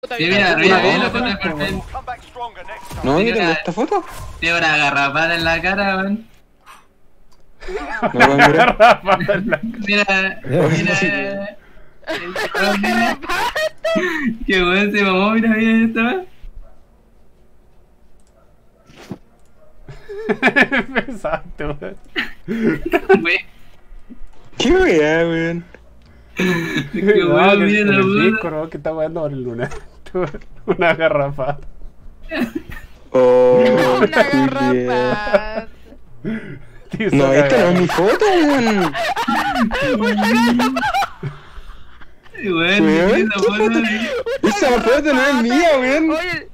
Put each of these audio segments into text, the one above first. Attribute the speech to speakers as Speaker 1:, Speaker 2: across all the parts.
Speaker 1: puta
Speaker 2: Sí,
Speaker 1: vida.
Speaker 2: mira, arriba,
Speaker 3: no,
Speaker 2: la
Speaker 3: no,
Speaker 2: foto de
Speaker 3: no,
Speaker 2: perfil.
Speaker 3: No, yo tengo esta foto.
Speaker 2: Tiene una garrapata en la cara, weón.
Speaker 3: No puedo mirar.
Speaker 4: Garrafada en la-
Speaker 2: Mira, mira. Mira. Qué weón se mamó, mira, mira esto, weón.
Speaker 4: Exacto, weón.
Speaker 2: Wey,
Speaker 3: Qué weá, weón.
Speaker 2: qué
Speaker 4: No,
Speaker 2: weón,
Speaker 4: que
Speaker 2: mira
Speaker 4: en
Speaker 2: la
Speaker 4: el
Speaker 2: weón.
Speaker 4: disco, ¿no? Que está jugando por el luna. Una garrafada.
Speaker 3: Oh,
Speaker 1: Una
Speaker 3: Julián.
Speaker 1: garrapata.
Speaker 4: Te hizo
Speaker 3: No, esta no
Speaker 4: cagar.
Speaker 3: es mi foto, weón.
Speaker 2: Weón,
Speaker 3: Weón,
Speaker 2: mira esa
Speaker 3: ¿qué
Speaker 2: foto.
Speaker 3: foto? Esa foto no es mía, weón.
Speaker 1: Oye.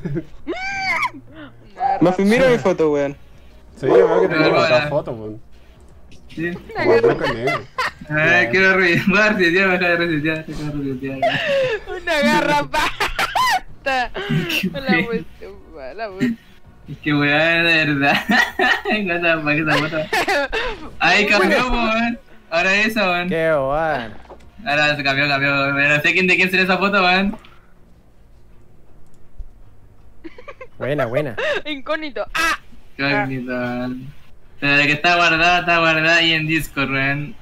Speaker 3: Mafi, mira mi foto, weón.
Speaker 4: Sí, yo veo que tengo
Speaker 2: Pero
Speaker 4: otra
Speaker 2: bueno.
Speaker 4: foto, weón.
Speaker 2: Sí.
Speaker 4: Como blanco y negro.
Speaker 2: A ver, quiero resetear, me acaba de resetear, me acaba de resetear.
Speaker 1: Una garrapata. La vuelta, la vuelta.
Speaker 2: Es que weón, de verdad. Cuánta pa' que esa foto. Ahí cambió, weón. Ahora esa, weón.
Speaker 5: Qué bueno.
Speaker 2: Ahora se cambió, cambió. Pero no sé de quién será esa foto, weón.
Speaker 5: Buena, buena.
Speaker 1: Incógnito. ¡Ah!
Speaker 2: Qué bonito, weón. Pero de que está guardada ahí en Discord, weón.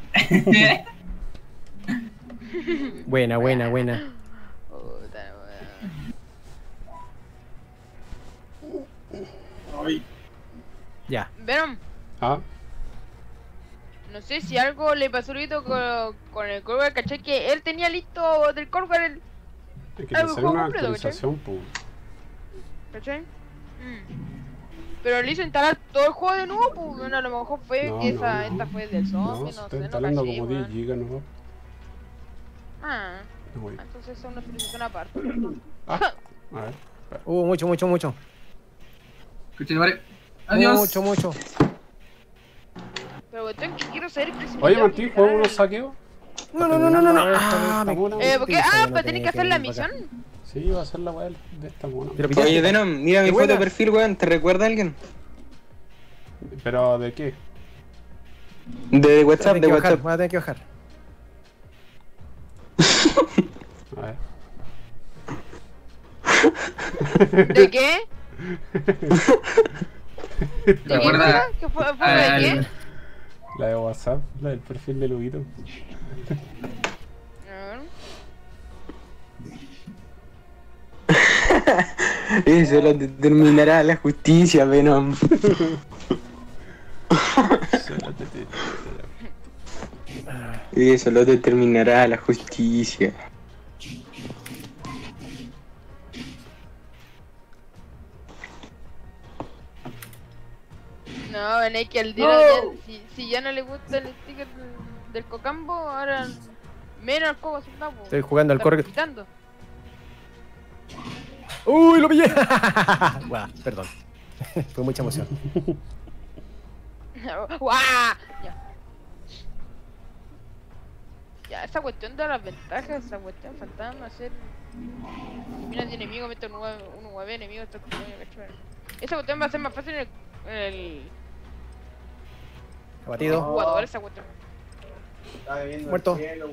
Speaker 5: Buena, buena, buena.
Speaker 1: Puta,
Speaker 5: Ya.
Speaker 1: Venom,
Speaker 4: Ah,
Speaker 1: no sé si algo le pasó ahorita con el Corver, ¿cachai? Que él tenía listo del Corver el.
Speaker 4: es que
Speaker 1: Ah,
Speaker 4: te sale
Speaker 1: juego
Speaker 4: una
Speaker 1: completo,
Speaker 4: actualización, pues.
Speaker 1: ¿Cachai? Pero le hizo instalar todo el juego de nuevo, pues bueno, a lo mejor fue
Speaker 4: No,
Speaker 1: que
Speaker 4: no,
Speaker 1: esta
Speaker 4: no.
Speaker 1: fue del
Speaker 4: No,
Speaker 1: zombie,
Speaker 4: se
Speaker 1: no
Speaker 4: está
Speaker 1: sé, no
Speaker 4: instalando
Speaker 1: caché,
Speaker 4: como 10
Speaker 1: weón.
Speaker 4: gigas, ¿no?
Speaker 1: Ah,
Speaker 4: No, güey.
Speaker 1: entonces es una actualización aparte.
Speaker 4: Ah, a ver. espera.
Speaker 5: Mucho, mucho, mucho.
Speaker 2: Escuchen, vale. Adiós.
Speaker 5: Mucho, mucho.
Speaker 1: Pero cuestión que quiero saber que se me
Speaker 4: Oye,
Speaker 1: dio
Speaker 4: Martín,
Speaker 1: que
Speaker 4: ¿jugamos
Speaker 1: ganar.
Speaker 4: unos saqueos?
Speaker 5: No, no, no, no, no, no.
Speaker 4: Ah,
Speaker 5: me-
Speaker 4: ¿por
Speaker 1: ¿Por qué?
Speaker 5: Sí,
Speaker 1: Ah,
Speaker 5: no
Speaker 1: pues tenés
Speaker 5: tenía
Speaker 1: que hacer
Speaker 5: que
Speaker 1: la
Speaker 5: venir para acá.
Speaker 1: misión.
Speaker 4: Sí, va a ser la weá de esta mona.
Speaker 5: Pero
Speaker 3: Oye,
Speaker 5: pillaste.
Speaker 3: Venom, mira mi
Speaker 5: Qué
Speaker 3: foto de
Speaker 5: buena.
Speaker 3: perfil, weón. ¿Te recuerda a alguien?
Speaker 4: ¿Pero de qué?
Speaker 3: De
Speaker 5: Voy a
Speaker 3: WhatsApp,
Speaker 5: tener
Speaker 3: de
Speaker 5: que bajar,
Speaker 3: WhatsApp.
Speaker 5: voy a tener que bajar.
Speaker 4: A ver.
Speaker 1: ¿De qué? ¿De qué
Speaker 2: Recuerda-
Speaker 1: cosa? ¿Qué fue de qué?
Speaker 4: La de WhatsApp, la del perfil de Luguito.
Speaker 3: Eso lo determinará la justicia, Venom. Eso lo determinará la justicia.
Speaker 1: No, ven ahí que al día ya- si ya no le gusta el sticker del Cocambo, ahora menos el Coco Soldado.
Speaker 5: Estoy jugando al corre.
Speaker 1: Quitando.
Speaker 5: ¡Uy, lo pillé! Guau, perdón. Fue mucha emoción.
Speaker 1: ¡Guau! Ya. Ya, esa cuestión de las ventajas, esa cuestión fantasma, hacer. Mira, de enemigo, mete un UAV enemigo, esto es como ¿cachai? Esa cuestión va a ser más fácil en el
Speaker 5: Abatido.
Speaker 1: jugador, esa cuestión.
Speaker 5: Muerto.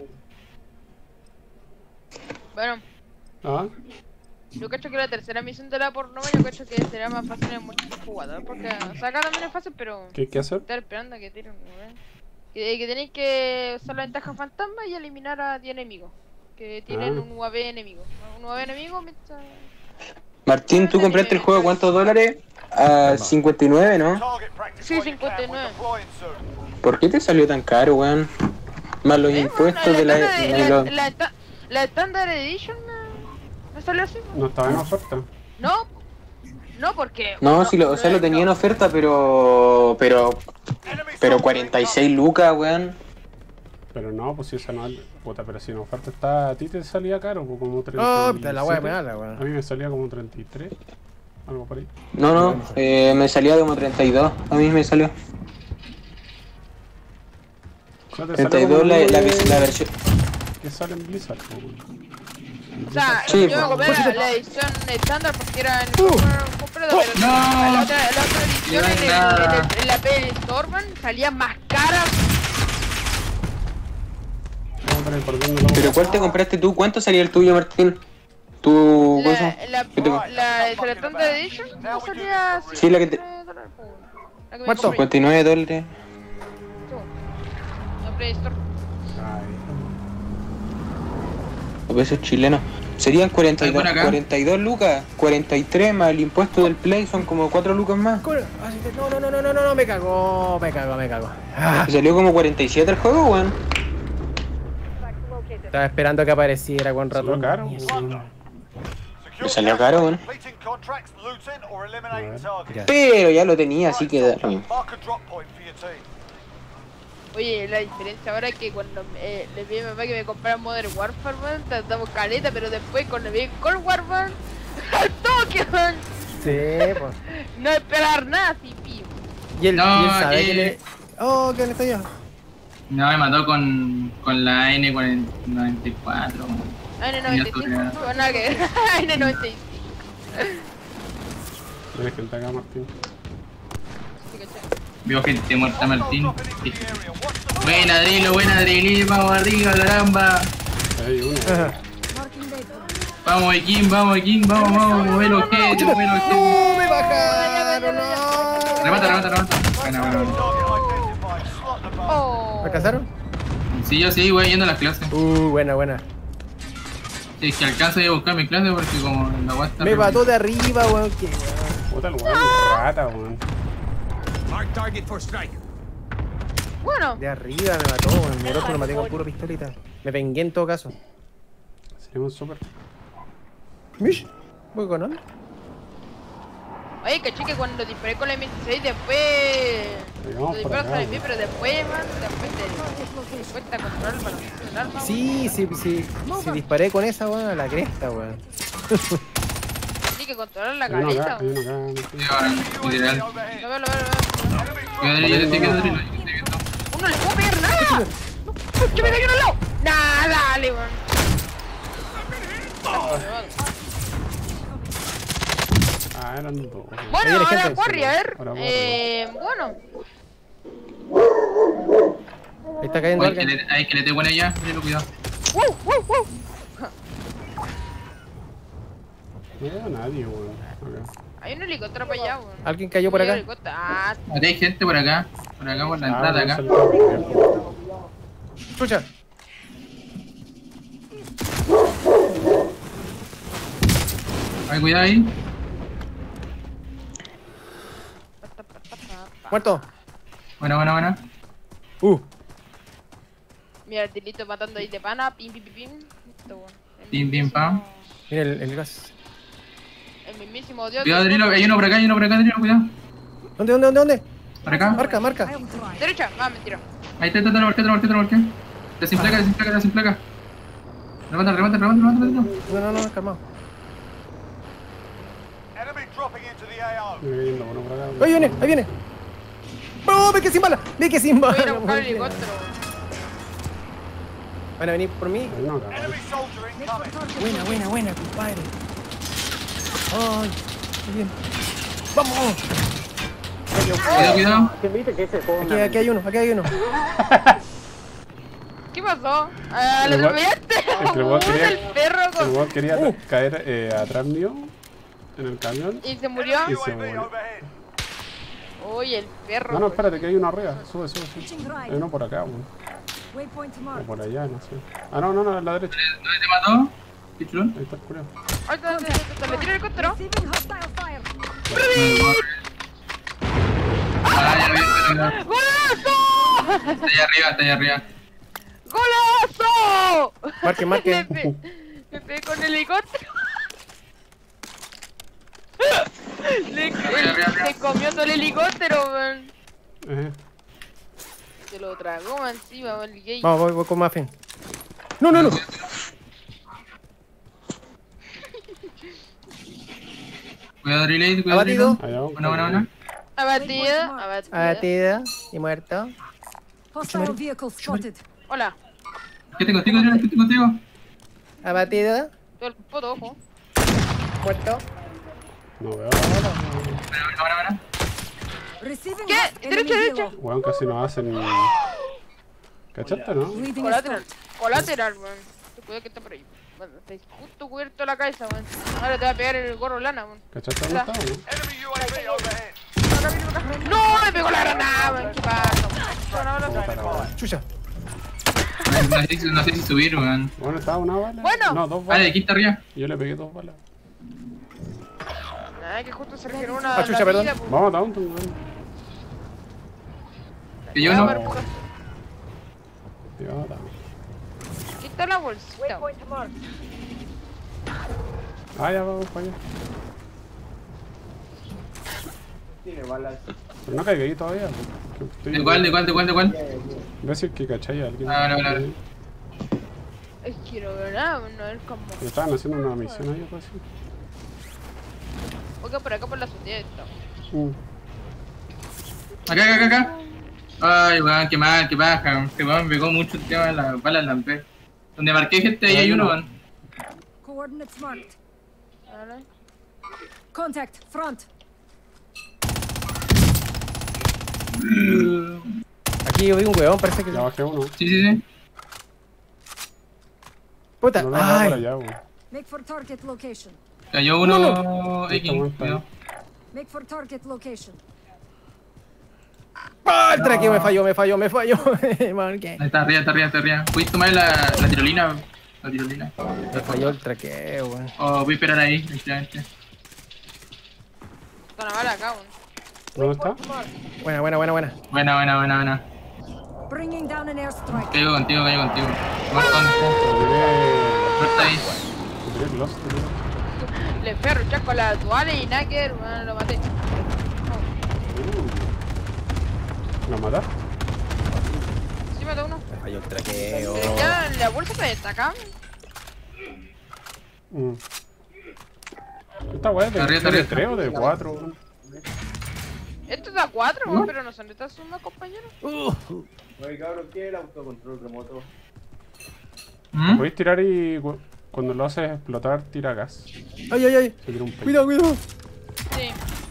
Speaker 1: Bueno,
Speaker 4: Ah,
Speaker 1: yo cacho que la tercera misión de la porno, yo cacho que será más fácil en multijugador, porque o sea, acá también es fácil, pero
Speaker 4: ¿qué hay que hacer?
Speaker 1: estar esperando a que tiren un UAV. Que tenéis que usar la ventaja fantasma y eliminar a 10 enemigos que tienen
Speaker 4: Ah.
Speaker 1: un UAV enemigo. Un UAV enemigo mientras...
Speaker 3: Martín, ¿tú compraste el juego cuántos dólares? A 59, ¿no?
Speaker 1: Sí, 59.
Speaker 3: ¿Por qué te salió tan caro, weón? Más los impuestos de
Speaker 1: La Standard Edition me salió así.
Speaker 4: No estaba en oferta.
Speaker 1: No, no porque...
Speaker 3: No, sí, o sea, lo tenía en oferta, pero 46 lucas, weón.
Speaker 4: Pero no, pues si esa no es. Puta, pero si en oferta está. A ti te salía caro, pues como 30.
Speaker 5: Oh, puta, la wea me mala,
Speaker 4: A
Speaker 5: weón.
Speaker 4: mí me salía como 33. Algo por ahí.
Speaker 3: No, me salía como 32. A mí me salió.
Speaker 4: O sea, te sale
Speaker 3: 32
Speaker 4: como
Speaker 3: la versión.
Speaker 4: que sale en Blizzard, pues, weón.
Speaker 1: O sea,
Speaker 3: Sí,
Speaker 1: yo me compré la edición estándar porque era en el completo, pero
Speaker 2: No.
Speaker 1: la otra edición
Speaker 2: No hay nada.
Speaker 1: en la PS Storman salía más cara.
Speaker 4: Vamos a ver por dónde lo
Speaker 3: ¿Pero cuál te compraste tú? ¿Cuánto salía el tuyo, Martín? Tu
Speaker 1: la Selectante Edition no salía así.
Speaker 3: Sí, la que te...
Speaker 1: La que me
Speaker 5: Muerto.
Speaker 1: compré.
Speaker 3: $59.
Speaker 1: No, Play Store.
Speaker 3: A pesos chilenos. Serían 42,
Speaker 2: Ahí por acá.
Speaker 3: 42 lucas. 43 más el impuesto del Play son como 4 lucas más.
Speaker 5: No, me cago. Ah,
Speaker 3: Me salió como 47 el juego, weón.
Speaker 5: estaba esperando que apareciera con
Speaker 4: Salió
Speaker 5: ratón.
Speaker 4: caro.
Speaker 3: Me salió caro, weón.
Speaker 5: Ya.
Speaker 3: Pero ya lo tenía, así que da lo mismo.
Speaker 1: Oye, la diferencia ahora es que cuando le pedí a mi papá que me comprara Modern Warfare, man, tratamos caleta, pero después cuando le pedí Cold War, man, al toque, man,
Speaker 5: Sí, pues.
Speaker 1: no esperar nada, así, pim.
Speaker 5: Y él,
Speaker 2: No,
Speaker 5: y él sabe
Speaker 2: aquí-
Speaker 5: que le. Oh, ¿qué le está yo?
Speaker 2: No, me mató con la N94.
Speaker 1: N95, no, nada que ver, N95.
Speaker 4: Tienes gente acá, Martín.
Speaker 1: Sí, ¿cachai?
Speaker 2: Veo gente muerta, Martín. Sí. Buena, Drilo, vamos arriba, caramba.
Speaker 4: Hay uno.
Speaker 2: Vamos, Ekin, vamos, mueve los objetos, mueve los objetos.
Speaker 5: ¡No! ¡Me bajaron! ¡No!
Speaker 2: Remata. Bueno.
Speaker 1: Oh.
Speaker 5: ¿Me alcanzaron?
Speaker 2: Sí, yo sí, voy yendo a las clases.
Speaker 5: Buena.
Speaker 2: Sí, es que alcanzo a buscar mi clase porque como la guata está...
Speaker 5: Me mató de arriba, weón. Qué weón.
Speaker 4: Puta, el weón, rata, weón.
Speaker 1: Bueno,
Speaker 5: De arriba me mató, weón. El otro lo maté con puro pistolita. Me vengué en todo caso.
Speaker 4: Sería un super.
Speaker 5: Mish, voy con él.
Speaker 1: oye, caché que cuando disparé con la M16 después...
Speaker 4: Llegamos
Speaker 1: Lo
Speaker 4: por
Speaker 1: disparas
Speaker 4: acá,
Speaker 1: con el
Speaker 4: weón.
Speaker 1: B, pero después, man, te cuesta controlar el balanceo del arma.
Speaker 5: Sí. Si disparé con esa, weón, a la cresta, weón.
Speaker 1: Tienes que controlar la
Speaker 4: Hay uno
Speaker 1: caleta,
Speaker 4: acá, hay uno acá. Martín.
Speaker 2: Literal.
Speaker 1: Lo veo.
Speaker 2: Cuidado, yo te estoy viendo, Drilo, yo te estoy viendo.
Speaker 1: Uno le puedo pegar nada. No, que me cayó en el lado. Nah, dale, man.
Speaker 4: Ah, eran dos. weón.
Speaker 1: Bueno,
Speaker 5: Ahí viene
Speaker 1: ahora
Speaker 5: gente.
Speaker 1: Quarry, a ver.
Speaker 4: Ahora,
Speaker 1: Bueno.
Speaker 5: Ahí está cayendo
Speaker 2: Oye,
Speaker 5: alguien.
Speaker 2: hay que le dé buena ya, Drilo, cuidado.
Speaker 4: No veo a nadie, weón. Acá.
Speaker 1: Hay un helicóptero para allá, weón.
Speaker 5: Alguien cayó por
Speaker 1: Hay un
Speaker 5: acá.
Speaker 1: helicóptero. Ah,
Speaker 2: Aquí hay gente por acá por la entrada de acá.
Speaker 5: Escucha.
Speaker 2: Ay, cuidado ahí.
Speaker 5: Muerto.
Speaker 2: Buena.
Speaker 1: mira el tilito matando ahí de pana. Pim. Esto, weón.
Speaker 2: Pim, pam.
Speaker 5: Mira el gas.
Speaker 1: El mismísimo dios.
Speaker 2: Cuidado, Drilo, hay uno por acá, Drilo, cuidado.
Speaker 5: ¿Dónde?
Speaker 2: Por acá.
Speaker 5: Marca.
Speaker 1: Derecha. Ah, mentira.
Speaker 2: Ahí está, te lo volqué. Desinplaca. Remata.
Speaker 5: No, calmado.
Speaker 4: Viene uno por acá.
Speaker 5: Ahí viene. ¡No! ¡Me quedé sin bala!
Speaker 1: Voy a ir a buscar el helicóptero.
Speaker 5: ¿Van a venir por mí?
Speaker 4: Hay uno acá.
Speaker 5: Buena, compadre. Ay, muy bien. ¡Vamos!
Speaker 2: Cuidado.
Speaker 5: Aquí hay uno.
Speaker 1: ¿Qué pasó? Ah, ¿lo
Speaker 4: El weón-
Speaker 1: atropellaste?
Speaker 4: el weón quería-
Speaker 1: El perro
Speaker 4: El
Speaker 1: con...
Speaker 4: weón quería caer atrás mío en el camión
Speaker 1: ¿Y se murió?
Speaker 4: y se murió.
Speaker 1: Uy, el perro.
Speaker 4: No, espérate, que hay uno arriba. Sube. Hay uno por acá, weón.
Speaker 6: Waypoint
Speaker 4: O
Speaker 6: marked.
Speaker 4: por allá, no sé. Ah, no, en la derecha.
Speaker 2: ¿Dónde te mató? ¿Qué chulón?
Speaker 4: Ahí está el culiao.
Speaker 1: Te metí en el helicóptero.
Speaker 6: Receiving hostile fire.
Speaker 2: Ah, ya lo vi.
Speaker 1: ¡Golazo!
Speaker 2: Está allá arriba.
Speaker 1: ¡Golazo!
Speaker 5: Marque.
Speaker 1: Me pegué con el helicóptero. Se comió todo el helicóptero, man. Se lo tragó man, encima, man, el gay.
Speaker 5: Vamos, voy con Muffin. No.
Speaker 2: Cuidado, Drilo.
Speaker 5: Abatido.
Speaker 4: Allá,
Speaker 2: Buena.
Speaker 1: Abatido.
Speaker 5: Abatido y muerto.
Speaker 6: Hostile vehicle spotted.
Speaker 1: Hola.
Speaker 2: ¿Qué tengo contigo?
Speaker 5: Abatido,
Speaker 1: Todo el puto ojo.
Speaker 5: muerto.
Speaker 4: No veo.
Speaker 2: Buena.
Speaker 6: Receiving
Speaker 1: ¿Qué?
Speaker 6: enemy
Speaker 1: Derecha.
Speaker 6: helo.
Speaker 4: Weón, casi nos hacen. ¿Cachaste, no?
Speaker 6: Leaving a
Speaker 1: Colateral.
Speaker 6: spot.
Speaker 1: Colateral, man. Te cuida que está por ahí. Bueno, estáis justo cubierto la cabeza, weón. Ahora te va a pegar el gorro lana, weón.
Speaker 4: ¿Cachaste dónde estaba, no?
Speaker 1: ¡No! ¡Me pegó la granada, weón! ¿Qué pasa, weón?
Speaker 5: Chucha.
Speaker 2: No sé si subir, weón.
Speaker 4: Bueno, estaba una bala.
Speaker 1: Bueno.
Speaker 4: No, dos
Speaker 2: Vale,
Speaker 4: balas.
Speaker 2: aquí está arriba.
Speaker 4: Yo le pegué 2 balas.
Speaker 1: Ay, que justo se regeneró una.
Speaker 5: Ah, chucha, perdón.
Speaker 1: vida, pues.
Speaker 4: Vamos a Downton, weón.
Speaker 2: Que yo
Speaker 1: Ya,
Speaker 2: no.
Speaker 1: pero, pues,
Speaker 4: Sí, vamos a Downton.
Speaker 1: aquí está la bolsita, weón.
Speaker 4: Ah, ya vamos para allá. Pero no caiga ahí todavía. porque estoy-
Speaker 2: ¿De cuál?
Speaker 4: Voy a decir que cachai a alguien.
Speaker 2: Ah, no.
Speaker 1: Es que no veo nada, weón, no es como.
Speaker 4: Pero estaban haciendo una misión ahí, algo así.
Speaker 1: Oiga, por acá por la azotea está.
Speaker 2: Acá. Ay, weón, qué mal, qué baja. Este weón pegó mucho el tema de las balas Lampé. Donde marqué gente ahí hay uno, weón.
Speaker 6: Coordinates marked.
Speaker 1: Vale.
Speaker 6: Contact, front.
Speaker 5: Aquí vi un huevón, parece que.
Speaker 4: Ya bajé uno.
Speaker 2: Sí.
Speaker 5: Puta.
Speaker 4: No lo veo por
Speaker 5: Ay.
Speaker 4: allá, weón.
Speaker 6: Make for target location.
Speaker 2: Cayó uno. X, cuidado.
Speaker 6: Make for target location.
Speaker 5: Ah, el traqueo me falló. Man, ¿qué?
Speaker 2: Ahí está arriba. ¿Puedes tomar la tirolina?
Speaker 5: Me falló el traqueo, weón.
Speaker 2: O voy a esperar ahí, efectivamente.
Speaker 1: Está una bala acá, weón.
Speaker 4: ¿Dónde está?
Speaker 5: Buena.
Speaker 2: Buena.
Speaker 6: Bringing down an airstrike.
Speaker 2: Caigo contigo. Muerto. Muerto ahí.
Speaker 4: Tendría que Lost, tío.
Speaker 1: Le fui a ruchar con las duales y nada que ver, weón, lo maté.
Speaker 4: ¿Lo mataste?
Speaker 1: Sí, maté uno.
Speaker 5: Me falló el traqueo.
Speaker 1: Pero ya la bolsa me destaca.
Speaker 4: Esta weá es de
Speaker 2: Arriba.
Speaker 4: 3 o de 4, weón.
Speaker 1: Esto es a 4, weón, pero no son estas sumas, compañeros.
Speaker 7: Oye, cabrón, ¿qué es el autocontrol remoto?
Speaker 2: ¿Mm?
Speaker 4: Podéis tirar y cuando lo haces explotar, tira gas.
Speaker 5: Ay.
Speaker 4: Se tira un peito.
Speaker 5: Cuidado.
Speaker 1: Sí.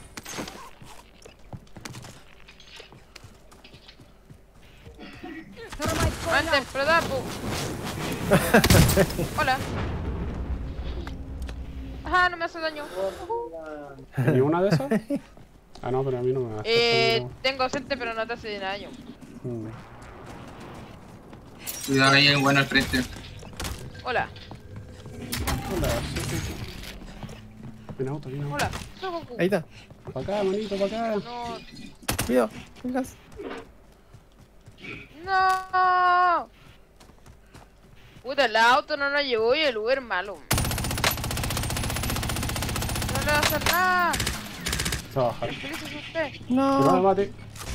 Speaker 6: Thermite going
Speaker 1: Antes,
Speaker 6: out.
Speaker 1: explota, pu. Hola. Ajá, no me hace daño.
Speaker 4: ¿Tenía una de esas? Ah, no, pero a mí no me hace.
Speaker 1: Tengo gente, pero no te hace daño.
Speaker 2: Cuidado, ahí hay un bueno al frente.
Speaker 1: Hola.
Speaker 4: Hola, Ven auto.
Speaker 1: Hola. Soy Goku.
Speaker 5: Ahí está.
Speaker 4: Pa' acá, manito, pa' acá.
Speaker 1: No.
Speaker 5: Cuidado. El gas.
Speaker 1: No. Puta, el auto no nos llevó y el Uber malo. No le va a hacer nada.
Speaker 4: Se va a bajar.
Speaker 1: ¿Qué le hizo usted?
Speaker 4: Que no lo mate.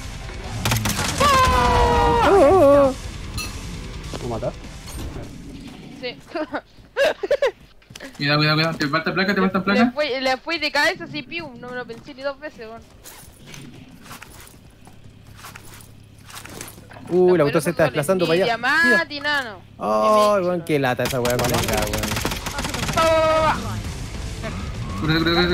Speaker 4: ¿Lo mataste?
Speaker 1: Sí.
Speaker 2: Cuidado. ¿Te falta placa?
Speaker 1: Le fui de cabeza así, piu. No me lo pensé ni 2 veces, weón.
Speaker 5: El auto se está desplazando para allá. Mira.
Speaker 1: Mati, nano.
Speaker 5: Oh, weón, qué lata esa weá con el gas, weón.
Speaker 2: Corre rápido.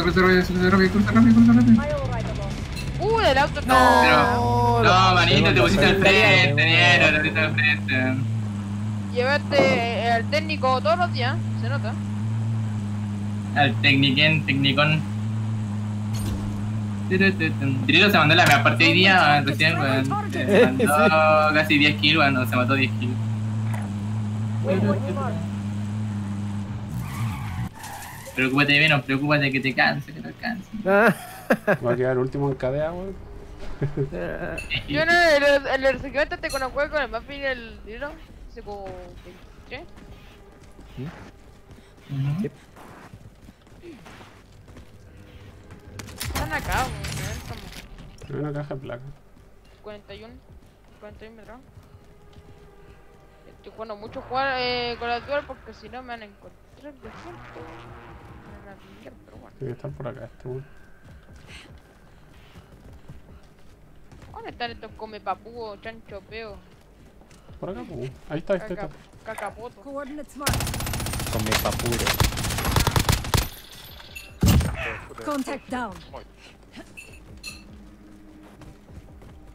Speaker 1: El auto está.
Speaker 2: No, manito, te pusiste al frente, negro, te pusiste al frente.
Speaker 1: Llevarte al técnico todos los días, se nota.
Speaker 2: Al tecnicón. Tirito se mandó la mejor partida hoy día, recién, weón. Se mandó casi 10 kills, weón, se mató 10 kills. Preocúpate menos, preocúpate que te canse, que te alcance.
Speaker 4: Va a quedar último en cadea, weón.
Speaker 1: Yo en el segmento te conozco con el más fin el libro. Hace como 23. Están acá, weón.
Speaker 4: Hay una caja de placa.
Speaker 1: 41 metros. Estoy jugando mucho con la dual porque si no me van a encontrar de frente. Me van a pillar, pero bueno.
Speaker 4: Tiene que estar por acá este, weón.
Speaker 1: ¿Dónde están estos come papúo, chancho peo?
Speaker 4: Por acá, pues. Ahí está,
Speaker 1: Cacapoto.
Speaker 6: Coordinates marked.
Speaker 5: Con mi papuro.
Speaker 6: Contact down.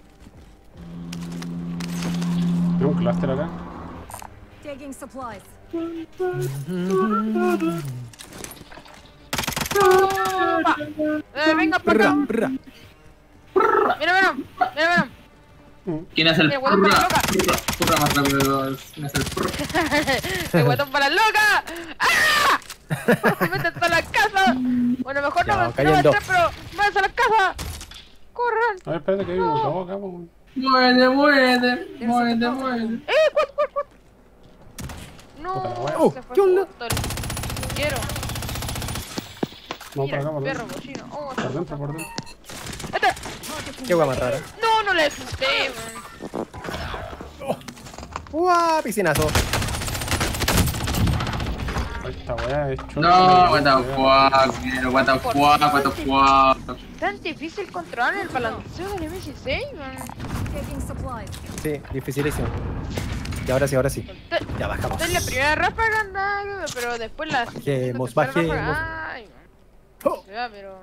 Speaker 4: Hay un cluster acá.
Speaker 6: Taking supplies.
Speaker 1: Venga para acá. Mira, Venom. Mira, Venom.
Speaker 2: ¿Quién hace el
Speaker 1: Mira, guatón para la loca.
Speaker 2: Purra más rápido? ¿Quién hace el purra?
Speaker 1: El guatón para la loca. ¡Ah! Se meten toda la casa. Bueno, mejor
Speaker 5: Ya,
Speaker 1: no me
Speaker 5: cayendo.
Speaker 1: entrar, pero váyanse a la casa. Corran.
Speaker 4: A ver, espérate que hay un lobo acá, po.
Speaker 2: Muerde, muerde, muerde, muerde.
Speaker 1: Cuat.
Speaker 4: Puta la wea.
Speaker 1: No, se fue
Speaker 5: ¿qué onda?
Speaker 1: justo el quiero.
Speaker 4: No, por
Speaker 1: Mira,
Speaker 4: acá, por
Speaker 1: perro
Speaker 4: dentro.
Speaker 1: cochino. Oh,
Speaker 4: Por dentro, por dentro.
Speaker 5: Qué guay más rara.
Speaker 1: no le asusté, man.
Speaker 5: ¡Uah! Piscinazo.
Speaker 4: Esta weá es chula.
Speaker 2: No, what the fuck, negro, what the fuck, what the fuck.
Speaker 1: Tan difícil controlar el balanceo del M16, man.
Speaker 6: Taking supplies.
Speaker 5: Sí, dificilísimo. Y ahora sí. Ya bajamos.
Speaker 1: Esta es la primera ráfaga, anda, pero después la
Speaker 5: Bajemos,
Speaker 1: segunda, tercera
Speaker 5: bajemos.
Speaker 1: ráfaga, ay, man.
Speaker 5: Oh.
Speaker 1: Se va, pero...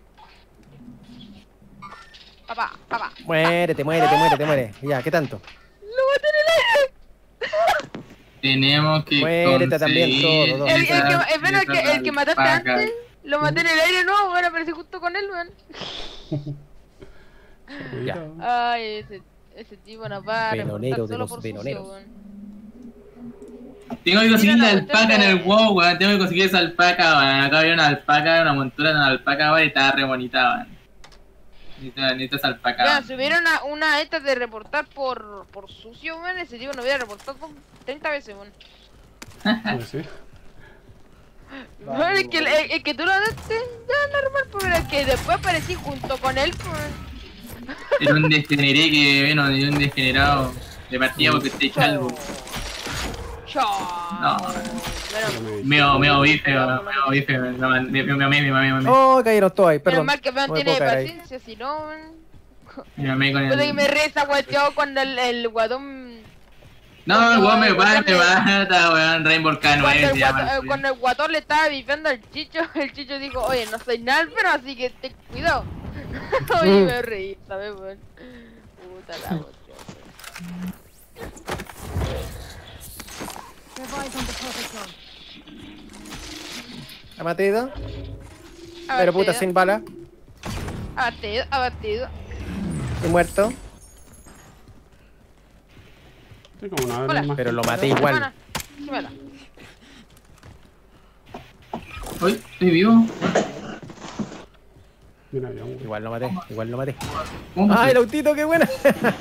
Speaker 1: Papá.
Speaker 5: Muérete. Ya, ¿qué tanto?
Speaker 1: ¡Lo maté en el aire!
Speaker 2: Tenemos que
Speaker 5: Muérete también,
Speaker 2: conseguir
Speaker 5: todo.
Speaker 1: El que mataste antes, lo maté en el aire, no, bueno, aparecí justo con él, man.
Speaker 5: Ya.
Speaker 1: Ay, ese tipo no va a
Speaker 5: Venonero
Speaker 1: reportar
Speaker 5: de
Speaker 1: solo
Speaker 5: los
Speaker 1: por
Speaker 5: venoneros.
Speaker 1: sucio, weón.
Speaker 2: Tengo que conseguir
Speaker 1: Mira
Speaker 2: la
Speaker 1: la
Speaker 2: alpaca en el
Speaker 1: cuestión
Speaker 2: WoW, weón. Tengo que conseguir esa alpaca, weón. Acá había una alpaca, una montura de una alpaca, weón, y estaba re bonita, weón. Necesito esa alpaca,
Speaker 1: Ya,
Speaker 2: weón.
Speaker 1: si hubiera una esta de reportar por sucio, weón, ese tipo no hubiera reportado 30 veces, weón.
Speaker 4: Pues sí.
Speaker 1: Bueno, el que tú lo daste, ya normal, pero el que después aparecí junto con él, pues...
Speaker 2: Era un degeneré que, bueno, era un degenerado de partida porque estoy calvo.
Speaker 1: Chao.
Speaker 2: No.
Speaker 1: Bueno,
Speaker 2: Meo bife, me
Speaker 5: Oh, cayeron todos ahí,
Speaker 1: menos
Speaker 5: perdón.
Speaker 1: mal que Venom
Speaker 5: No me
Speaker 1: tiene
Speaker 5: puedo caer ahí.
Speaker 1: paciencia, si no, weón...
Speaker 2: mamé con
Speaker 1: Puede que me
Speaker 2: el...
Speaker 1: reza, guateado cuando el guatón...
Speaker 2: No, el weón me mata, weón, Rainbow K9 se llama.
Speaker 1: Cuando el guatón le estaba bifando al Chicho, el Chicho dijo, oye, no soy nada, pero así que ten cuidado. Oye, me reí, ¿sabes, weón? Puta la hostia.
Speaker 6: Revise on the protocol.
Speaker 5: Abatido. Pero puta, sin bala.
Speaker 1: Abatido.
Speaker 5: Y muerto.
Speaker 4: Sí, como una
Speaker 1: Hola.
Speaker 4: vez más.
Speaker 5: Pero lo maté igual.
Speaker 1: Símela.
Speaker 2: Uy, estoy vivo.
Speaker 4: Mira, ya, un-
Speaker 5: Igual lo maté.
Speaker 2: ¿Cómo
Speaker 5: ¡Ah,
Speaker 2: se-
Speaker 5: el autito, qué buena!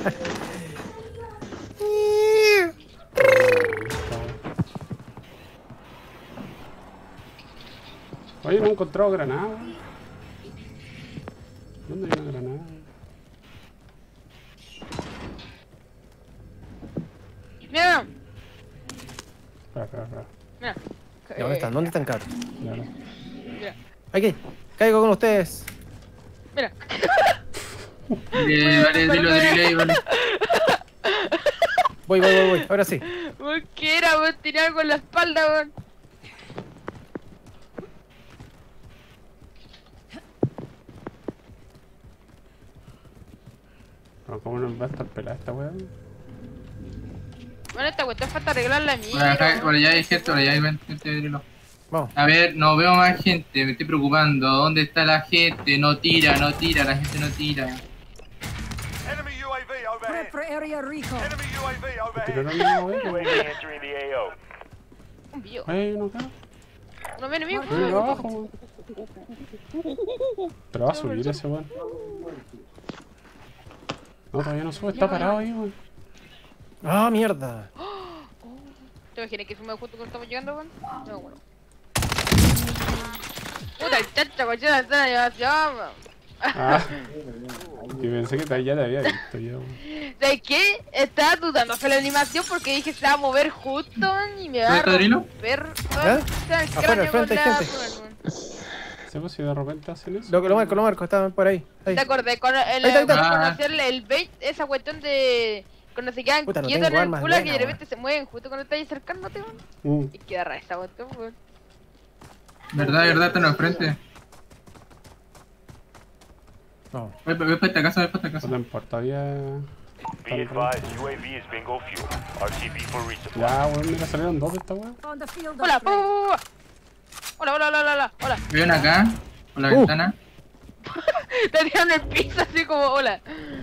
Speaker 4: Oye, no he encontrado granada, weón. ¿Dónde hay una granada?
Speaker 1: Mira,
Speaker 4: Espera.
Speaker 1: mira.
Speaker 5: ¿Dónde están? ¿Dónde están, cabros?
Speaker 4: Claro.
Speaker 1: Mira,
Speaker 5: Aquí, caigo con ustedes.
Speaker 1: mira.
Speaker 2: Vale, dilo de relay, vale.
Speaker 5: Voy. Ahora sí.
Speaker 1: ¿Por qué era, weón? Tenía algo en la espalda, weón.
Speaker 4: Pero ¿cómo nos va a estar pelada esta weá?
Speaker 1: Bueno, esta cuestión falta arreglar la
Speaker 2: Por acá,
Speaker 1: mía.
Speaker 2: por allá hay gente, por allá hay gente de reloj.
Speaker 5: Vamos.
Speaker 2: A ver, no veo más gente, me estoy preocupando. ¿Dónde está la gente? No tira, la gente no tira.
Speaker 8: Enemy UAV
Speaker 6: Prep
Speaker 8: overhead.
Speaker 6: for area recon.
Speaker 8: Enemy UAV overhead.
Speaker 4: ¿Tiraron una weá?
Speaker 8: UAV entering the AO.
Speaker 1: Un billo.
Speaker 4: Hay uno acá.
Speaker 1: No me enemigo.
Speaker 4: Hay uno abajo, weón. Pero va a subir ese weón. No, todavía no sube, está parado ahí, weón.
Speaker 5: ¡Ah, mierda!
Speaker 1: ¿Te imaginas que fuimos justo cuando estamos llegando, weón? No, bueno. Puta, el chacha, cochina, está en la animación, weón.
Speaker 4: Ah. Y pensé que ya te había visto ya, weón.
Speaker 1: ¿Sabes qué? Estaba dudando hacer la animación porque dije se va a mover justo, weón, y me va a
Speaker 2: ¿Dónde está Drilo?
Speaker 1: romper
Speaker 5: ¿Eh?
Speaker 1: todo el
Speaker 5: Afuera,
Speaker 1: cráneo
Speaker 5: al frente
Speaker 1: con
Speaker 5: hay
Speaker 1: la
Speaker 5: gente.
Speaker 1: weón, weón.
Speaker 4: ¿Sí, pues, si de repente hacen eso?
Speaker 5: Lo marco, estaban por ahí. Ahí.
Speaker 1: ¿Te acordé? Cuando
Speaker 5: Ahí está.
Speaker 1: cuando hacer el bait, esa cuestión de... Cuando se quedan
Speaker 5: Puta, no
Speaker 1: quietos en
Speaker 5: tengo
Speaker 1: el
Speaker 5: armas
Speaker 1: culo que
Speaker 5: buenas,
Speaker 1: de repente se mueven justo cuando estás acercándote, weón. Y queda rara esa cuestión, weón.
Speaker 2: ¿Verdad? Están al frente.
Speaker 5: No.
Speaker 2: Voy para esta casa,
Speaker 4: No importa, todavía...
Speaker 8: Be advised, UAV is bingo fuel. RTB for resupply.
Speaker 4: Ya, weón, mira, salieron dos de esta weón.
Speaker 6: On the field
Speaker 1: Hola,
Speaker 6: upgrade.
Speaker 1: hola, hola, hola, hola, hola, hola.
Speaker 2: Veo una acá, por la ventana.
Speaker 1: Te tiraron el piso así como hola.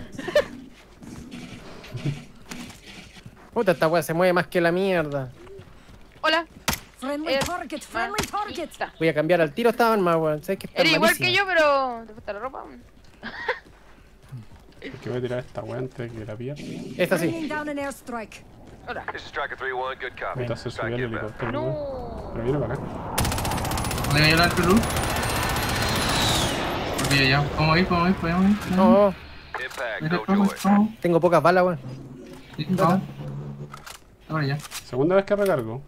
Speaker 5: Puta, esta weá se mueve más que la mierda.
Speaker 1: Hola.
Speaker 6: Friendly target, friendly target.
Speaker 1: Está.
Speaker 5: Voy a cambiar al tiro, esta arma, weón. ¿Sabes que está
Speaker 1: Eres igual que
Speaker 5: malísima?
Speaker 1: yo, pero te falta la ropa.
Speaker 4: Porque voy a tirar esta weón antes de que la pierda.
Speaker 5: Esta sí.
Speaker 6: Bringing down an airstrike.
Speaker 1: Hola.
Speaker 8: This is Striker 3-1, good copy.
Speaker 4: Puta, se subió el helicóptero, weón.
Speaker 1: No.
Speaker 4: Pero viene para acá.
Speaker 2: ¿Dónde cayó el alto luz? Olvida ya. ¿Cómo ir? ¿Cómo ir? ¿Podemos ir?
Speaker 5: No,
Speaker 8: Impact, no joy.
Speaker 2: ¿Cómo?
Speaker 5: tengo pocas balas, weón.
Speaker 2: Sí, vamos. Ahora ya.
Speaker 4: Segunda vez que recargo.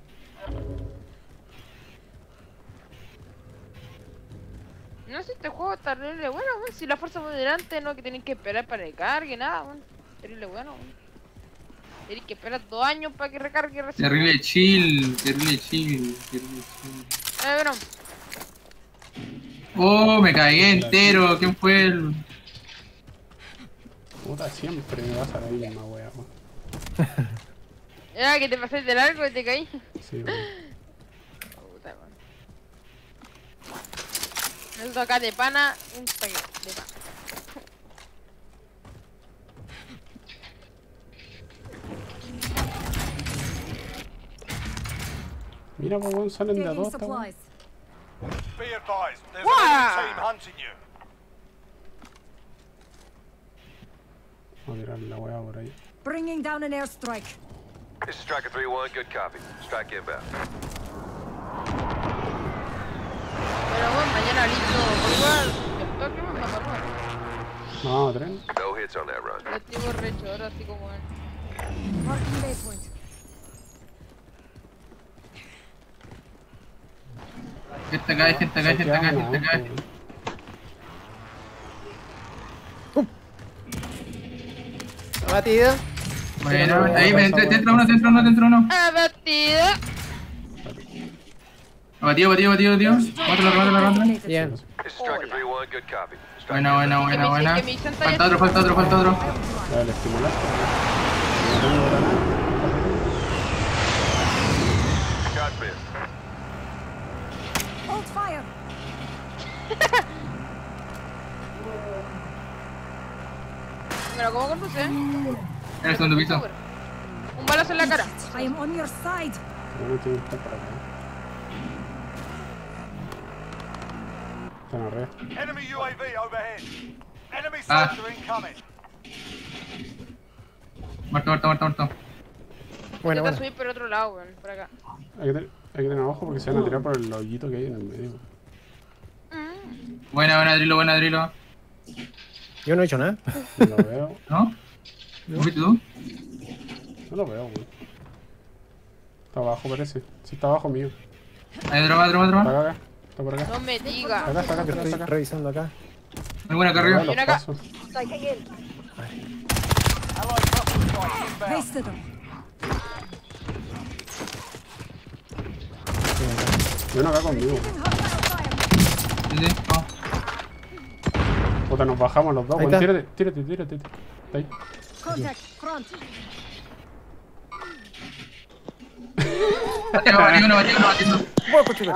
Speaker 1: No sé, este juego está terrible bueno, weón. Si la fuerza moderante no que tienen que esperar para que recargue, nada, weón. Terrible bueno, weón. Tienen que esperar 2 años para que recargue recién.
Speaker 2: Terrible chill, terrible chill, terrible chill.
Speaker 1: Bueno,
Speaker 2: Oh, me cagué entero. ¿Quién fue el...?
Speaker 4: Puta, siempre me pasa la misma wea, weón.
Speaker 1: ya que te pasaste de largo y te caí.
Speaker 4: Sí, weón.
Speaker 1: Puta, weón. Necesito acá de pana un paquete de pana.
Speaker 4: Mira, pues, weón, salen de a
Speaker 6: Taking
Speaker 4: dos, esta weón.
Speaker 6: supplies.
Speaker 8: Be advised, there's
Speaker 1: Wow.
Speaker 8: another team hunting you.
Speaker 4: Vamos a tirar la wea por ahí.
Speaker 6: Bringing down an airstrike.
Speaker 8: This is Striker 3-1, good copy. Strike inbound.
Speaker 1: Pero bueno, mañana listo. Por igual, el toque me mató, weón.
Speaker 4: No, tren.
Speaker 8: No hits on that run.
Speaker 1: Lo tengo recho, ahora así como en...
Speaker 6: Marking waypoint.
Speaker 2: Gente acá, gente acá, gente acá, gente acá.
Speaker 5: Batida.
Speaker 2: Bueno, ahí, te entra uno, te entra uno, te entra uno.
Speaker 1: ¡Abatida!
Speaker 2: Batido, batido, batido, batido. Mátalo, mátalo, mátalo.
Speaker 5: Bien.
Speaker 8: This is Striker 3-1, good copy. Strike
Speaker 2: Buena, buena,
Speaker 8: inbound.
Speaker 2: buena, buena.
Speaker 1: Que me dicen talla
Speaker 2: Falta otro, falta otro, falta otro.
Speaker 4: Dale, estimular. No tengo granada.
Speaker 8: Shot missed.
Speaker 6: Hold fire.
Speaker 1: Pero ¿cómo conduce?
Speaker 2: En el segundo piso.
Speaker 1: Un balazo en la cara.
Speaker 6: I am on your side.
Speaker 4: Bueno, tiene que estar para acá. Están arriba.
Speaker 8: Enemy UAV overhead. Enemy
Speaker 2: Ah.
Speaker 8: soldier incoming.
Speaker 2: Muerto, muerto, muerto, muerto.
Speaker 5: Bueno,
Speaker 1: Intenta
Speaker 5: bueno.
Speaker 1: subir por otro lado, weón, por acá.
Speaker 4: Hay que tener ojo porque se van a tirar por el hoyito que hay en el medio.
Speaker 2: Buena, buena drilo, buena drilo.
Speaker 5: Yo no he hecho nada.
Speaker 4: No lo veo.
Speaker 2: ¿No? ¿No fuiste tú?
Speaker 4: No lo veo, weón. Está abajo, parece. Sí, está abajo mío.
Speaker 2: Hay otro más, otro más, otro
Speaker 4: Está
Speaker 2: más.
Speaker 4: acá. Está por acá.
Speaker 1: No me digas.
Speaker 4: Acá, está acá,
Speaker 5: Yo
Speaker 4: está
Speaker 5: estoy
Speaker 4: acá.
Speaker 5: revisando acá.
Speaker 2: Muy buena acá arriba.
Speaker 4: Los
Speaker 1: acá.
Speaker 4: pasos.
Speaker 6: Wasted them.
Speaker 4: Y uno acá conmigo.
Speaker 6: Taking hot fire.
Speaker 2: Sí, sí, vamos.
Speaker 4: Puta, nos bajamos los dos,
Speaker 5: Ahí
Speaker 4: weón.
Speaker 5: está.
Speaker 4: Tírate, tírate, tírate. Está ahí.
Speaker 6: Contact. Front.
Speaker 2: Batido, batido, uno, batido, uno, batido.
Speaker 5: Voy, cochuga.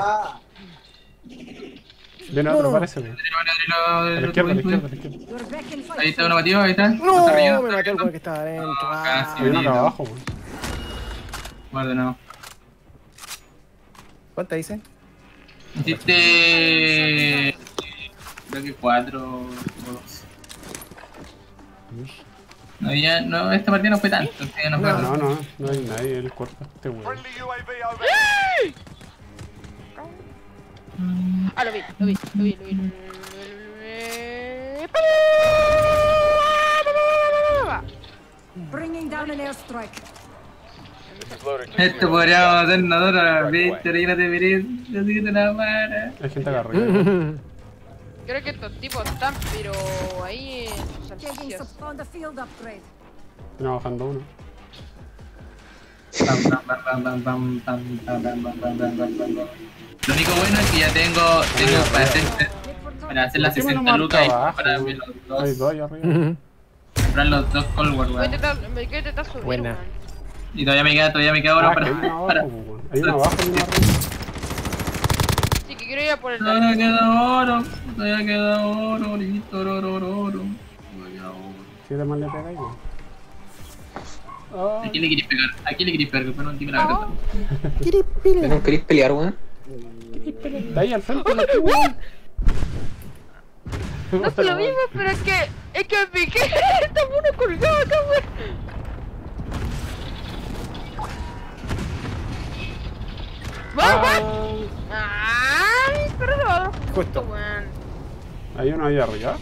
Speaker 4: Viene otro, parece, weón.
Speaker 2: Drilo, buena drilo,
Speaker 4: A la
Speaker 2: drilo,
Speaker 4: izquierda, a la
Speaker 2: drilo.
Speaker 4: izquierda, a la izquierda.
Speaker 6: You're back in fight.
Speaker 2: Ahí está uno batido, ahí está.
Speaker 5: No,
Speaker 2: Está relleno,
Speaker 5: me
Speaker 2: está
Speaker 5: mató el
Speaker 2: relleno.
Speaker 5: weón que estaba adentro.
Speaker 2: Ah,
Speaker 5: Ah.
Speaker 2: casi.
Speaker 4: Hay uno acá abajo, weón.
Speaker 2: Guarda, no.
Speaker 5: ¿Cuántas dice?
Speaker 2: Hiciste... Creo que 4 o 2. No, ya, no, esta partida no fue tanto. Ya no fue
Speaker 4: No, no, no hay nadie. El cuerpo este weón.
Speaker 8: Friendly UAV overhead.
Speaker 1: Ah, lo vi.
Speaker 6: Bringing down an airstrike.
Speaker 2: Esto podríamos hacer nosotros a las 20, reírate, Miris. Así que te la para.
Speaker 4: Hay gente acá arriba. weón.
Speaker 1: Creo que estos tipos están, pero ahí en sus
Speaker 6: Taking
Speaker 1: salchichas.
Speaker 6: on the field upgrade.
Speaker 4: Viene bajando uno.
Speaker 2: Pam, pam, pam, pam, pam, pam, pam, pam, pam, pam, pam, pam, pam, pam. Lo único bueno es que ya tengo para hacer las
Speaker 4: ¿Por qué me lo
Speaker 2: 60
Speaker 4: marca
Speaker 2: lucas ahí
Speaker 4: abajo,
Speaker 2: para
Speaker 4: weón?
Speaker 2: ver los
Speaker 4: Hay
Speaker 2: dos.
Speaker 4: dos ahí arriba.
Speaker 2: comprar los dos Cold War, weón.
Speaker 1: Me quiero intentar subir,
Speaker 5: Buena.
Speaker 1: weón.
Speaker 2: Y todavía me queda oro
Speaker 4: Ah, que hay una abajo,
Speaker 2: para.
Speaker 4: pues, weón. Hay una abajo y una arriba.
Speaker 1: Sí, que quiero ir a por el
Speaker 2: Todavía queda oro, orito, oro. Todavía oro.
Speaker 4: Si además le pegáis, weón.
Speaker 2: ¿A quién le querés pegar? Pero no dime la verdad.
Speaker 3: ¿No queréis pelear, weón?
Speaker 4: Está ahí al frente, weón.
Speaker 1: No es lo mismo, pero es que me piqué. Está uno colgado acá, weón. ¡Vamos! ¡Ay! Perdón.
Speaker 5: Justo.
Speaker 1: Weón.
Speaker 4: Hay uno ahí arriba.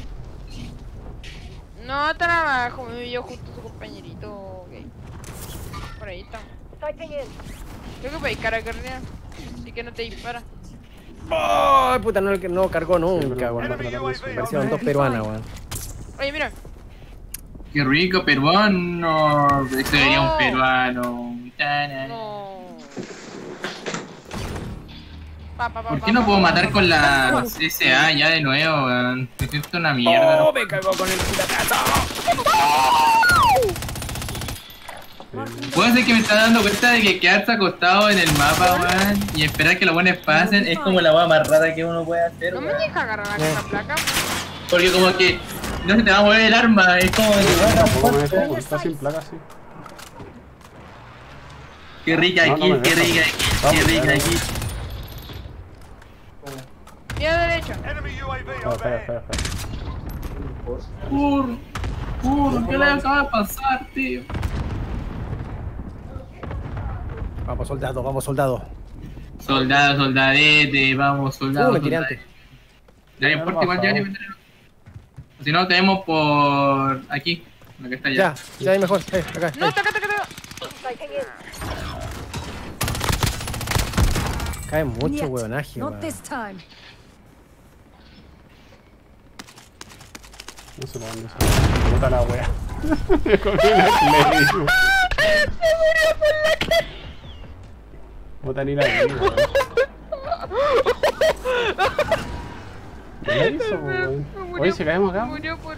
Speaker 1: No, está abajo, me vio justo su compañerito gay. Por ahí está. Creo que puede cara carnea. Así que no te dispara.
Speaker 5: ¡Oh, puta! No cargó
Speaker 4: Sí,
Speaker 5: nunca,
Speaker 4: pero
Speaker 5: weón.
Speaker 4: para matar a eso.
Speaker 5: Parecían dos peruanas, weón.
Speaker 1: Oye, mira.
Speaker 2: Qué rico, peruano. Ese sería un peruano.
Speaker 1: No.
Speaker 2: ¿Por qué no puedo matar con la CSA ya de nuevo, weón? Me siento una mierda.
Speaker 5: ¡Oh, me cagó con el putacazo!
Speaker 2: Puede ser que me está dando cuenta de que quedarse acostado en el mapa, weón, y esperar que los buenos pasen es como la weá más rara que uno puede hacer,
Speaker 1: No me
Speaker 2: weón.
Speaker 1: deja agarrar la placa.
Speaker 2: Porque como que no se te va a mover el arma, es como que
Speaker 4: Tampoco me
Speaker 2: weón,
Speaker 4: dejo, está sin placa, sí.
Speaker 2: qué rica
Speaker 4: No,
Speaker 2: aquí,
Speaker 4: no me
Speaker 2: qué
Speaker 4: deja.
Speaker 2: rica aquí,
Speaker 4: Vamos,
Speaker 2: qué rica
Speaker 4: ya.
Speaker 2: aquí.
Speaker 1: Mira derecha.
Speaker 8: Enemy UAV
Speaker 4: No, espera,
Speaker 8: overhead.
Speaker 4: espera.
Speaker 2: Puro, ¿qué le acaba de pasar, tío?
Speaker 5: Vamos, soldado, vamos, soldado.
Speaker 2: Soldado, soldadete, vamos, soldado.
Speaker 5: Me tiré antes.
Speaker 2: Ya no importa, igual ya ni meterlo. Si no, tenemos por aquí, la que está allá.
Speaker 5: Ya hay mejor. Acá.
Speaker 1: No,
Speaker 5: ahí.
Speaker 1: taca.
Speaker 5: Cae mucho
Speaker 6: Niet.
Speaker 5: huevonaje,
Speaker 6: Not
Speaker 5: weón.
Speaker 6: this time.
Speaker 4: No sé por dónde se puta la wea. Me comí una Clay. Puta ni la vi, weón. ¿Qué la hizo, weón? Oye, si caemos acá.
Speaker 1: Murió por...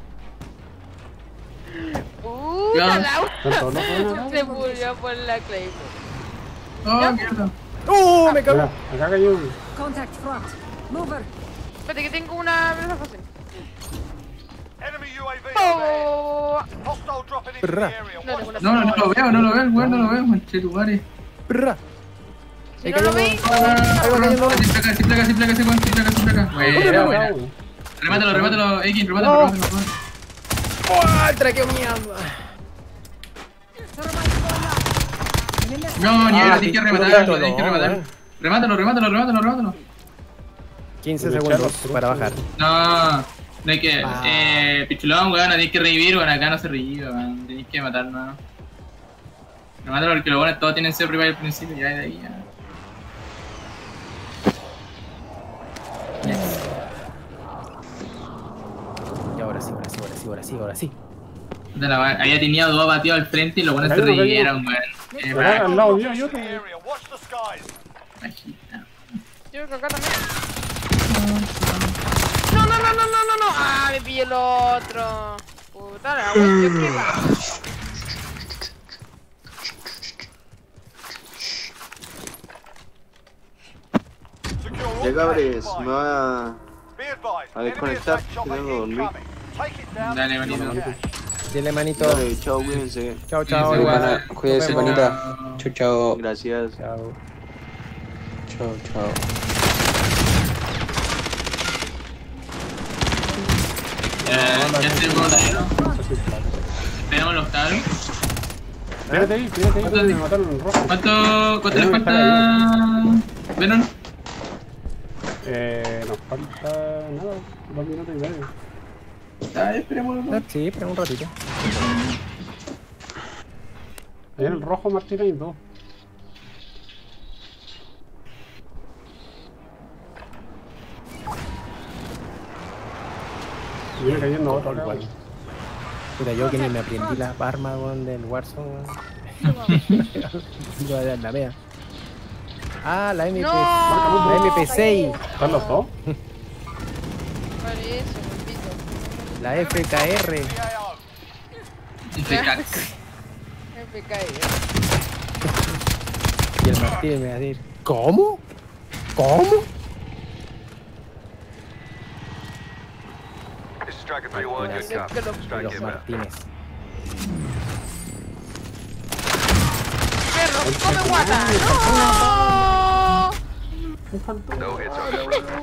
Speaker 2: Ya.
Speaker 1: la
Speaker 4: ¿Están todos los weones acá?
Speaker 1: Se murió por la Claymore.
Speaker 2: Oh, mierda.
Speaker 5: Me cagó!
Speaker 4: Mira, acá cayó uno.
Speaker 6: Contact front. Mover.
Speaker 1: Espérate que tengo una brasa fácil.
Speaker 8: Enemy UAV overhead.
Speaker 1: Oh,
Speaker 8: Hostile dropping into the
Speaker 5: Perra.
Speaker 8: area.
Speaker 1: no,
Speaker 8: Watch the
Speaker 2: No lo veo, el weón, no lo veo, manchetumare.
Speaker 5: ¡Prra!
Speaker 1: si no lo veis,
Speaker 5: Ahí va cayendo.
Speaker 2: Sin placa, sin placa. Buena. Remátalo, Ekin, remátalo.
Speaker 5: ¡Oh, el traqueo mierda!
Speaker 2: No, ni era, tienes que rematarlo,
Speaker 5: no,
Speaker 2: tienes que rematarlo. Remátalo.
Speaker 5: 15 segundos para bajar.
Speaker 2: No hay que, pichulón, weón, no tienes que revivir, weón, acá no se revive, weón, tenés que matar, no. Remátalo porque los buenos todos tienen que ser revive al principio, ya de ahí, ya.
Speaker 5: Y ahora sí.
Speaker 2: Había tenido dos abatidos al frente y los buenos se revivieron, weón.
Speaker 4: Acá al lado mío, yo
Speaker 8: the area. Watch the skies.
Speaker 2: Bajita.
Speaker 1: yo creo que acá también. No. Ah, me pillé el otro. Puta la wea, yo qué va.
Speaker 8: Secure all
Speaker 7: Ya cabres,
Speaker 8: cash
Speaker 7: me voy a...
Speaker 8: Be advised,
Speaker 7: a
Speaker 8: enemy
Speaker 7: desconectar,
Speaker 8: attack
Speaker 7: que
Speaker 8: chopper
Speaker 7: tengo que dormir.
Speaker 8: incoming. Take it down.
Speaker 2: Dale,
Speaker 8: and
Speaker 2: manito.
Speaker 8: secure the cash.
Speaker 5: Dile manito.
Speaker 7: Dale, chao, cuídense.
Speaker 5: Chao,
Speaker 2: Sí,
Speaker 5: chao.
Speaker 2: sí,
Speaker 5: igual.
Speaker 2: bueno.
Speaker 3: Cuídese,
Speaker 5: Nos vemos.
Speaker 3: panita. Chao.
Speaker 7: Gracias.
Speaker 5: Chao.
Speaker 3: Chao.
Speaker 2: Ya estoy con
Speaker 4: Está sin placa.
Speaker 2: tenemos los cabros.
Speaker 4: Espérate ahí, me mataron en rojo.
Speaker 2: ¿Cuánto les falta? ¿Venom?
Speaker 4: Nos falta nada, 2 minutos y medio.
Speaker 2: Esperemos.
Speaker 5: Sí, espera un ratito.
Speaker 4: Ahí en el rojo, Martín, hay 2. Viene cayendo otro acá,
Speaker 5: Igual.
Speaker 4: weón.
Speaker 5: Puta, yo que ni me aprendí la arma, weón, del Warzone, weón. Yo a la vea. Ah, la MP.
Speaker 1: No.
Speaker 5: La MP6.
Speaker 4: ¿Están los dos?
Speaker 1: Parece, maldito.
Speaker 5: La FKR.
Speaker 8: CAO.
Speaker 2: FK.
Speaker 1: FK.
Speaker 5: Y el Martín me va a decir, ¿cómo? ¿Cómo?
Speaker 8: This is Striker 3-1, good copy. Strike
Speaker 5: Los
Speaker 8: inbound.
Speaker 5: Martínez.
Speaker 1: ¡Perro! ¡Come guata! ¡No!
Speaker 8: No hits on the front.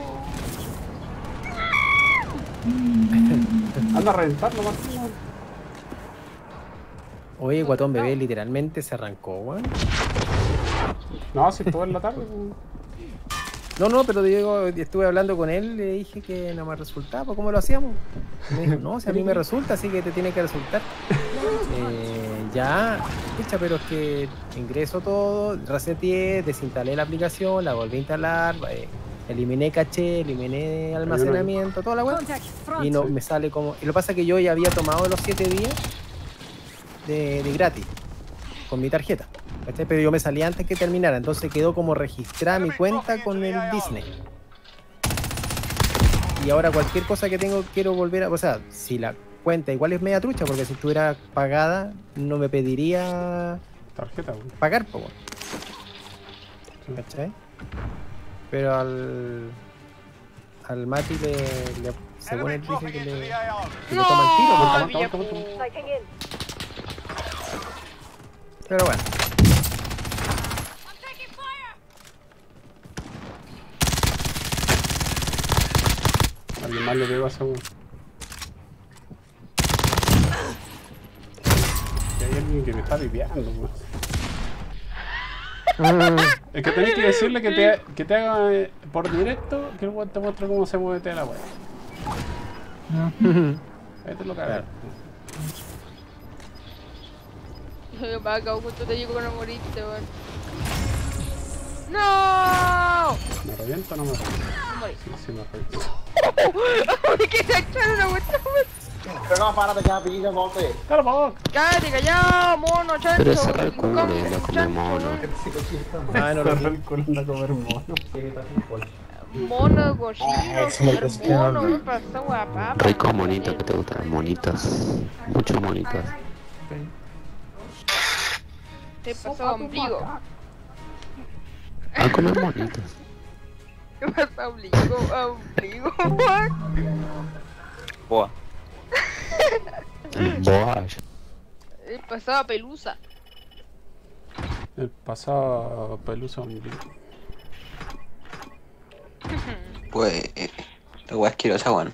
Speaker 4: Anda a reventarlo, Martín.
Speaker 5: Oye, Guatón Bebé literalmente se arrancó, weón.
Speaker 4: No, si estuvo en la tarde.
Speaker 5: No, pero digo, estuve hablando con él, le dije que no me resultaba, pues, ¿cómo lo hacíamos? Me dijo, no, si a mí me resulta, así que te tiene que resultar. Ya, escucha, pero es que ingreso todo, reseteé, desinstalé la aplicación, la volví a instalar, eliminé caché, eliminé almacenamiento, toda la web.
Speaker 6: Contact front.
Speaker 5: Y no me sale como. Y lo que pasa es que yo ya había tomado los 7 días de gratis con mi tarjeta. ¿Cachai? Pero yo me salí antes que terminara, entonces quedó como registrada mi cuenta con el Disney. Y ahora cualquier cosa que tengo quiero volver a. O sea, si la cuenta igual es media trucha, porque si estuviera pagada no me pediría
Speaker 4: Tarjeta, weón.
Speaker 5: pagar, po, weón. ¿Cachai? Pero al Mati según él dice que le toma el tiro,
Speaker 1: ¡No!
Speaker 5: porque
Speaker 1: Villapu.
Speaker 5: pero bueno.
Speaker 4: Alguien más le pegó a ese weón. Y hay alguien que me está vipeando, weón. Es que tenés que decirle que te haga por directo, que el weón te muestre cómo se mueve la weá. Ahí te lo cagas.
Speaker 1: Me va a cagar justo te digo que no moriste, weón. ¡No!
Speaker 4: ¿Me reviento o no me reviento?
Speaker 1: No morí.
Speaker 4: Sí, me reviento.
Speaker 1: ¡Uy, que se echaron una vuelta, weón!
Speaker 7: Pero no, párate ya, pillita, bote.
Speaker 4: ¡Cala, pa' vos!
Speaker 1: ¡Cállate, callado, mono, chancho!
Speaker 3: Pero se recubre, no come mono.
Speaker 5: Ah, no lo vi.
Speaker 4: el culo anda a comer mono.
Speaker 1: Mono, cochino, mono, ¿qué pasó, guapa?
Speaker 3: Rico monito, que te gustan? Monitos. Muchos monitos.
Speaker 1: ¿Qué pasó, ombligo?
Speaker 3: A comer monitos.
Speaker 1: ¿Qué pasó, ombligo? Ombligo, weón.
Speaker 3: Boa.
Speaker 1: ¿Qué pasó, pelusa?
Speaker 4: El pasado pelusa ombligo.
Speaker 3: Pues, la weá asquerosa, weón.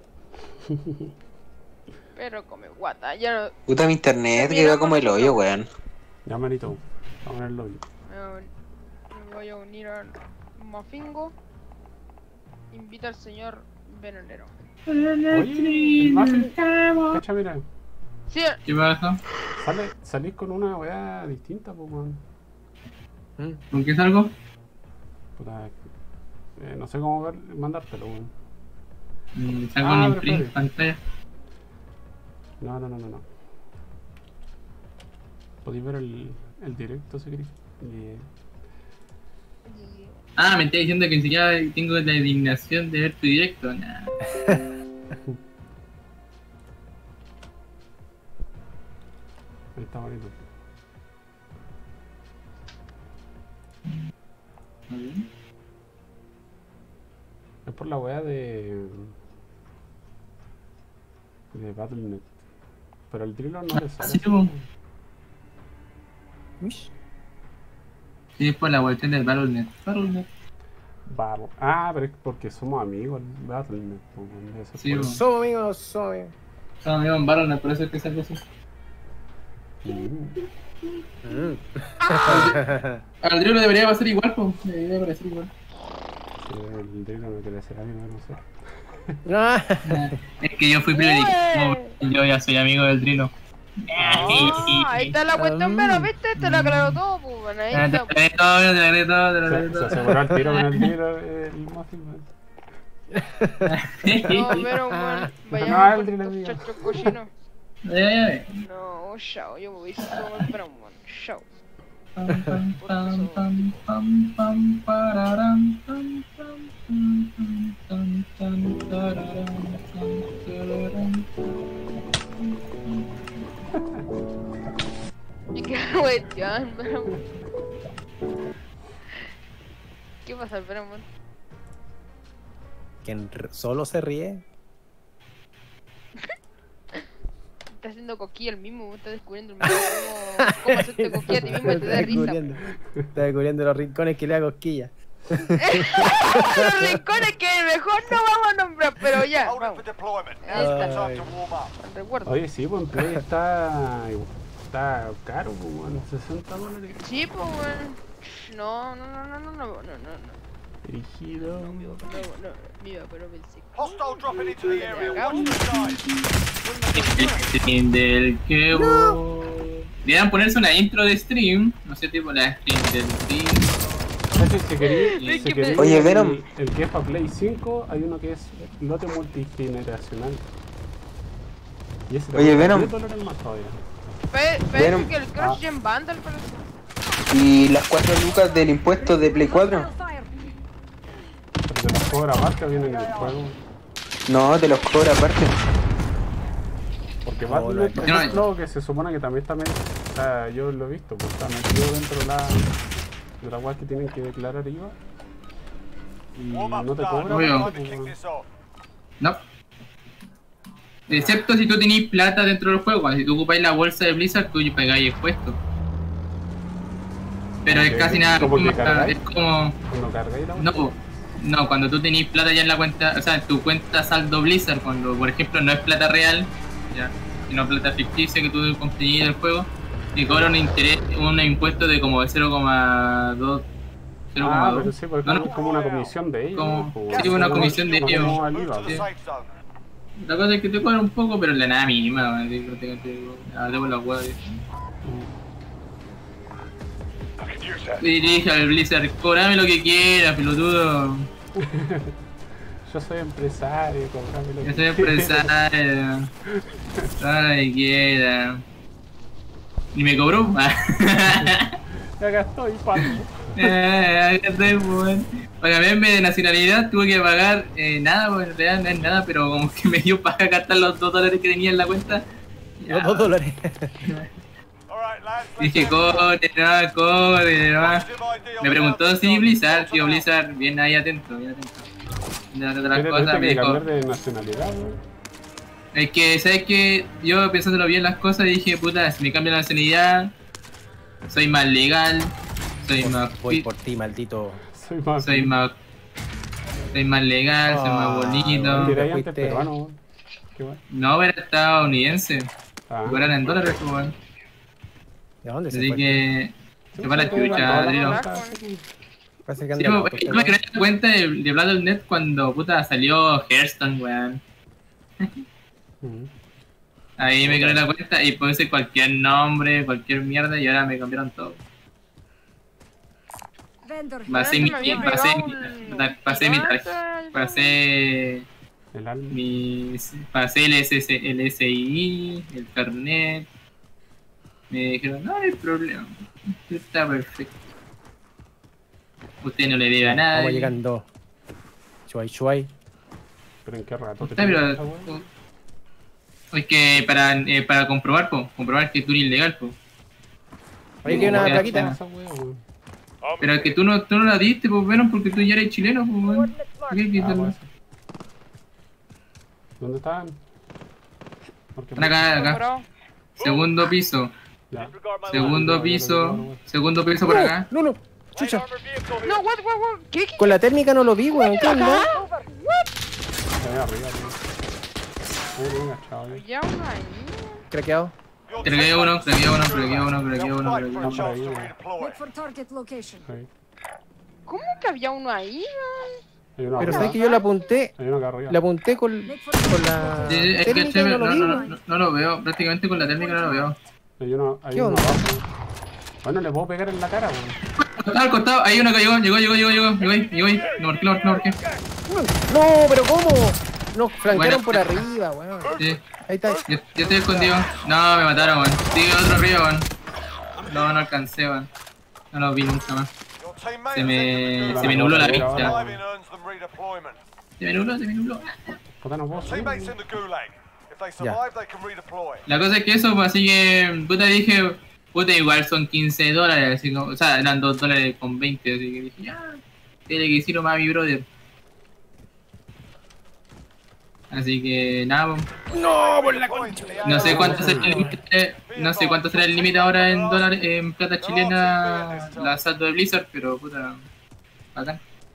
Speaker 1: Pero come guata, ya no...
Speaker 3: Puta, mi internet quedó como el hoyo, weón.
Speaker 4: Ya, manito. Vamos en el lobby.
Speaker 1: Me voy a unir al Mafingo. Invita al señor Venonero.
Speaker 4: Oye, el Muffin. Cacha, mira.
Speaker 1: Sí,
Speaker 2: ¿Qué pasa?
Speaker 4: Salís con una weá distinta, pues, weón.
Speaker 2: ¿Con qué salgo?
Speaker 4: Puta, no sé cómo mandártelo, weón.
Speaker 2: Salgo en imprint pantalla.
Speaker 4: No. Podéis ver el directo si queréis.
Speaker 2: Ah, me está diciendo que ni siquiera tengo la indignación de ver tu directo. Nah.
Speaker 4: Ahí está bonito. Es por la weá de Battle.net. Pero el Drillor no le sale.
Speaker 2: Sí,
Speaker 4: así.
Speaker 2: po.
Speaker 5: Uish.
Speaker 2: Sí, es por la cuestión del Battle.net.
Speaker 4: Ah, pero es porque somos amigos el Battle.net. po, weón, debe ser
Speaker 2: Sí,
Speaker 4: por
Speaker 2: po.
Speaker 4: eso.
Speaker 5: Somos amigos, somos amigos.
Speaker 2: Estamos amigos en Battle.net, por eso es que salgo así. Al Drilo debería pasar igual, pues. Debería parecer igual.
Speaker 4: Sí, el Drillor no quiere ser amigo, no sé.
Speaker 5: Ah,
Speaker 2: Es que yo fui privilegiado. Yo ya soy amigo del Drilo.
Speaker 1: ahí está la cuestión, pero viste, te lo aclaró todo, pues, bueno, ahí
Speaker 2: Te
Speaker 1: está.
Speaker 2: lo agradezco todo, te lo agradezco todo, te lo
Speaker 4: Se
Speaker 2: agradezco
Speaker 4: aseguró el tiro con el Drillor, el Muffin, weón.
Speaker 1: No, pero, bueno,
Speaker 4: No,
Speaker 1: vayamos
Speaker 4: el Drilo
Speaker 1: por
Speaker 4: mío.
Speaker 1: chacho cochino.
Speaker 2: Ya.
Speaker 1: No, chao, yo me voy a comer, pero, bueno, chao.
Speaker 2: Pam, pam, pam, pam, pam, pam, pararam, pam, pam, pam, pam, pam, pam, tararam, pam, tararam, pam, pam, pam.
Speaker 1: Cuestión, pero... ¿Qué pasa, Paramount?
Speaker 5: Quien solo se ríe.
Speaker 1: Está haciendo coquilla el mismo, está descubriendo el mismo cómo hacerte coquilla a ti mismo y te da risa.
Speaker 5: Está descubriendo los rincones que le da cosquilla.
Speaker 1: Los rincones que mejor no vamos a nombrar, pero ya,
Speaker 8: Hold it
Speaker 1: vamos.
Speaker 8: for deployment.
Speaker 1: Ahí está.
Speaker 8: Time to warm up.
Speaker 1: Recuerdo.
Speaker 4: Oye, sí, pues en Play está caro, pues, weón, $60.
Speaker 1: Sí, pues, weón. No.
Speaker 4: Dirigido.
Speaker 1: No, mira, pero pensé.
Speaker 8: Hostile dropping into the area. Watch the skies.
Speaker 2: Stream del que deberían ponerse una intro de stream, no sé, tipo la stream del stream.
Speaker 4: Si queréis
Speaker 3: Oye, Venom.
Speaker 4: el que es para Play 5, hay uno que es lote multigeneracional. Y ese
Speaker 3: Oye,
Speaker 4: te
Speaker 3: Venom.
Speaker 4: cuesta $10 más todavía.
Speaker 1: Parece que el Crash Gen Bundle parece.
Speaker 3: ¿Y las 4 lucas del impuesto de Play 4?
Speaker 6: Fire.
Speaker 4: Pero te los cobra aparte o vienen en el juego.
Speaker 3: No, te los cobra aparte.
Speaker 4: Porque
Speaker 5: No,
Speaker 4: Batman,
Speaker 5: no,
Speaker 4: por
Speaker 2: no.
Speaker 4: ejemplo, que se supone que también está metido, o sea, yo lo he visto, pues está metido dentro de la web que tienen que declarar IVA. Y
Speaker 8: Warm
Speaker 4: no
Speaker 8: up
Speaker 4: te
Speaker 8: done.
Speaker 4: cobra.
Speaker 2: Obvio.
Speaker 8: Time to
Speaker 4: pues,
Speaker 8: kick
Speaker 4: weón.
Speaker 8: this off.
Speaker 2: No. Excepto si tú tenés plata dentro del juego, cuando si tú ocupáis la bolsa de Blizzard, tú pagáis impuestos. Pero es
Speaker 4: Ok,
Speaker 2: casi nada,
Speaker 4: ¿como que
Speaker 2: es
Speaker 4: cargáis?
Speaker 2: como...
Speaker 4: Cuando cargáis la
Speaker 2: No, po. No, cuando tú tenés plata ya en la cuenta, o sea, en tu cuenta saldo Blizzard, cuando por ejemplo no es plata real, ya, sino plata ficticia que tú conseguís del juego, te cobran un impuesto de como de 0,2.
Speaker 4: Ah, pero sí, porque
Speaker 2: No, no.
Speaker 4: es como una comisión de ellos.
Speaker 2: Como-
Speaker 4: ¿no? Pues,
Speaker 2: sí, una
Speaker 4: como-
Speaker 2: comisión de
Speaker 4: como
Speaker 2: ellos.
Speaker 4: al
Speaker 8: Move
Speaker 4: IVA,
Speaker 8: to the
Speaker 2: Sí.
Speaker 8: safe zone.
Speaker 2: La cosa es que te cobran un poco, pero la nada mínima, man, sí, prácticamente, debo la hueá. Y dije al Blizzard, cobrame lo que quieras, pelotudo.
Speaker 4: Yo soy empresario, comprame lo
Speaker 2: Yo
Speaker 4: que
Speaker 2: soy empresario. Todo lo que quiera. Y me cobró.
Speaker 4: Ya acá estoy, pato.
Speaker 2: Acá estoy, pues. Para cambiarme de nacionalidad tuve que pagar nada, pues en realidad no es nada, pero como que me dio para gastar los $2 que tenía en la cuenta. Ya,
Speaker 5: Los $2.
Speaker 8: Alright, lads.
Speaker 2: dije, corre, no. Me preguntó si Blizzard, tío Blizzard, bien ahí atento, bien atento. De otras
Speaker 4: Tienes
Speaker 2: cosas me
Speaker 4: que
Speaker 2: dijo,
Speaker 4: cambiar de nacionalidad, güey.
Speaker 2: es que, ¿sabes qué? Yo pensándolo bien las cosas dije, puta, si me cambio la nacionalidad, soy más legal, soy más
Speaker 5: Voy por ti, maldito.
Speaker 4: Soy más...
Speaker 2: soy más legal, soy más bonito.
Speaker 4: Era ahí
Speaker 5: Fuiste-
Speaker 4: antes peruano, güey. Qué bueno.
Speaker 2: No, era estadounidense,
Speaker 4: Ah.
Speaker 2: eran en dólares, pues, weón.
Speaker 5: ¿De dónde se
Speaker 2: Así
Speaker 5: fue?
Speaker 2: que, se va la
Speaker 4: Sí,
Speaker 2: chucha,
Speaker 4: sí,
Speaker 2: Drilo.
Speaker 5: Parece que
Speaker 2: Sí,
Speaker 5: anda en
Speaker 2: pues,
Speaker 5: auto,
Speaker 2: yo me creé la cuenta de Blood.net cuando puta salió Hearthstone, weón.
Speaker 4: Ujú.
Speaker 2: Ahí me creé la cuenta y puse cualquier nombre, cualquier mierda y ahora me cambiaron todo.
Speaker 6: Vendor.
Speaker 2: Pasé mi pasé
Speaker 4: El alma.
Speaker 2: pasé el SI, el carnet. Me dijeron, no hay problema, esto está perfecto. Usted no le debe a
Speaker 5: Vamos
Speaker 2: nadie.
Speaker 5: llegando. Chuay, chuay.
Speaker 4: Pero en qué rato te
Speaker 2: Está, pero
Speaker 4: esa weá?
Speaker 2: es que para comprobar, comprobar que tú eres ilegal, po.
Speaker 5: Oye, que hay una
Speaker 2: Ya
Speaker 5: plaquita.
Speaker 2: está.
Speaker 4: Esa weá, güey.
Speaker 2: Pero es que tú no la diste, pues bueno, porque tú ya eres chileno, pues bueno. ¿Por qué
Speaker 4: Ah,
Speaker 2: quitarlo?
Speaker 4: pues. ¿Dónde están? Porque
Speaker 2: Están acá. Segundo piso,
Speaker 4: Ya.
Speaker 2: segundo piso por acá.
Speaker 5: No, no. Chucha.
Speaker 1: No, what? ¿Qué?
Speaker 5: Con la técnica no lo vi, weón. ¿Qué onda?
Speaker 4: Ahí arriba, tío. Ahí, venga, chaval.
Speaker 1: Ya uno ahí.
Speaker 5: Craqueado.
Speaker 2: Cregué uno.
Speaker 8: Fight for a chance to redeploy.
Speaker 6: Look for target location.
Speaker 4: Ahí.
Speaker 1: ¿Cómo que había uno ahí?
Speaker 4: Hay uno
Speaker 5: Pero
Speaker 4: arriba.
Speaker 5: sabes que yo le apunté.
Speaker 4: Hay uno acá arriba.
Speaker 5: Le apunté con
Speaker 6: Look for
Speaker 5: la
Speaker 2: Sí, es que
Speaker 5: técnica y no lo vi,
Speaker 2: no,
Speaker 5: weón.
Speaker 2: no lo veo, prácticamente con la técnica no lo veo.
Speaker 4: Hay uno
Speaker 5: ¿Qué onda?
Speaker 4: abajo. Bueno, le puedo pegar en la cara, güey.
Speaker 2: Al costado, hay uno que llegó ahí. No marqué.
Speaker 5: No, pero ¿cómo? Nos flanquearon
Speaker 2: Bueno.
Speaker 5: por arriba, weón.
Speaker 2: Sí,
Speaker 5: Ahí está.
Speaker 2: yo estoy escondido. No, me mataron, weón. Sigue otro arriba, weón. No alcancé, weón. No lo vi nunca más.
Speaker 8: Your teammates
Speaker 2: Se me
Speaker 8: entered the
Speaker 2: nubló la
Speaker 8: gulag.
Speaker 2: vista.
Speaker 8: Surviving earns them redeployment.
Speaker 2: Se me nubló.
Speaker 4: Puta, no puedo subir,
Speaker 8: Teammates
Speaker 4: güey.
Speaker 8: in the gulag. If they survive, they can redeploy.
Speaker 2: La cosa es que eso, pues así que, puta, dije, Puta, igual son 15 dólares, así como, o sea, eran 2 dólares con 20, así que dije, ya, tiene que decirlo más a mi brother. Así que nada,
Speaker 5: No, por la concha.
Speaker 2: no sé cuánto será el límite, no sé cuánto será el límite ahora en dólares, en plata chilena, la saldo de Blizzard, pero puta, bacán.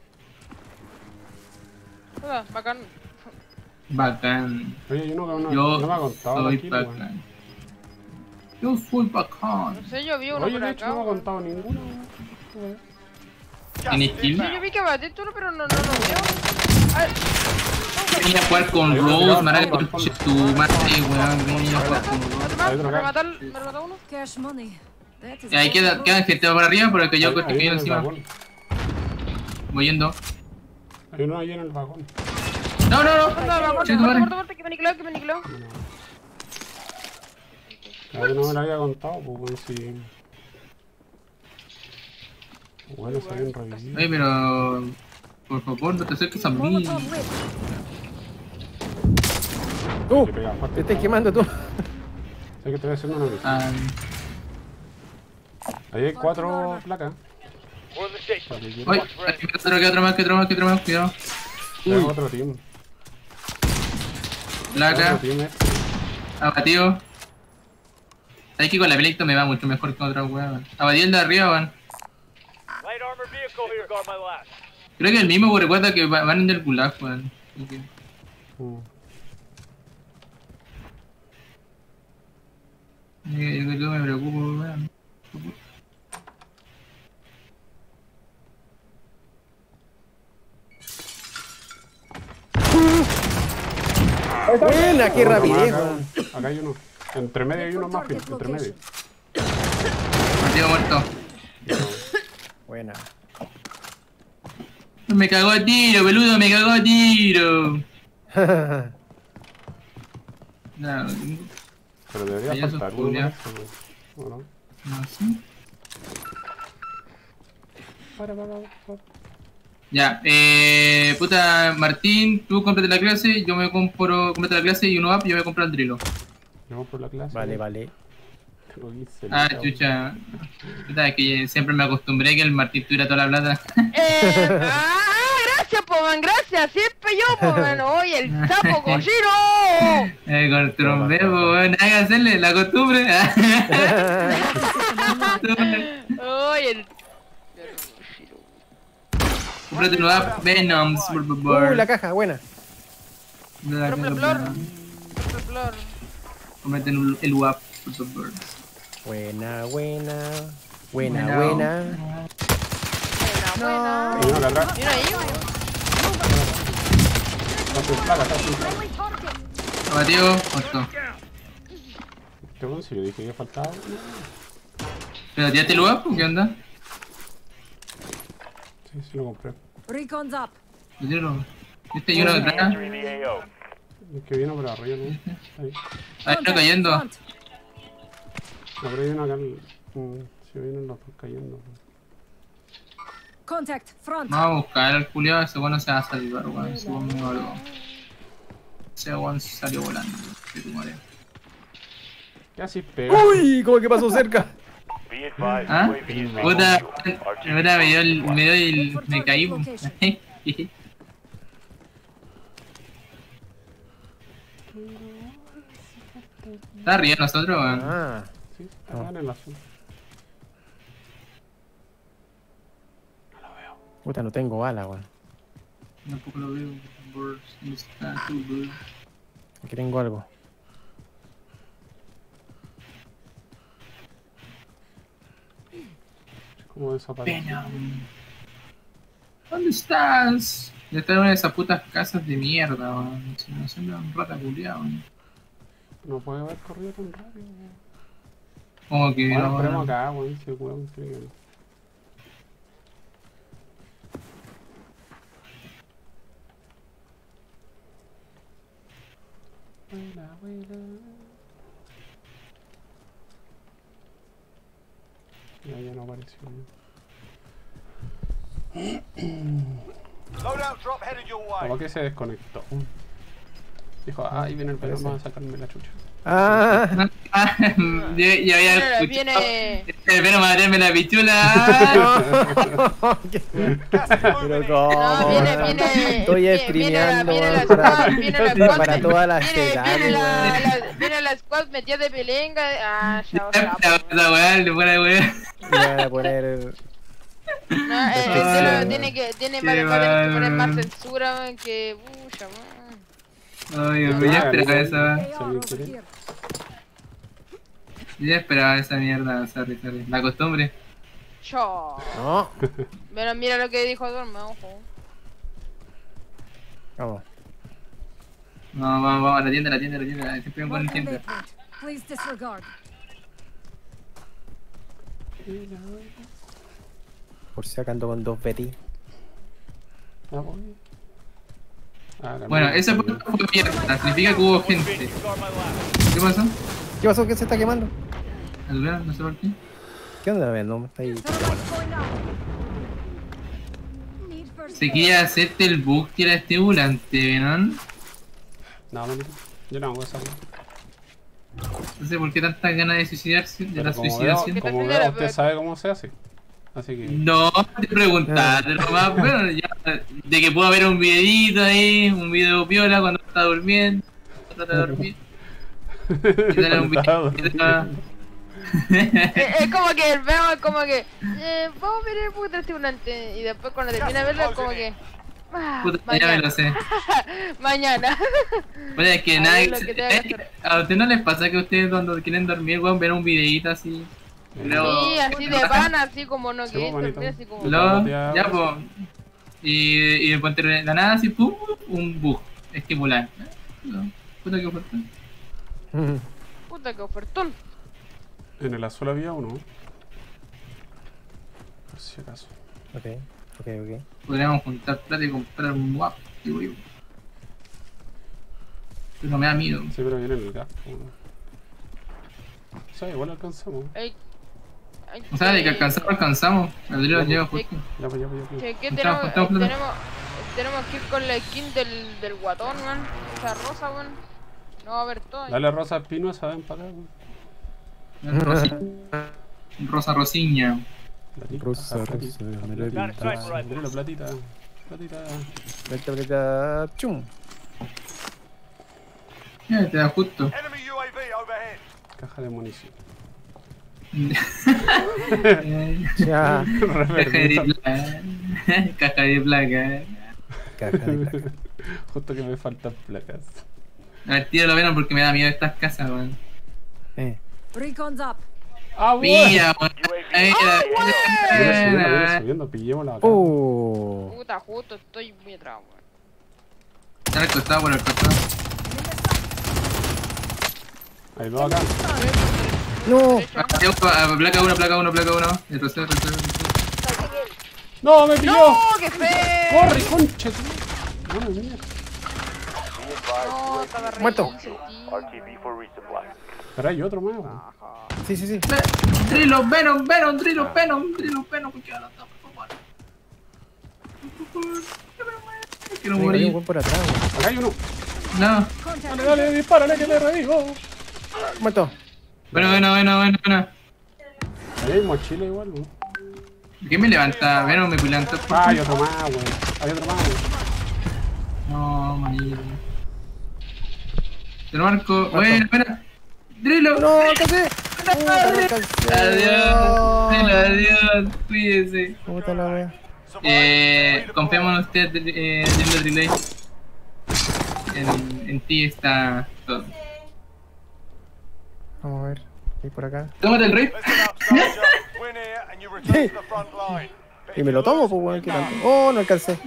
Speaker 1: Puta, bacán.
Speaker 2: Bacán.
Speaker 4: Oye, yo no
Speaker 2: Yo
Speaker 4: me ha contado
Speaker 2: soy
Speaker 4: aquí, weón.
Speaker 2: bacán. Yo soy bacán.
Speaker 1: No sé, yo vi uno
Speaker 4: Oye,
Speaker 1: por
Speaker 4: de hecho
Speaker 1: acá.
Speaker 4: no me ha
Speaker 1: weón.
Speaker 4: contado ninguno, weón.
Speaker 2: ¿En Steam?
Speaker 1: Sí, yo vi que batiste uno, pero no lo veo. Ay,
Speaker 2: Voy a jugar con Rose, maraca, conche tu madre, weón. Voy a jugar con Rose.
Speaker 1: otro más,
Speaker 4: Hay otro
Speaker 1: me
Speaker 4: acá.
Speaker 1: remató uno.
Speaker 6: Cash money. That is
Speaker 2: Y ahí
Speaker 6: gold.
Speaker 2: queda gente por arriba, por el que yo
Speaker 4: Hay
Speaker 2: coche que
Speaker 4: uno
Speaker 2: viene
Speaker 4: en el
Speaker 2: encima.
Speaker 4: vagón.
Speaker 2: Voy yendo.
Speaker 4: Hay uno ahí en el vagón.
Speaker 2: No, no, no.
Speaker 1: Muerto,
Speaker 2: Che, tu madre.
Speaker 1: que me niqueló, que me niqueló.
Speaker 4: Claro, no me lo había contado, pues bueno, sí. Bueno, se habían revivido.
Speaker 2: Oye, pero... Por favor, no te acerques a mí.
Speaker 6: Molotov lit.
Speaker 4: Que pega fuerte.
Speaker 5: Te estás quemando tú.
Speaker 4: Sé que estoy haciendo una misión.
Speaker 2: Ah,
Speaker 4: Ahí hay 4 placas.
Speaker 8: We're in the safe
Speaker 4: Para
Speaker 8: zone.
Speaker 4: que
Speaker 2: oye, aquí que otro más, cuidado.
Speaker 4: Hay otro team.
Speaker 2: Placa,
Speaker 4: Otro team este.
Speaker 2: abatido. Sabes que con la pelita me va mucho mejor que otra weá. Abatido el de arriba, weón.
Speaker 8: Light armored vehicle here. Guard my last.
Speaker 2: Creo que el mismo, porque recuerda que van en el gulag, weón. Así que- Yo me preocupo, weón.
Speaker 5: Buena, qué
Speaker 4: Otro más
Speaker 5: rapidez,
Speaker 4: acá.
Speaker 5: weón.
Speaker 4: Acá hay uno. Entre medio hay uno más, Phil, entre medio.
Speaker 2: Abatido muerto.
Speaker 5: Buena.
Speaker 2: Me cagó a tiro, peludo, me cagó a tiro. No,
Speaker 4: Pero debería
Speaker 2: Ahí esos
Speaker 4: faltar uno
Speaker 2: culiados.
Speaker 4: más, ¿o no?
Speaker 2: no sé.
Speaker 4: Para.
Speaker 2: Ya, puta, Martín, tú cómprate la clase, yo me compro, cómprate la clase y uno up, yo me compro el drilo.
Speaker 4: Vamos por la clase.
Speaker 5: Vale, vale.
Speaker 4: Tengo 15
Speaker 2: Ah,
Speaker 4: lucas,
Speaker 2: chucha. Puta, es que siempre me acostumbré que el Martín tuviera toda la plata.
Speaker 1: Gracias, po, man, gracias. Siempre yo, po, man. Oye, el sapo cochino.
Speaker 2: Con trombeo, weón, hay que hacerle la costumbre.
Speaker 1: Oye, el...
Speaker 2: Cómprate uno up, Venoms, por favor.
Speaker 5: La caja, buena.
Speaker 1: Flor.
Speaker 2: Cómprate el UAP, por favor.
Speaker 5: Buena.
Speaker 2: Bueno.
Speaker 5: Buena.
Speaker 1: Buena.
Speaker 4: Hay uno acá atrás.
Speaker 1: Mira ahí, weón.
Speaker 4: Está sin placa, está sin placa.
Speaker 2: Abatido, muerto.
Speaker 4: ¿Qué bueno? Si yo dije que faltaba uno.
Speaker 2: ¿Pero tiraste el UAP o qué onda?
Speaker 4: Sí, sí lo compré.
Speaker 6: Recon's up.
Speaker 2: Lo tiro. Este y uno detrás.
Speaker 8: Entering the AO.
Speaker 4: Es que vino por arriba, ¿no? Ahí.
Speaker 2: Ahí está cayendo.
Speaker 6: Front.
Speaker 4: No, pero hay uno acá. Si vienen los dos cayendo.
Speaker 6: Contact. Front.
Speaker 2: Vamos a buscar al culiado, ese weón no se va a salvar, weón. Ese weón me valgo. Ese weón salió volando. Que tu madre.
Speaker 4: Casi pega.
Speaker 5: Uy, ¿cómo que pasó cerca?
Speaker 8: Be advised,
Speaker 2: ¿Ah?
Speaker 8: UAV is bingo
Speaker 2: Puta,
Speaker 8: fuel.
Speaker 2: puta, me caí. Está arriba de nosotros, weón.
Speaker 5: Ah,
Speaker 4: Sí, acá en el azul.
Speaker 5: puta, no tengo bala, weón.
Speaker 2: Tampoco lo veo. ¿Dónde está tú, weón?
Speaker 5: Aquí tengo algo.
Speaker 4: Como desaparece.
Speaker 2: Venom. ¿Dónde estás? Ya está en una de esas putas casas de mierda, weón. Se me hace un rata culiado, weón.
Speaker 4: No puede haber corrido tan rápido, weón.
Speaker 2: Como que
Speaker 4: Bueno,
Speaker 2: no,
Speaker 4: esperemos
Speaker 2: weón.
Speaker 4: acá, weón. Si el weón cree que no. Buena. Ya no apareció.
Speaker 8: Loadout drop headed your way.
Speaker 4: ¿Cómo que se desconectó? Dijo, ahí viene el Venom a sacarme la chucha.
Speaker 5: Ah,
Speaker 2: Ya había escuchado.
Speaker 1: Viene.
Speaker 2: El Venom a meterme la pichula.
Speaker 5: pero cómo.
Speaker 1: No, viene.
Speaker 5: Estoy streameando
Speaker 1: viene la
Speaker 5: para,
Speaker 1: squad, viene la squad.
Speaker 5: para todas las
Speaker 1: Viene
Speaker 5: edades.
Speaker 1: viene la squad metida de pelenga. Ah, chao,
Speaker 2: Esa weá, le pone weá.
Speaker 5: Me van a poner.
Speaker 1: No, tiene que poner más censura, man, que. Pucha, man.
Speaker 2: Ay, yo ya esperaba esa.
Speaker 6: They are over here.
Speaker 2: Yo ya esperaba esa mierda, sorry. La costumbre.
Speaker 1: Chao.
Speaker 5: No.
Speaker 1: Pero mira lo que dijo Dorma, ojo.
Speaker 5: Vamos.
Speaker 2: No, vamos, a la tienda. Siempre me ponen
Speaker 6: Welcome
Speaker 2: tienda.
Speaker 6: back. Please disregard.
Speaker 5: Por si acá ando con 2 Betty.
Speaker 4: Ah, voy. Ah,
Speaker 2: Bueno, esa puerta fue abierta, significa que hubo gente. ¿Qué pasó?
Speaker 5: ¿Qué pasó? ¿Qué se está quemando?
Speaker 2: ¿El Venom? No sé por qué.
Speaker 5: ¿Qué onda, Venom? Está ahí.
Speaker 6: Thermite's going down. Need first
Speaker 2: Se quiere hacerte el bug que era estimulante, Venom.
Speaker 4: No, yo no hago esa.
Speaker 2: No sé por qué tantas ganas de suicidarse, de
Speaker 4: Pero
Speaker 2: la
Speaker 4: como
Speaker 2: suicidación.
Speaker 4: veo, como
Speaker 1: primera,
Speaker 4: veo, usted
Speaker 1: pero-
Speaker 4: sabe cómo se hace. Así que.
Speaker 2: No, te preguntaste nomás, bueno, ya, de que puedo ver un videito ahí, un video piola cuando está durmiendo, trata de dormir. Y dale un
Speaker 4: Cuando
Speaker 2: video.
Speaker 4: estaba
Speaker 1: Es como que el veo, es como que. Vamos a ver el puto estimulante. Y después cuando termina de verlo, es como que.
Speaker 2: Puta, ya me lo sé.
Speaker 1: Mañana.
Speaker 2: Bueno, es que
Speaker 1: A
Speaker 2: nada,
Speaker 1: ver lo que te haga hacer.
Speaker 2: a ustedes no les pasa que ustedes cuando quieren dormir, weón, ven un videito así. Luego,
Speaker 1: Sí, así de van, así como no
Speaker 4: Sí,
Speaker 1: querés
Speaker 4: bonito.
Speaker 1: dormir, así como.
Speaker 2: luego, ya pues. Y después de la nada así, pum, un bug estimulante. No, puta que fuerte.
Speaker 1: Puta que ofertón.
Speaker 4: En el azul había uno. Por si acaso.
Speaker 5: Ok.
Speaker 2: Podríamos juntar plata y comprar un guapo, digo yo. Pero me da miedo.
Speaker 4: Sí, pero viene en el gas. O sea, igual alcanzamos.
Speaker 1: Ay,
Speaker 2: O sea, de que alcanzamos. El drill llega justo.
Speaker 4: Ya, pues.
Speaker 1: ¿Qué
Speaker 2: Juntamos,
Speaker 1: tenemos?
Speaker 2: juntamos
Speaker 1: Tenemos que ir con la skin del guatón, man. Esa rosa, man. No va a haber todo.
Speaker 4: Dale rosa pino esa ven para acá.
Speaker 2: Rosa Rosiña.
Speaker 4: Platita,
Speaker 5: Rosa,
Speaker 4: platita,
Speaker 5: rosa, me
Speaker 4: platita,
Speaker 5: la
Speaker 4: platita, Drilo, platita.
Speaker 5: Chum.
Speaker 2: Ya, te da justo.
Speaker 8: Enemy UAV overhead.
Speaker 4: Caja de munición.
Speaker 5: Ya.
Speaker 2: Caja de placa.
Speaker 5: Caja de placa.
Speaker 4: Justo que me faltan placas.
Speaker 2: A ver, tiro lo ven porque me da miedo estas casas, weón.
Speaker 6: Recon's up.
Speaker 4: ¡Ah, bueno!
Speaker 2: Mira, weón.
Speaker 4: Viene subiendo, pillémosla acá.
Speaker 1: Puta, justo estoy muy atrás, man.
Speaker 2: Está al costado, por el costado.
Speaker 4: Hay dos acá.
Speaker 5: No.
Speaker 2: Placa 1. Retrocedo.
Speaker 4: ¡No, me pilló!
Speaker 1: ¡No, qué feo!
Speaker 4: ¡Corre, concha! Madre mía.
Speaker 1: No, estaba re
Speaker 5: Muerto.
Speaker 1: easy, tío.
Speaker 8: RTV for resupply.
Speaker 4: Pero hay otro más, weón.
Speaker 5: Sí.
Speaker 2: Drilo, Venom, Drilo, porque ahora está por favor. Quiero
Speaker 5: Hay un
Speaker 2: morir.
Speaker 5: buen por atrás, weón.
Speaker 4: Acá hay uno.
Speaker 2: No.
Speaker 4: Dale, dispárale que le revivo.
Speaker 5: Muerto.
Speaker 2: Bueno.
Speaker 4: Ahí hay mochila igual, weón.
Speaker 2: ¿Qué me levanta? Venom me levantó.
Speaker 4: Ah, hay otro más, weón. Hay otro más, weón.
Speaker 2: No, manito. Te lo marco. Bueno. Drilo.
Speaker 5: No, alcancé. Puta, no alcancé.
Speaker 2: Adiós. Drilo, adiós. Cuídese.
Speaker 5: Puta la wea.
Speaker 2: Confiamos en usted, Drilo Relay. En ti está todo.
Speaker 5: Vamos a ver. Ahí por acá.
Speaker 2: Tómate el rey.
Speaker 8: Listen up, soldier. Win here and you return to the front line.
Speaker 5: Y me lo tomo, pues weón, ¿qué tanto? Oh, no alcancé.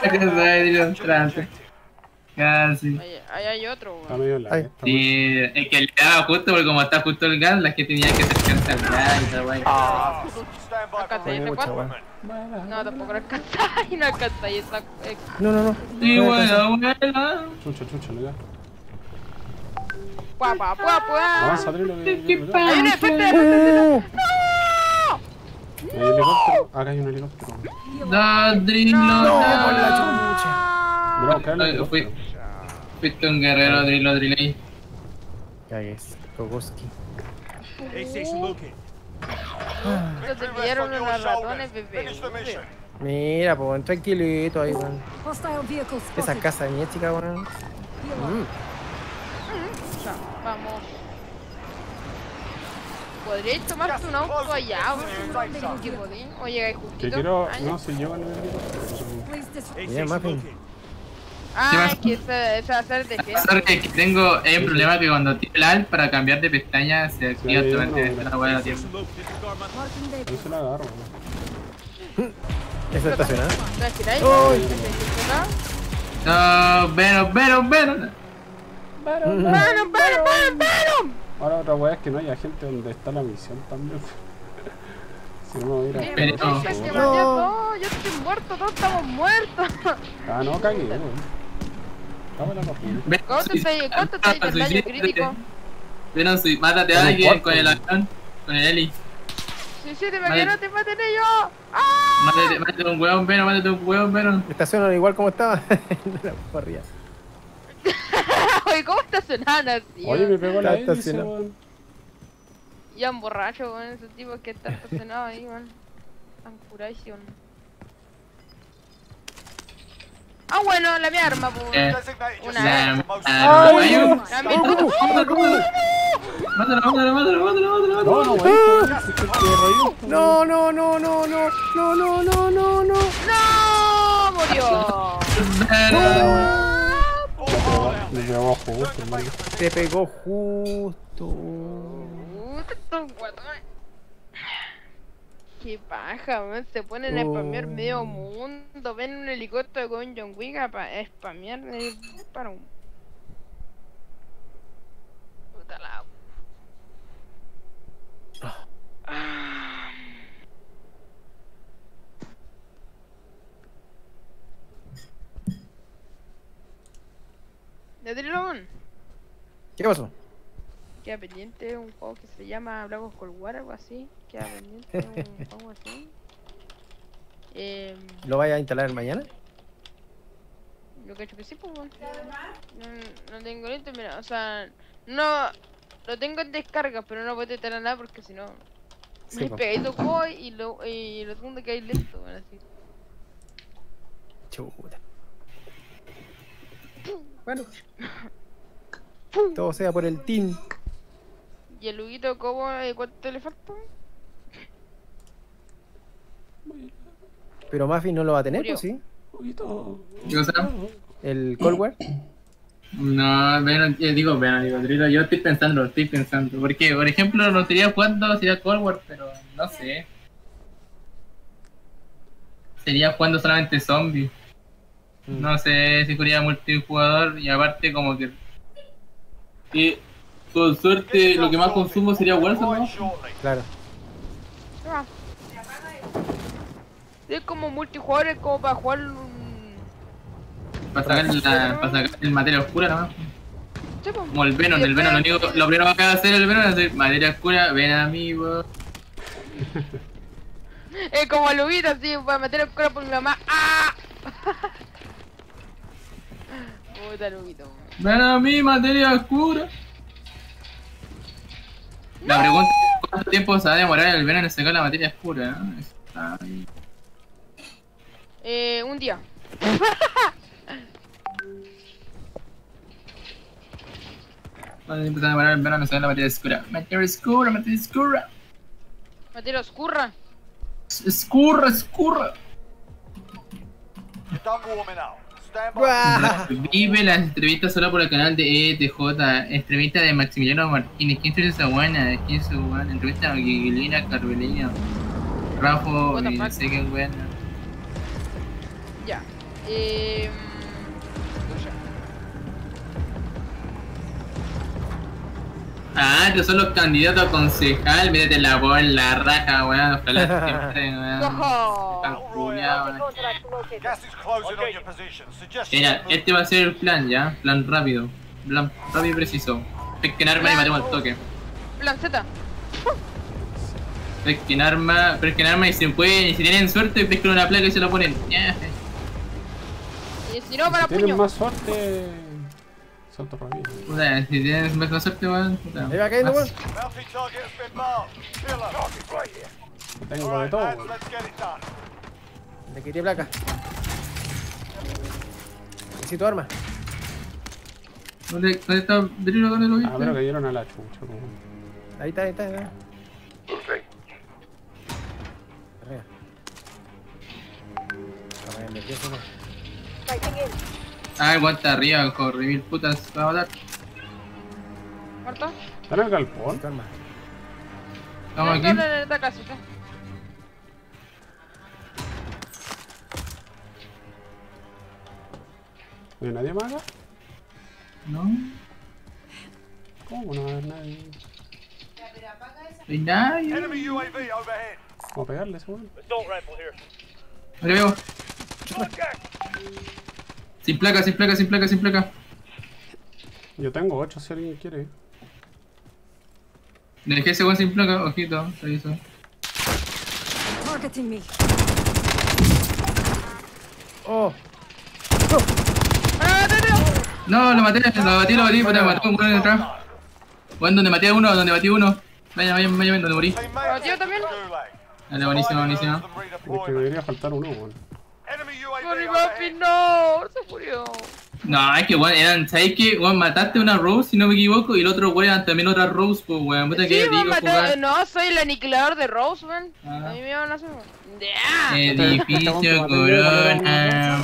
Speaker 2: Casi.
Speaker 1: Ahí hay otro,
Speaker 4: Está
Speaker 1: weón.
Speaker 4: medio en la.
Speaker 5: Ay.
Speaker 2: Sí, es que le daba justo porque como está justo el gas, la gente tenía que acercarse al gas y esa guay.
Speaker 8: Stand by for
Speaker 1: Alcanzáis ese
Speaker 5: mucha
Speaker 1: cuatro.
Speaker 5: weá.
Speaker 1: No, tampoco lo alcanzáis, no alcanzáis esa.
Speaker 5: No.
Speaker 2: Sí,
Speaker 5: No
Speaker 2: bueno,
Speaker 5: alcancé.
Speaker 2: bueno.
Speaker 4: Chucha, le da.
Speaker 1: Puapa.
Speaker 4: Avanza, Drilo.
Speaker 1: Hay un efecto de
Speaker 4: Hay helicóptero. Acá hay un helicóptero.
Speaker 2: Da, Drilo,
Speaker 5: No,
Speaker 2: da.
Speaker 5: por la chucha.
Speaker 4: Bro, acá hay un
Speaker 2: Fui.
Speaker 4: helicóptero.
Speaker 2: Fuiste un guerrero lo drillé.
Speaker 5: Cagues, Kogoski.
Speaker 1: Lo tuvieron unos ratones, bebé.
Speaker 5: Mira, pues, tranquilito ahí, weón.
Speaker 6: Hostile vehicle
Speaker 5: Esa
Speaker 6: spotted.
Speaker 5: casa de mi chica, weón.
Speaker 6: Heal up.
Speaker 1: Ya, vamos. ¿Podríais tomarte un auto allá, weón? ¿Qué podí? O llegáis
Speaker 4: Que
Speaker 1: justito.
Speaker 4: quiero.
Speaker 1: Ah,
Speaker 4: No, si llego en el equipo.
Speaker 6: Please disregard.
Speaker 5: Bien, Muffin.
Speaker 1: Ah, es que esa hacer defensa.
Speaker 2: Solo que tengo un problema que cuando tiro el alt para cambiar de pestaña se activa
Speaker 4: Sí,
Speaker 2: automáticamente
Speaker 4: no,
Speaker 2: la hueá de la tienda.
Speaker 6: Marking
Speaker 4: Ahí
Speaker 6: vehicle.
Speaker 4: se la agarro, weón.
Speaker 5: ¿Esa estacionada?
Speaker 1: ¿La tiráis?
Speaker 5: Uy.
Speaker 2: No, Venom.
Speaker 1: ¡Venom!
Speaker 4: Ahora otra weá es que no haya gente donde está la misión también. Si no me voy a ir a
Speaker 2: Pero-
Speaker 4: por
Speaker 1: Que
Speaker 4: eso,
Speaker 1: me
Speaker 4: weón.
Speaker 1: maté a todos, yo estoy muerto, todos estamos muertos.
Speaker 4: Ah, no, cagué, weón. Estaba en la partida.
Speaker 1: ¿Cuánto estáis de daño crítico?
Speaker 2: Venom, mátate a
Speaker 4: No
Speaker 2: alguien
Speaker 4: importa,
Speaker 2: con el
Speaker 4: weón.
Speaker 2: avión, con el heli.
Speaker 1: Suicídeme, que no te maten ellos. ¡Ah!
Speaker 2: Mátate un huevón, Venom.
Speaker 5: Estacionan igual como estaba. En la parrilla.
Speaker 1: Oye, ¿cómo estacionaban así?
Speaker 4: Oye, me
Speaker 1: weón?
Speaker 4: pegó la
Speaker 5: Está
Speaker 4: hélice,
Speaker 5: estacionado.
Speaker 4: weón.
Speaker 1: Iban borrachos, weón, esos tipos que están estacionados ahí, weón. Tan curación. Ah, bueno, la mi arma, pues. Una vez.
Speaker 2: Mátalo.
Speaker 4: No, no, weón. Es que rollo.
Speaker 5: No.
Speaker 1: ¡No! ¡Murió!
Speaker 4: Me pegó justo, hermano.
Speaker 5: Te pegó justo.
Speaker 1: Puta, estos guatones. Qué paja, weón. Se ponen a spamear medio mundo. Ven un helicóptero con John Wick a spamear para un. Puta la. Ah. ¿De Trilón?
Speaker 5: ¿Qué pasó?
Speaker 1: Queda pendiente un juego que se llama Black Ops Cold War, algo así. Queda pendiente un juego así.
Speaker 5: ¿Lo vaya a instalar mañana?
Speaker 1: Lo que he hecho que sí, pues, bueno. No tengo listo, mira, o sea, no lo tengo en descarga, pero no puedo instalar nada porque si no
Speaker 5: Sí,
Speaker 1: me
Speaker 5: po.
Speaker 1: pegadito juego y lo segundo que hay lento, bueno, así.
Speaker 5: Chuta. Bueno. Todo sea por el team.
Speaker 1: ¿Y el Huguito cómo, cuánto le falta?
Speaker 5: Pero Muffin no lo va a tener,
Speaker 1: Murió.
Speaker 5: pues sí.
Speaker 4: Poquito.
Speaker 2: ¿Qué cosa?
Speaker 5: El Cold War.
Speaker 2: No, Venom, digo, Drilo, yo estoy pensando. Porque, por ejemplo, no estaría jugando, sería Cold War, pero no sé. Sería jugando solamente zombies. No sé si sería multijugador y aparte como que... Y con suerte lo que más consumo sería Warzone, ¿no?
Speaker 5: Claro.
Speaker 1: Ah. Es como multijugador, es como para jugar
Speaker 2: Para sacar el materia oscura nomás.
Speaker 1: Sí, pues.
Speaker 2: Como el Venom, lo primero que va a hacer el Venom es hacer materia oscura, ven a mí, weón.
Speaker 1: Es como el Huguito, así, para meter el cuerpo por mi mamá. ¡Ah! Puta el Huguito.
Speaker 2: Ven a mí, materia oscura. La pregunta es cuánto tiempo se va a demorar el Venom en sacar la materia oscura, ¿no? Está ahí.
Speaker 1: Un día.
Speaker 2: Va a empezar a demorar el Venom en sacar la materia oscura. Materia oscura.
Speaker 1: Materia oscura.
Speaker 2: Escurra.
Speaker 5: ¡Guau!
Speaker 2: Vive las entrevistas solo por el canal de ETJ. Entrevista de Maximiliano Martínez. ¿Quién es esa buena? Entrevista a Guilina Carvelina. Rajo
Speaker 1: What the
Speaker 2: y no
Speaker 1: fuck?
Speaker 2: sé qué buena.
Speaker 1: Ya.
Speaker 2: Ah, estos son los candidatos a concejal. Mírate la voz en la raja, weón. Ojalá siempre, weón.
Speaker 1: ¡Cojo!
Speaker 2: Está culiao, weón.
Speaker 8: Gas is closing on your position. Suggestion.
Speaker 2: Mira, este va a ser el plan, ¿ya? Plan rápido. Plan rápido y preciso. Pesquen arma y matemos al toque.
Speaker 1: Plan Z.
Speaker 2: Pesquen arma y si pueden, y si tienen suerte, pesquen una placa y se la ponen. Ya.
Speaker 1: Y si no, para
Speaker 4: Si tienen
Speaker 1: puño.
Speaker 4: más suerte. Salto rápido.
Speaker 2: Puta, si tienes más suerte, weón. puta,
Speaker 5: Ahí va cayendo,
Speaker 2: más.
Speaker 5: weón.
Speaker 8: Bounty target has been marked. Killer. Target right here.
Speaker 4: Tengo de
Speaker 8: Alright,
Speaker 4: todo,
Speaker 8: lads,
Speaker 4: weón.
Speaker 8: let's get it done.
Speaker 5: Le quité placa. Necesito armas.
Speaker 2: ¿Dónde está Drilo? ¿Dónde lo viste?
Speaker 4: Ah, pero cayeron a la chucha, weón.
Speaker 5: Ahí está, ahí está, ahí está. Arriba. A ver, me empiezo, weón.
Speaker 2: Ah, aguanta arriba, corre mil putas, va a matar.
Speaker 1: ¿Muerto?
Speaker 4: ¿Están en el galpón?
Speaker 5: Necesito armas.
Speaker 2: Estamos aquí.
Speaker 1: En esta casita.
Speaker 4: ¿No hay nadie más acá?
Speaker 2: No,
Speaker 4: ¿Cómo no va a haber nadie?
Speaker 2: no hay nadie.
Speaker 8: Enemy UAV overhead.
Speaker 4: Vamos a pegarle a ese weón.
Speaker 8: Assault rifle here.
Speaker 2: Ahí veo.
Speaker 8: Contact.
Speaker 2: Sin placa, sin placa, sin placa, sin placa.
Speaker 4: Yo tengo 8 si alguien quiere.
Speaker 2: Dejé ese weón sin placa, ojito, se hizo.
Speaker 6: Targeting me.
Speaker 5: Oh,
Speaker 1: ¡Ah, te veo!
Speaker 2: No, lo maté, puta, me mató un weón detrás. Weón, donde maté a uno, donde batí uno. Vaya, donde morí.
Speaker 8: Teammates
Speaker 1: tío, también.
Speaker 8: Gulag.
Speaker 2: Dale, buenísimo, buenísimo.
Speaker 8: Them
Speaker 4: Es que
Speaker 8: redeployment.
Speaker 4: debería faltar uno, weón.
Speaker 8: Enemy UAV
Speaker 1: Sorry,
Speaker 8: overhead.
Speaker 1: papi, no. Se murió.
Speaker 2: No, es que weón, eran, ¿sabes qué? Weón, mataste una Rose, si no me equivoco, y el otro weón eran también otra Rose, pues weón, puta
Speaker 1: Sí,
Speaker 2: que
Speaker 1: me
Speaker 2: digo
Speaker 1: mató.
Speaker 2: jugar.
Speaker 1: No, soy el aniquilador de Rose, man.
Speaker 2: Ah.
Speaker 1: A mí me iban a hacer. ¡Ya!
Speaker 2: Edificio Corona.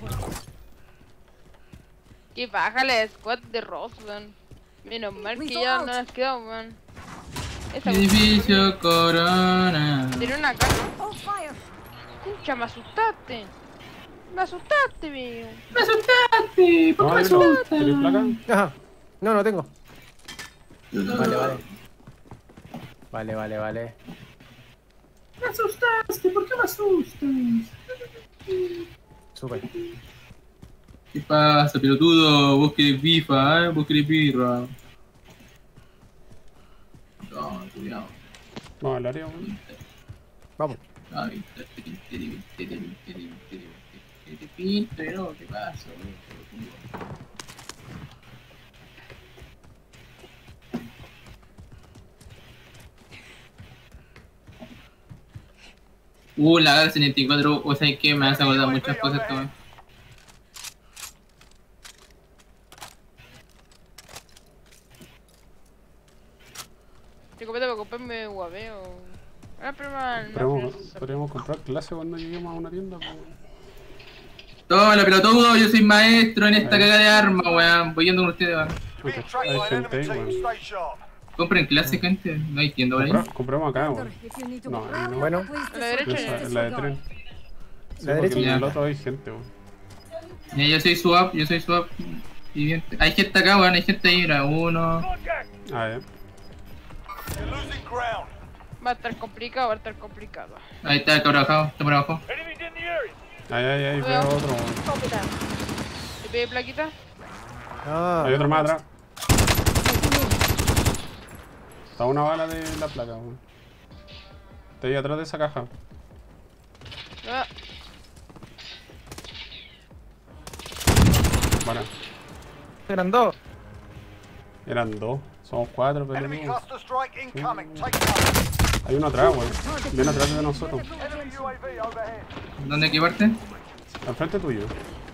Speaker 1: Que baja la squad de Rose, man. Menos mal que ya no nos quedó, man. Esa
Speaker 2: Edificio Corona.
Speaker 1: tiene una cara.
Speaker 6: Oh, fire.
Speaker 1: Escucha, me asustaste. Me asustaste, mío.
Speaker 2: Me asustaste, ¿por
Speaker 4: No,
Speaker 2: qué me
Speaker 4: Drilo,
Speaker 2: asustaste?
Speaker 4: ¿tienes placa?
Speaker 5: ajá. No, no tengo. Vale, vale. Vale, vale, vale.
Speaker 2: Me asustaste, ¿por qué me asustas?
Speaker 5: Súper.
Speaker 2: ¿Qué pasa, pelotudo? Vos querés bifa, vos querés birra. No, cuidado.
Speaker 4: Vamos al área, weón.
Speaker 5: Vamos.
Speaker 2: Ay, te pinto, ¿no? ¿Qué pasa, la Gala 74, o sea que me hace acordar muchas cosas también.
Speaker 1: Te compete para comprarme UAV o. Ah, pero man.
Speaker 4: Podríamos comprar clase cuando lleguemos a una tienda, pues, weón.
Speaker 2: Toma, pelotudo, yo soy maestro en esta cagada de armas, weón. Voy yendo con ustedes, weón.
Speaker 8: You're being tracked by an enemy team. Stay sharp.
Speaker 2: Compren clase, gente. No hay tienda por ahí.
Speaker 4: Compramos acá, weón.
Speaker 6: If you need to
Speaker 4: No,
Speaker 6: walk
Speaker 4: ahí no.
Speaker 5: Bueno.
Speaker 6: please
Speaker 1: A la derecha.
Speaker 6: disregard.
Speaker 4: En la de tren. Sí,
Speaker 5: La
Speaker 4: porque
Speaker 5: derecha.
Speaker 4: en el otro hay gente, weón.
Speaker 2: Ya, yo soy swap. Y bien. Hay gente acá, weón, hay gente ahí, mira, uno.
Speaker 8: Contact.
Speaker 4: Ah, ya.
Speaker 8: You're losing ground.
Speaker 1: Va a estar complicado, va a estar complicado.
Speaker 2: Ahí está el cabrón abajo, está por abajo.
Speaker 8: Enemies in the area.
Speaker 4: Ahí, veo otro, weón.
Speaker 1: ¿Te pide plaquita?
Speaker 5: Ah,
Speaker 4: Hay otro más atrás. Está una bala de la placa, weón. Está ahí atrás de esa caja.
Speaker 1: Ah,
Speaker 4: Bueno,
Speaker 5: eran dos.
Speaker 4: eran dos. Somos 4, pero
Speaker 8: Enemy
Speaker 4: no.
Speaker 8: cluster strike incoming. Take cover.
Speaker 4: Hay uno atrás, weón. Viene atrás de nosotros.
Speaker 8: Enemy UAV overhead.
Speaker 2: ¿Dónde aquí parte?
Speaker 4: Al frente tuyo.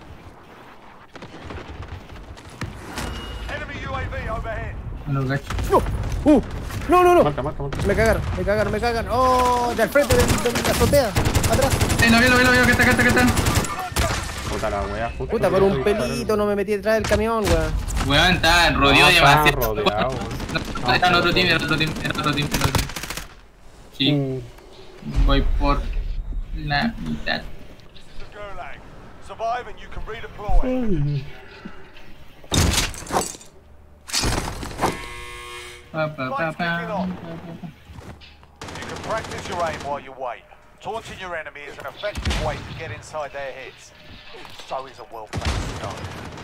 Speaker 8: Enemy UAV overhead.
Speaker 2: No lo cacho.
Speaker 5: ¡No! ¡No, no, no!
Speaker 4: Marca.
Speaker 5: Me cagaron. ¡Oh! De al frente de la azotea. Atrás.
Speaker 2: Lo veo, que está.
Speaker 4: Puta la wea, justo.
Speaker 5: Puta, por un pelito no me metí detrás del camión, weón.
Speaker 2: Weón, está
Speaker 4: No,
Speaker 2: rodeado
Speaker 4: está
Speaker 2: demasiado.
Speaker 4: rodeado, weón.
Speaker 2: No, está en otro team, Sí, voy por la mitad.
Speaker 8: The Gulag. Survive and you can redeploy. You can practice your aim while you wait. Taunting your enemy is an effective way to get inside their heads. So is a well-placed gun.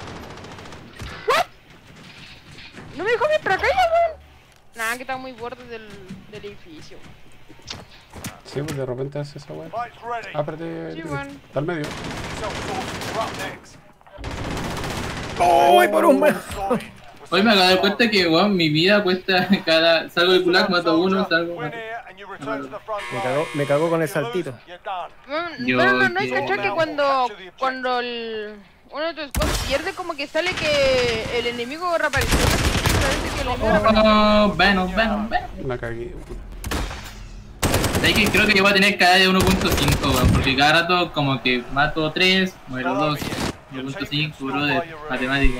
Speaker 1: ¿No me dejó mi paracaídas, weón? Nah, que está muy borde del edificio.
Speaker 4: Sí, pues de repente hace esa wea.
Speaker 8: Fight's ready.
Speaker 4: Áprete.
Speaker 1: Sí, weón.
Speaker 4: Está al medio.
Speaker 8: Self-sourcing are up next.
Speaker 5: ¡Uy, por un buen!
Speaker 8: Sorry.
Speaker 2: Hoy me acabo de dar cuenta que, weón, mi vida cuesta cada... Salgo del gulag, mato a uno, salgo...
Speaker 8: Win
Speaker 2: mato.
Speaker 8: here and you return to the front
Speaker 5: Me cagó con el
Speaker 8: If you lose,
Speaker 5: saltito.
Speaker 8: you're done.
Speaker 2: Yo
Speaker 1: Bueno, no hay
Speaker 2: que-
Speaker 1: cachar que cuando uno de tus squads pierde, como que sale que el enemigo reapareció. Parece que el enemigo reapareció.
Speaker 2: Oh, Venom.
Speaker 4: La cagué.
Speaker 2: Sabes que creo que yo voy a tener cada de 1.5, weón, porque cada rato como que mato 3, muero 2, 1.5, bro, de matemática.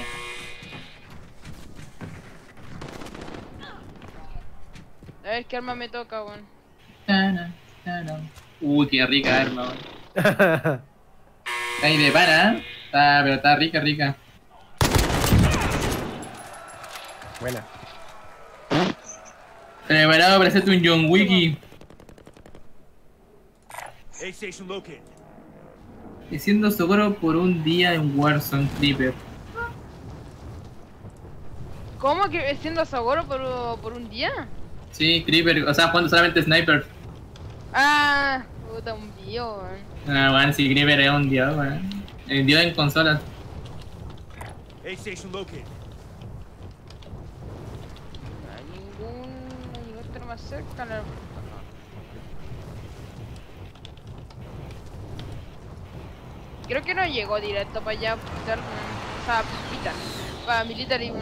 Speaker 1: A ver qué arma me toca, weón.
Speaker 2: Qué rica arma, weón. Ahí de pana, pero está rica.
Speaker 5: Buena.
Speaker 2: Preparado para hacerte un John Wick. Y siendo socorro por un día en Warzone Creeper.
Speaker 1: ¿Cómo que siendo Sagoro por un día?
Speaker 2: Sí, Creeper, o sea, jugando solamente Sniper.
Speaker 1: Ah, puta, un tío, weón.
Speaker 2: Ah, bueno, si Creeper es un dios, weón. El dios en consolas.
Speaker 1: No hay ningún helicóptero más cerca, no. Creo que no llegó directo para allá, o sea, militar, para militar y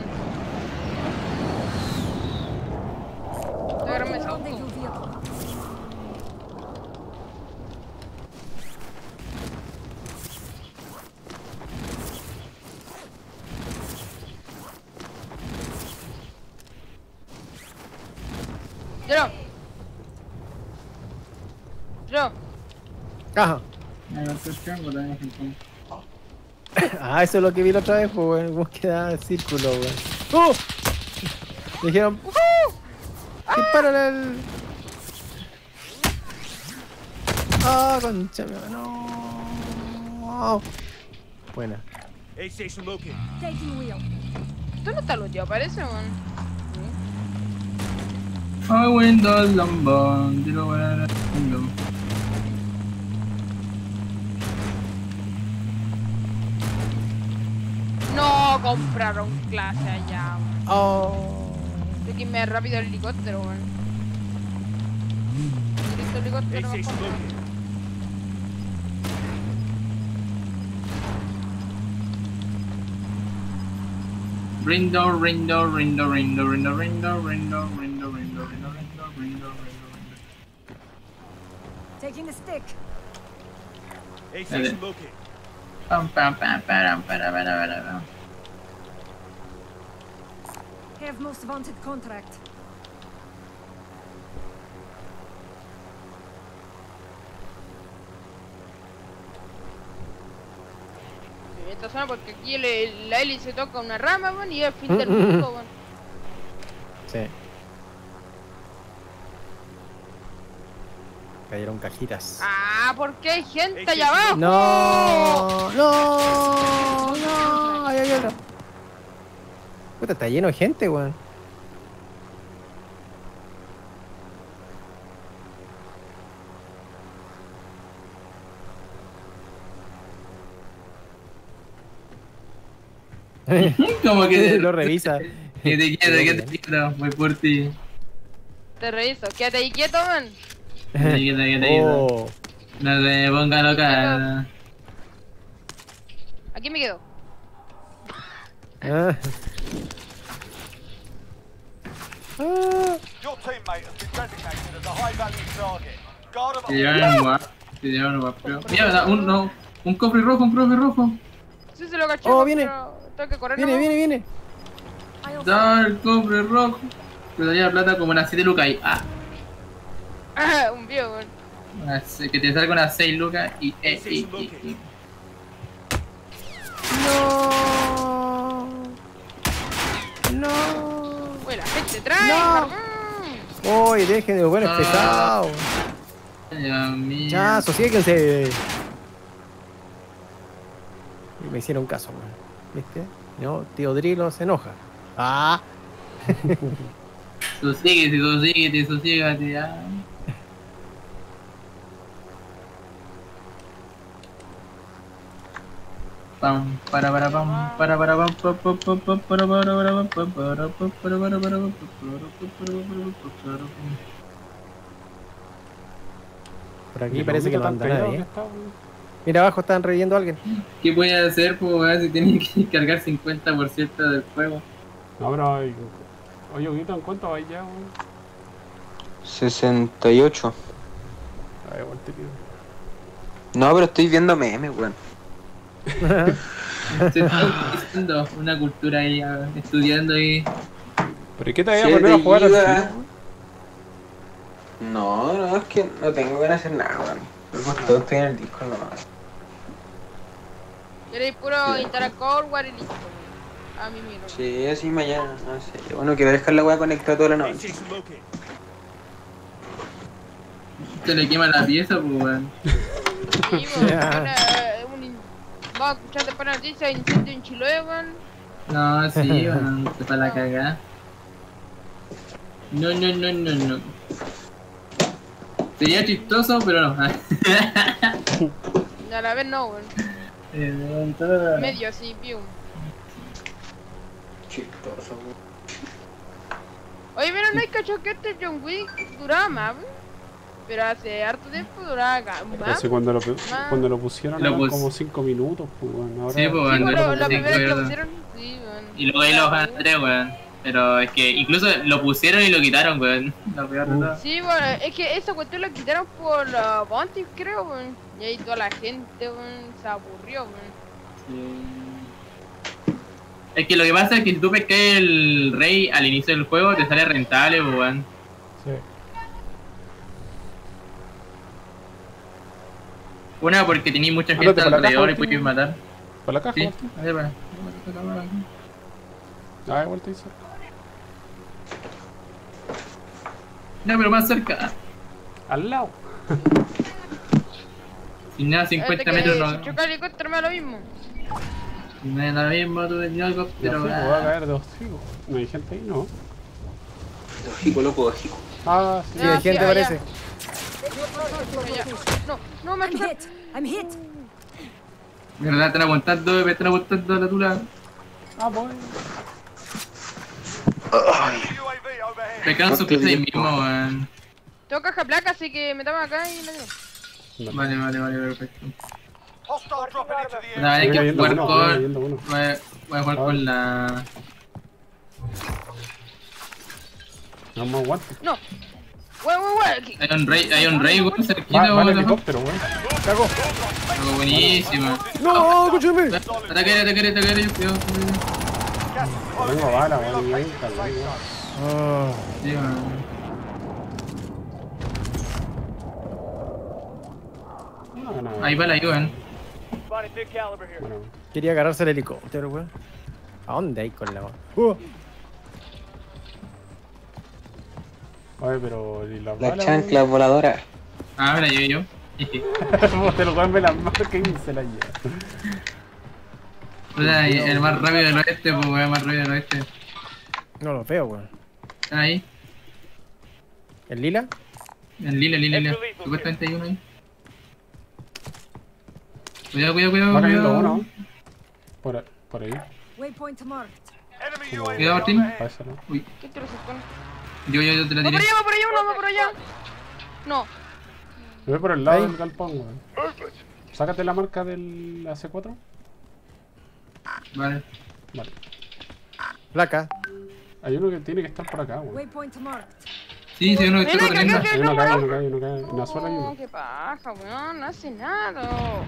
Speaker 1: agárrame ese auto.
Speaker 6: Rendezvous vehicle.
Speaker 1: Yo.
Speaker 5: Ajá. Ah, eso es lo que vi la otra vez, pues, weón. Búsqueda de círculo, weón. ¡Uh! Me dijeron, dispárale al... Ah, concha, no. Buena.
Speaker 6: Taking wheel.
Speaker 1: Esto no está looteado, parece, weón.
Speaker 2: I win the Lambon, you know what I know.
Speaker 1: No compraron clase allá, weón.
Speaker 5: Oh.
Speaker 1: Hay que irme rápido al helicóptero, weón. Listo, helicóptero. mejor.
Speaker 2: Rindo.
Speaker 6: Taking a stick. Have most wanted contract.
Speaker 1: Esta zona porque aquí la hélice toca una rama, weón, y es el fin del mundo, weón.
Speaker 5: Sí. Cayeron cajitas.
Speaker 1: Ah, ¿por qué hay gente allá abajo?
Speaker 5: No, ahí hay otro. Puta, está lleno de gente, weón.
Speaker 2: Como que
Speaker 5: lo revisa.
Speaker 2: Quédate quieto, voy por ti.
Speaker 1: Te reviso, quédate ahí quieto, man.
Speaker 2: Quédate quieto.
Speaker 5: Oh.
Speaker 2: No se ponga loca.
Speaker 1: Aquí me quedo.
Speaker 5: Ah. Ah.
Speaker 8: Your teammate has been designated as a high value target. Guard them
Speaker 2: Te llevan un guap. Mira, un cofre rojo,
Speaker 1: Sí, se lo caché.
Speaker 5: Oh, viene.
Speaker 1: pero tengo que correr.
Speaker 5: Viene,
Speaker 1: ¿no?
Speaker 5: viene.
Speaker 6: I also
Speaker 2: Da el cofre rojo. Te daría la plata como unas 7 lucas y
Speaker 1: Ah, un viejo, weón.
Speaker 2: que te salga unas 6 lucas y
Speaker 5: No. No.
Speaker 1: Uy, la gente trae.
Speaker 5: No.
Speaker 1: carbón.
Speaker 5: Uy, dejen de buenos pesados.
Speaker 2: Dios mío.
Speaker 5: Ya, sosiéguense. Y me hicieron caso, weón. ¿Viste? No, tío Drilo se enoja. Ah.
Speaker 2: Sosiégate, ya. Pam, para pam, para pam, pa, pa, pa, pa, para pam, pa, para pa, para pam.
Speaker 5: Por aquí
Speaker 4: Y
Speaker 5: parece que no
Speaker 4: tan
Speaker 5: anda
Speaker 4: pegado
Speaker 5: nadie.
Speaker 4: que está, weón.
Speaker 5: Mira, abajo están reviviendo a alguien.
Speaker 2: ¿Qué puede hacer, pues, weón, si tiene que cargar 50% del juego?
Speaker 4: No, pero hay... Oye, Huguito, ¿en cuánto vais ya, weón?
Speaker 3: 68.
Speaker 4: A ver, igual te pido.
Speaker 3: No, pero estoy viendo memes, weón.
Speaker 2: Se está utilizando una cultura ahí, estudiando ahí.
Speaker 4: ¿Pero y qué te había a poner a jugar al
Speaker 3: ayuda.
Speaker 4: tiro, weón?
Speaker 3: No, es que no tengo ganas de hacer nada, weón. Todo estoy en el disco, no.
Speaker 1: Queréis puro instalar Cold War y listo. A mí mismo.
Speaker 3: Sí, así mañana, no sé. Bueno, quiero dejar la weá conectada toda la noche.
Speaker 2: Se le quema la pieza, pues, weón.
Speaker 1: Sí, vamos a escuchar después la noticia de incendio en Chiloé, weón.
Speaker 2: No, sí, weón, se para la cagada. No. Sería chistoso, pero no.
Speaker 1: A la vez no, weón. Medio así, pium.
Speaker 3: Chistoso, weón.
Speaker 1: Oye, pero no hay cacho que este John Wick duraba más, weón. Pero hace harto tiempo duraba
Speaker 4: Pero
Speaker 1: más.
Speaker 4: si cuando lo pusieron
Speaker 2: Lo
Speaker 4: eran
Speaker 2: pus-
Speaker 4: como 5 minutos, pues, weón. Ahora...
Speaker 2: Sí, pues,
Speaker 1: Sí,
Speaker 2: weón,
Speaker 1: bueno,
Speaker 2: no,
Speaker 1: la
Speaker 2: sí,
Speaker 1: primera vez que lo
Speaker 2: weón.
Speaker 1: pusieron, sí, weón.
Speaker 2: Y luego ahí lo bajan a 3, weón. Pero es que incluso lo pusieron y lo quitaron, weón. Lo peor de todo.
Speaker 1: Sí, bueno, es que esa cuestión la quitaron por la Bounty, creo, weón. Y ahí toda la gente, weón, se aburrió, weón.
Speaker 2: Es que lo que pasa es que si tú pescas el rey al inicio del juego, te sale rentable, weón.
Speaker 4: Sí.
Speaker 2: Una, porque tenéis mucha
Speaker 4: Ándate
Speaker 2: gente
Speaker 4: por la
Speaker 2: alrededor y
Speaker 4: caja,
Speaker 2: puedes matar.
Speaker 4: ¿Para la caja?
Speaker 2: Sí,
Speaker 4: Martín?
Speaker 2: a ver, para.
Speaker 4: Ah, igual te hizo.
Speaker 2: No, pero más cerca.
Speaker 4: Al lado.
Speaker 2: Sin nada, 50
Speaker 1: Este
Speaker 2: metros
Speaker 1: que
Speaker 2: no.
Speaker 1: si choca el helicóptero me da lo mismo.
Speaker 2: No es lo mismo, tú venís algo,
Speaker 4: De
Speaker 2: pero.
Speaker 4: hocico, va a caer de hocico. ¿No hay gente ahí? No.
Speaker 3: Ojico, loco, ojico.
Speaker 4: Ah, sí.
Speaker 5: Sí, hay gente
Speaker 1: allá.
Speaker 5: parece.
Speaker 1: No, me
Speaker 6: I'm
Speaker 1: choca.
Speaker 6: hit. I'm hit.
Speaker 2: De verdad, están aguantando, me están aguantando la tula.
Speaker 4: Ah, pues.
Speaker 8: UAV overhead.
Speaker 2: Me quedan sus piezas ahí mismo, weón.
Speaker 1: Tengo caja placa, así que metamos acá y la digo.
Speaker 2: Vale, perfecto.
Speaker 8: Hostile dropping into the
Speaker 2: Nada,
Speaker 8: area.
Speaker 2: hay que
Speaker 4: Viene
Speaker 2: jugar
Speaker 4: uno,
Speaker 2: con.
Speaker 4: viene uno.
Speaker 2: Voy a jugar con la.
Speaker 4: No me aguanto.
Speaker 1: No. Weón.
Speaker 2: Hay un rey, weón, cerquita,
Speaker 4: Va el
Speaker 2: weón.
Speaker 4: helicóptero, weón.
Speaker 5: Cago.
Speaker 2: Algo buenísimo.
Speaker 5: No, escúchame.
Speaker 2: Ataque, cuidado.
Speaker 8: Gas is
Speaker 4: No tengo
Speaker 8: closing.
Speaker 4: bala, weón.
Speaker 8: Relocate
Speaker 4: Ahí,
Speaker 8: to the
Speaker 4: está,
Speaker 8: safe
Speaker 4: weón.
Speaker 8: zone.
Speaker 2: Sí, weón.
Speaker 4: No.
Speaker 2: Ahí va la ayuda,
Speaker 4: Bueno,
Speaker 5: Quería agarrarse el helicóptero, weón. ¿A dónde hay con la weón?
Speaker 4: oye, pero. ¿Y las
Speaker 3: La
Speaker 4: balas,
Speaker 3: chancla voladora.
Speaker 2: Ah, me la llevé yo.
Speaker 4: weón? Te lo weón me las marca y se las lleva.
Speaker 2: Puta, el más rápido del oeste, pues weón, más rápido del oeste.
Speaker 5: No lo veo, weón.
Speaker 2: ¿Están ahí?
Speaker 5: ¿El lila?
Speaker 2: En lila. Supuestamente hay uno ahí. Cuidado.
Speaker 4: Va cayendo uno. Por ahí.
Speaker 6: Waypoint marked.
Speaker 8: Enemy UAV
Speaker 2: Cuidado, Martín.
Speaker 8: overhead.
Speaker 4: Para eso no.
Speaker 2: Uy,
Speaker 1: ¿Qué te lo supone?
Speaker 2: yo te la
Speaker 1: Va por
Speaker 2: tiré.
Speaker 1: allá, uno, va por allá. No.
Speaker 4: Me voy por el lado
Speaker 5: Ahí.
Speaker 4: del galpón, weón. Sácate la marca del AC4.
Speaker 2: Vale.
Speaker 4: Vale.
Speaker 5: Placa.
Speaker 4: Hay uno que tiene que estar por acá, weón.
Speaker 6: Waypoint marked.
Speaker 2: Sí, uno que está corriendo.
Speaker 4: Hay uno cae. En la suela hay
Speaker 1: No,
Speaker 4: uno.
Speaker 1: qué paja, weón. No hace nada.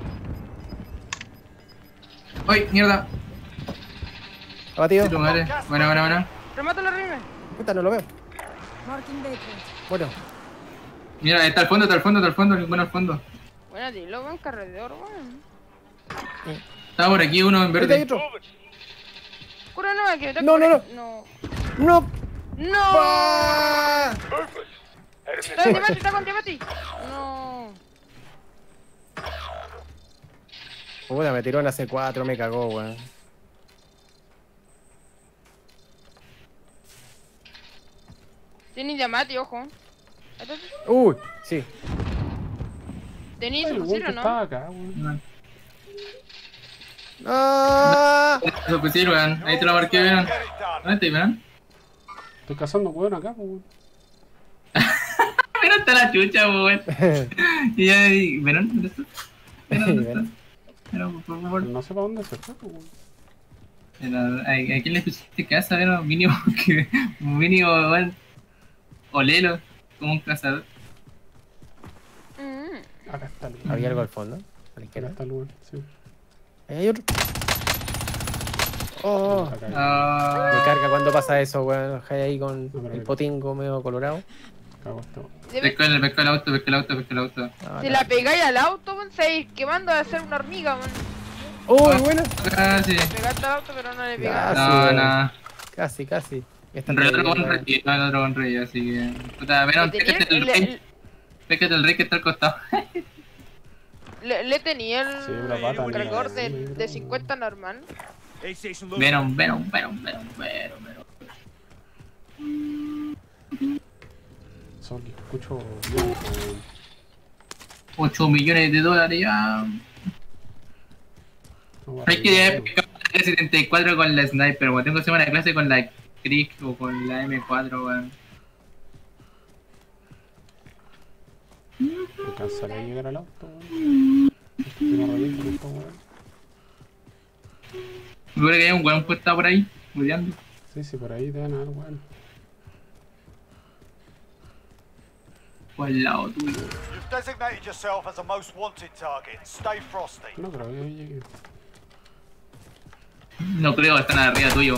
Speaker 2: ¡Ay, mierda!
Speaker 5: Abatido.
Speaker 2: Tu madre. Buena.
Speaker 1: Remátalo, Rime.
Speaker 5: Puta, no lo veo.
Speaker 6: Marking waypoint.
Speaker 5: Bueno.
Speaker 2: Mira, está al fondo, bueno al fondo.
Speaker 1: Bueno, dilo, weón, carredor, weón.
Speaker 2: Está por aquí uno en
Speaker 5: Ahí hay
Speaker 2: verde.
Speaker 5: otro.
Speaker 1: Cura, no, que
Speaker 5: No.
Speaker 1: No.
Speaker 5: No.
Speaker 1: ¡No!
Speaker 5: ¡Ah!
Speaker 1: Está con Timothy. No.
Speaker 5: Puta, me tiró en la C4, me cagó, weón.
Speaker 1: Tiene Yamati, ojo.
Speaker 5: Uy, sí.
Speaker 1: ¿Tenéis
Speaker 4: El
Speaker 1: su
Speaker 4: weón
Speaker 1: fusil
Speaker 4: que
Speaker 1: o no?
Speaker 4: estaba acá, weón.
Speaker 2: No.
Speaker 5: ¡Ah!
Speaker 2: Eso pues sí, weón. Ahí te lo marqué, weón. ¿Dónde estás, weón?
Speaker 4: Estoy cazando weón acá, pues weón.
Speaker 2: Pero está la chucha, weón. Y ya, ¿verán? ¿Dónde está? ¿Verán? ¿Dónde está? Pero, por favor.
Speaker 4: No sé para dónde se fue, pues weón.
Speaker 2: ¿A quién le pusiste casa? Pero mínimo, weón. Olelo, como un cazador.
Speaker 4: Acá está el weón.
Speaker 5: Había algo al fondo. A la
Speaker 4: Acá
Speaker 5: izquierda.
Speaker 4: está el weón, sí.
Speaker 5: Ahí hay otro. Oh.
Speaker 4: Acá hay-
Speaker 2: Ah,
Speaker 5: Me carga cuando pasa eso, weón. Jai ahí con
Speaker 4: No, pero
Speaker 5: el
Speaker 4: me-
Speaker 5: potingo medio colorado.
Speaker 4: Cago este weón.
Speaker 2: pesca el auto, pesca el auto, pesca el auto.
Speaker 5: Ah,
Speaker 1: Si
Speaker 5: acá.
Speaker 1: la pegáis al auto, weón, se va a ir quemando a hacer una hormiga, weón.
Speaker 5: ¡Oh, buena!
Speaker 2: Casi.
Speaker 1: Pegaste al auto, pero no le
Speaker 5: Ya.
Speaker 1: pegaste.
Speaker 5: Ah,
Speaker 2: No,
Speaker 5: sí,
Speaker 2: no.
Speaker 5: Casi, casi. Esta
Speaker 2: En realidad
Speaker 5: todavía,
Speaker 2: otro con rey, no otro con rey, así que. Puta, Venom,
Speaker 1: Le tenía-
Speaker 2: pécate el rey. Pécate el rey que está al costado.
Speaker 1: Le tenía
Speaker 4: Sí, una
Speaker 1: el
Speaker 4: pata,
Speaker 1: récord
Speaker 4: mira,
Speaker 1: de 50 normal.
Speaker 2: Venom.
Speaker 4: Eso que escucho bien, pues, weón.
Speaker 2: 8 millones de dólares ya.
Speaker 4: No va a
Speaker 2: Hay que
Speaker 4: reír, weón.
Speaker 2: pegar 74 con la sniper, weón. Tengo que hacer una clase con la Crick o con la M4, weón.
Speaker 4: Alcanzaré a llegar al auto, weón. Tiene rayito esto, weón.
Speaker 2: Me parece que hay un weón puesto por ahí, muriendo.
Speaker 4: Sí, sí, por ahí deben haber, weón.
Speaker 2: Por el lado tuyo.
Speaker 8: You've designated yourself as a most wanted target. Stay frosty.
Speaker 4: No creo que llegue.
Speaker 2: No creo, están arriba tuyo.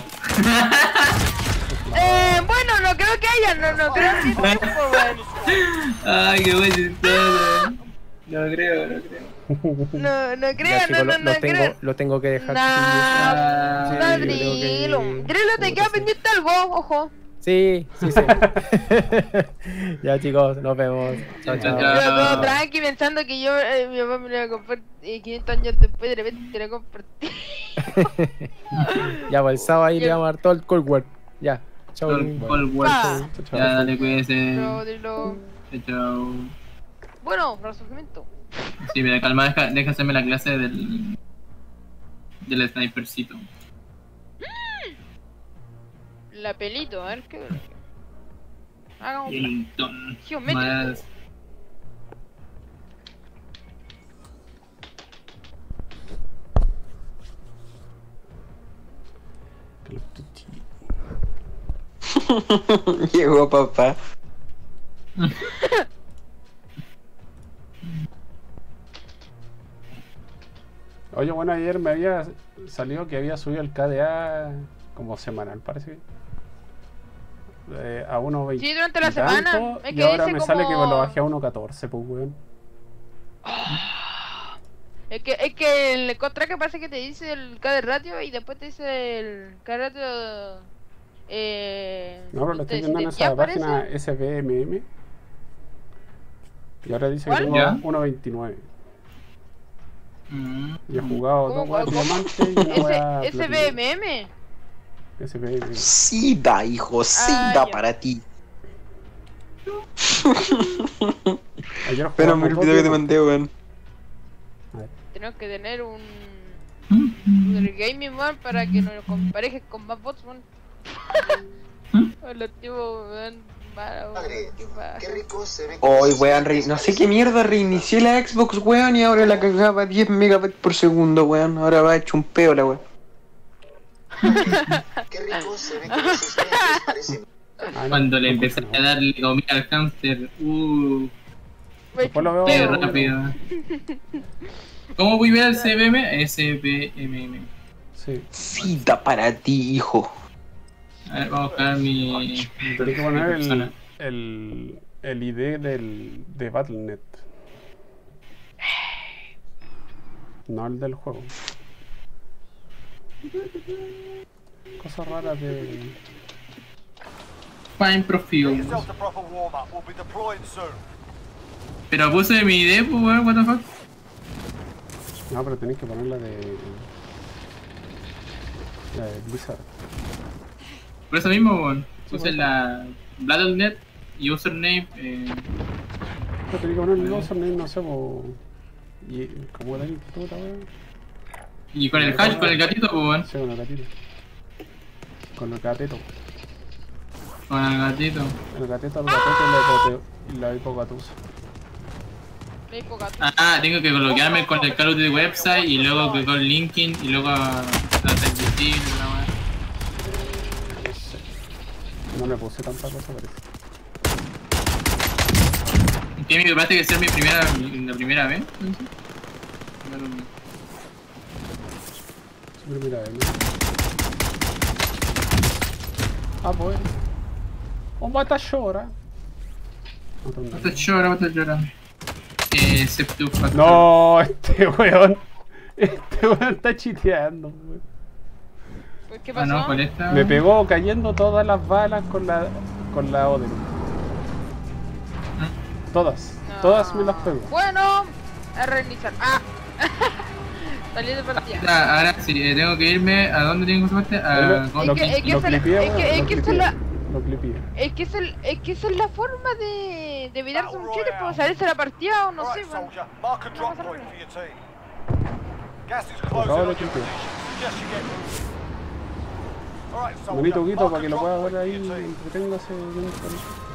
Speaker 1: Bueno, no creo que haya, no creo que tampoco, weón.
Speaker 2: Ay, qué buen chistoso. No creo.
Speaker 1: No
Speaker 5: Ya,
Speaker 1: creo,
Speaker 5: chicos,
Speaker 1: no creo.
Speaker 5: lo tengo que dejar.
Speaker 2: Ah,
Speaker 5: Sí,
Speaker 1: Padrilo.
Speaker 5: yo creo que-
Speaker 1: Drilo, te queda pendiente algo, ojo.
Speaker 5: Sí. Ya, chicos, nos vemos. Chao, chao.
Speaker 2: Chao.
Speaker 1: Yo todo tranqui pensando que yo, mi papá me lo iba a comprar 500 años después, de repente te lo compartí.
Speaker 5: Ya, pues el sábado ahí le vamos a dar todo el Cold War. Ya, chao.
Speaker 2: All world.
Speaker 1: Ah.
Speaker 2: Ya, dale, cuídese.
Speaker 1: Pero, Drilo.
Speaker 2: Chao.
Speaker 1: Bueno, resurgimiento.
Speaker 2: Sí, mira, calma, deja hacerme la clase del snipercito.
Speaker 1: La pelito, a ver qué. Hagamos una.
Speaker 2: Ellington.
Speaker 1: Geométrico.
Speaker 2: Más.
Speaker 3: Llegó papá.
Speaker 4: Oye, bueno, ayer me había salido que había subido el KDA como semanal, parece. A 1.20.
Speaker 1: Sí, durante la
Speaker 4: y tanto,
Speaker 1: semana. Es
Speaker 4: y
Speaker 1: que
Speaker 4: ahora
Speaker 1: dice
Speaker 4: me sale que me lo
Speaker 1: como-
Speaker 4: bajé a 1.14, pues, weón.
Speaker 1: Es que el contrato parece que te dice el KD ratio y después te dice el KD ratio.
Speaker 4: No, pero lo estoy viendo en
Speaker 1: ya
Speaker 4: esa
Speaker 1: aparece.
Speaker 4: página SBMM. Y ahora dice que
Speaker 1: ¿Cuál?
Speaker 4: tengo
Speaker 2: ¿Ya?
Speaker 4: 1.29.
Speaker 2: Mm.
Speaker 4: Y he jugado
Speaker 1: ¿Cómo,
Speaker 4: dos weas
Speaker 1: cómo?
Speaker 4: diamantes y una wea platina.
Speaker 1: SBMM.
Speaker 4: SBMM.
Speaker 3: Sida, hijo, sida
Speaker 1: ya.
Speaker 3: para ti.
Speaker 4: Ayer
Speaker 3: Pero
Speaker 4: jugamos
Speaker 3: me
Speaker 4: dos
Speaker 3: olvidé que te
Speaker 4: diamantes.
Speaker 3: mandé, weón.
Speaker 1: Tenemos que tener un gaming man para que nos comparejes con más bots, man. Los tipos, man, malo, qué paja.
Speaker 7: rico se ve.
Speaker 3: Hoy, weón, no sé qué mierda, reinicié la Xbox, weón, y ahora la cagaba a 10 megabits por segundo, weón. Ahora va hecho un peo la weón.
Speaker 7: Qué rico se ven con esos lentes, parecen.
Speaker 4: Ah, no,
Speaker 2: Cuando le
Speaker 4: no
Speaker 2: empecé
Speaker 4: escucho,
Speaker 2: a
Speaker 4: no.
Speaker 2: darle comida al hámster,
Speaker 4: Después lo veo.
Speaker 2: qué
Speaker 1: Pero-
Speaker 2: rápido. ¿Cómo voy a ver el CBM? SBMM.
Speaker 4: Sí.
Speaker 3: Sida para ti, hijo.
Speaker 2: A ver, vamos a buscar mi.
Speaker 4: Tenés que poner
Speaker 2: persona.
Speaker 4: el ID de Battle.net. No el del juego. Cosas raras de...
Speaker 2: Fine
Speaker 8: Get
Speaker 2: Profile.
Speaker 8: yourself to proper warm up. We'll be deploying soon.
Speaker 2: Pero puse mi ID, pues, weón, what the fuck.
Speaker 4: No, pero tenés que poner la de Blizzard.
Speaker 2: Por eso mismo, weón. Puse la Battle.net, username,
Speaker 4: Pero tenés que poner el username, no sé, y como de puta, weón.
Speaker 2: Y con el hash, con el gatito, pues weón.
Speaker 4: Sí, con el gatito. Con el gatito.
Speaker 2: Con el gatito.
Speaker 4: El gatito y la hipogatusa.
Speaker 1: Le hipo gato.
Speaker 2: Ah, tengo que colocarme con el Call of Duty website y luego que con linking y luego a tratar visible, una más.
Speaker 4: No me puse tanta cosa, parece.
Speaker 2: ¿Qué me parece que sea la primera vez?
Speaker 4: Su primera vez, ¿no? Ah, pues. Oh, mata llora.
Speaker 2: Mata llora. Septuf.
Speaker 4: No, este weón. Este weón está chiteando, weón.
Speaker 1: Pues, ¿qué
Speaker 2: Ah,
Speaker 1: pasó?
Speaker 2: no, con esta.
Speaker 4: Me pegó cayendo todas las balas con la Oden. Todas.
Speaker 1: No.
Speaker 4: Todas me las pegó.
Speaker 1: Bueno, a reiniciar. ¡Ah! Salí de partida.
Speaker 2: Ahora sí, tengo que irme. ¿A dónde tengo que suerte?
Speaker 4: Lo clipié.
Speaker 1: Es que esa es la forma de evitarse un chile, pues salirse a la partida o no sé,
Speaker 8: Alright,
Speaker 1: weón.
Speaker 8: soldier. Mark and drop point for your team. Gas is
Speaker 4: Acabo
Speaker 8: closing
Speaker 4: de
Speaker 8: on your
Speaker 4: clipear.
Speaker 8: position. Suggest you get moving. Alright, soldier.
Speaker 4: Bonito guito
Speaker 8: Mark
Speaker 4: para que
Speaker 8: and
Speaker 4: lo
Speaker 8: drop
Speaker 4: pueda
Speaker 8: point
Speaker 4: ver
Speaker 8: for
Speaker 4: ahí.
Speaker 8: your team.
Speaker 4: Entreténgase viendo esto.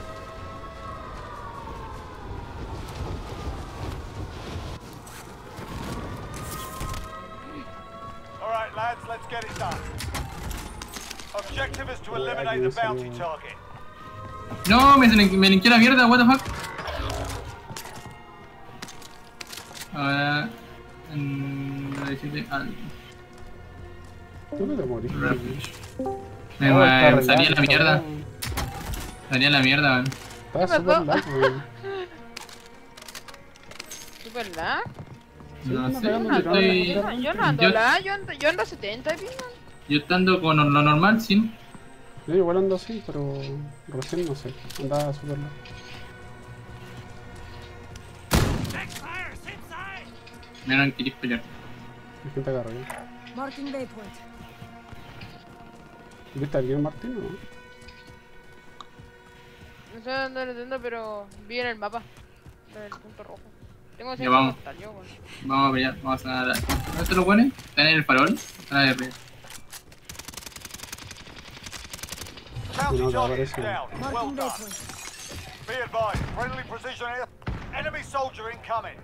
Speaker 8: Alright, lads, let's get it done. Objective is to eliminate the bounty target.
Speaker 2: No, me linké la mierda, what the fuck. Ahora. Decirle algo.
Speaker 4: Tú no te morís.
Speaker 2: Salí a la mierda. Salí a la mierda, man.
Speaker 4: Está súper lag, weón.
Speaker 1: ¿Super lag?
Speaker 2: No sé,
Speaker 1: Yo no ando
Speaker 2: Yo-
Speaker 1: lag, yo ando a 70, bien.
Speaker 2: Yo estando con lo normal, sí.
Speaker 4: Yo igual ando así, pero recién no sé. Andaba súper lag.
Speaker 2: Menos que querís pelear.
Speaker 4: Hay gente acá arriba.
Speaker 6: Marking waypoint.
Speaker 4: ¿Viste a alguien, Martín, o no?
Speaker 1: No sé dónde lo entiendo, pero vi en el mapa. En el punto rojo. Tengo
Speaker 2: Ya vamos.
Speaker 1: yo, weón.
Speaker 2: Vamos a pelear, vamos a dar. ¿Dónde te lo ponen? Están en el farol. Están a ver.
Speaker 8: Bounty
Speaker 4: No, no,
Speaker 8: target is
Speaker 4: parece.
Speaker 8: down. Well
Speaker 6: Marking
Speaker 8: done.
Speaker 6: waypoint.
Speaker 8: Be advised, friendly precision air. Enemy soldier incoming.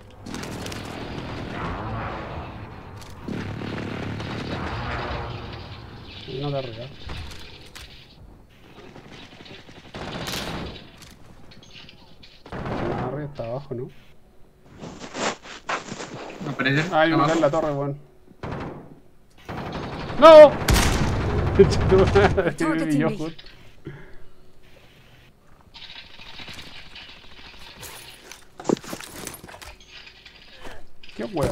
Speaker 4: Hay uno acá arriba. Más arriba está abajo, ¿no?
Speaker 2: Va a aparecer.
Speaker 4: Hay uno acá
Speaker 2: abajo.
Speaker 4: en la torre, weón. ¡No! Y yo justo. ¡Qué huevo!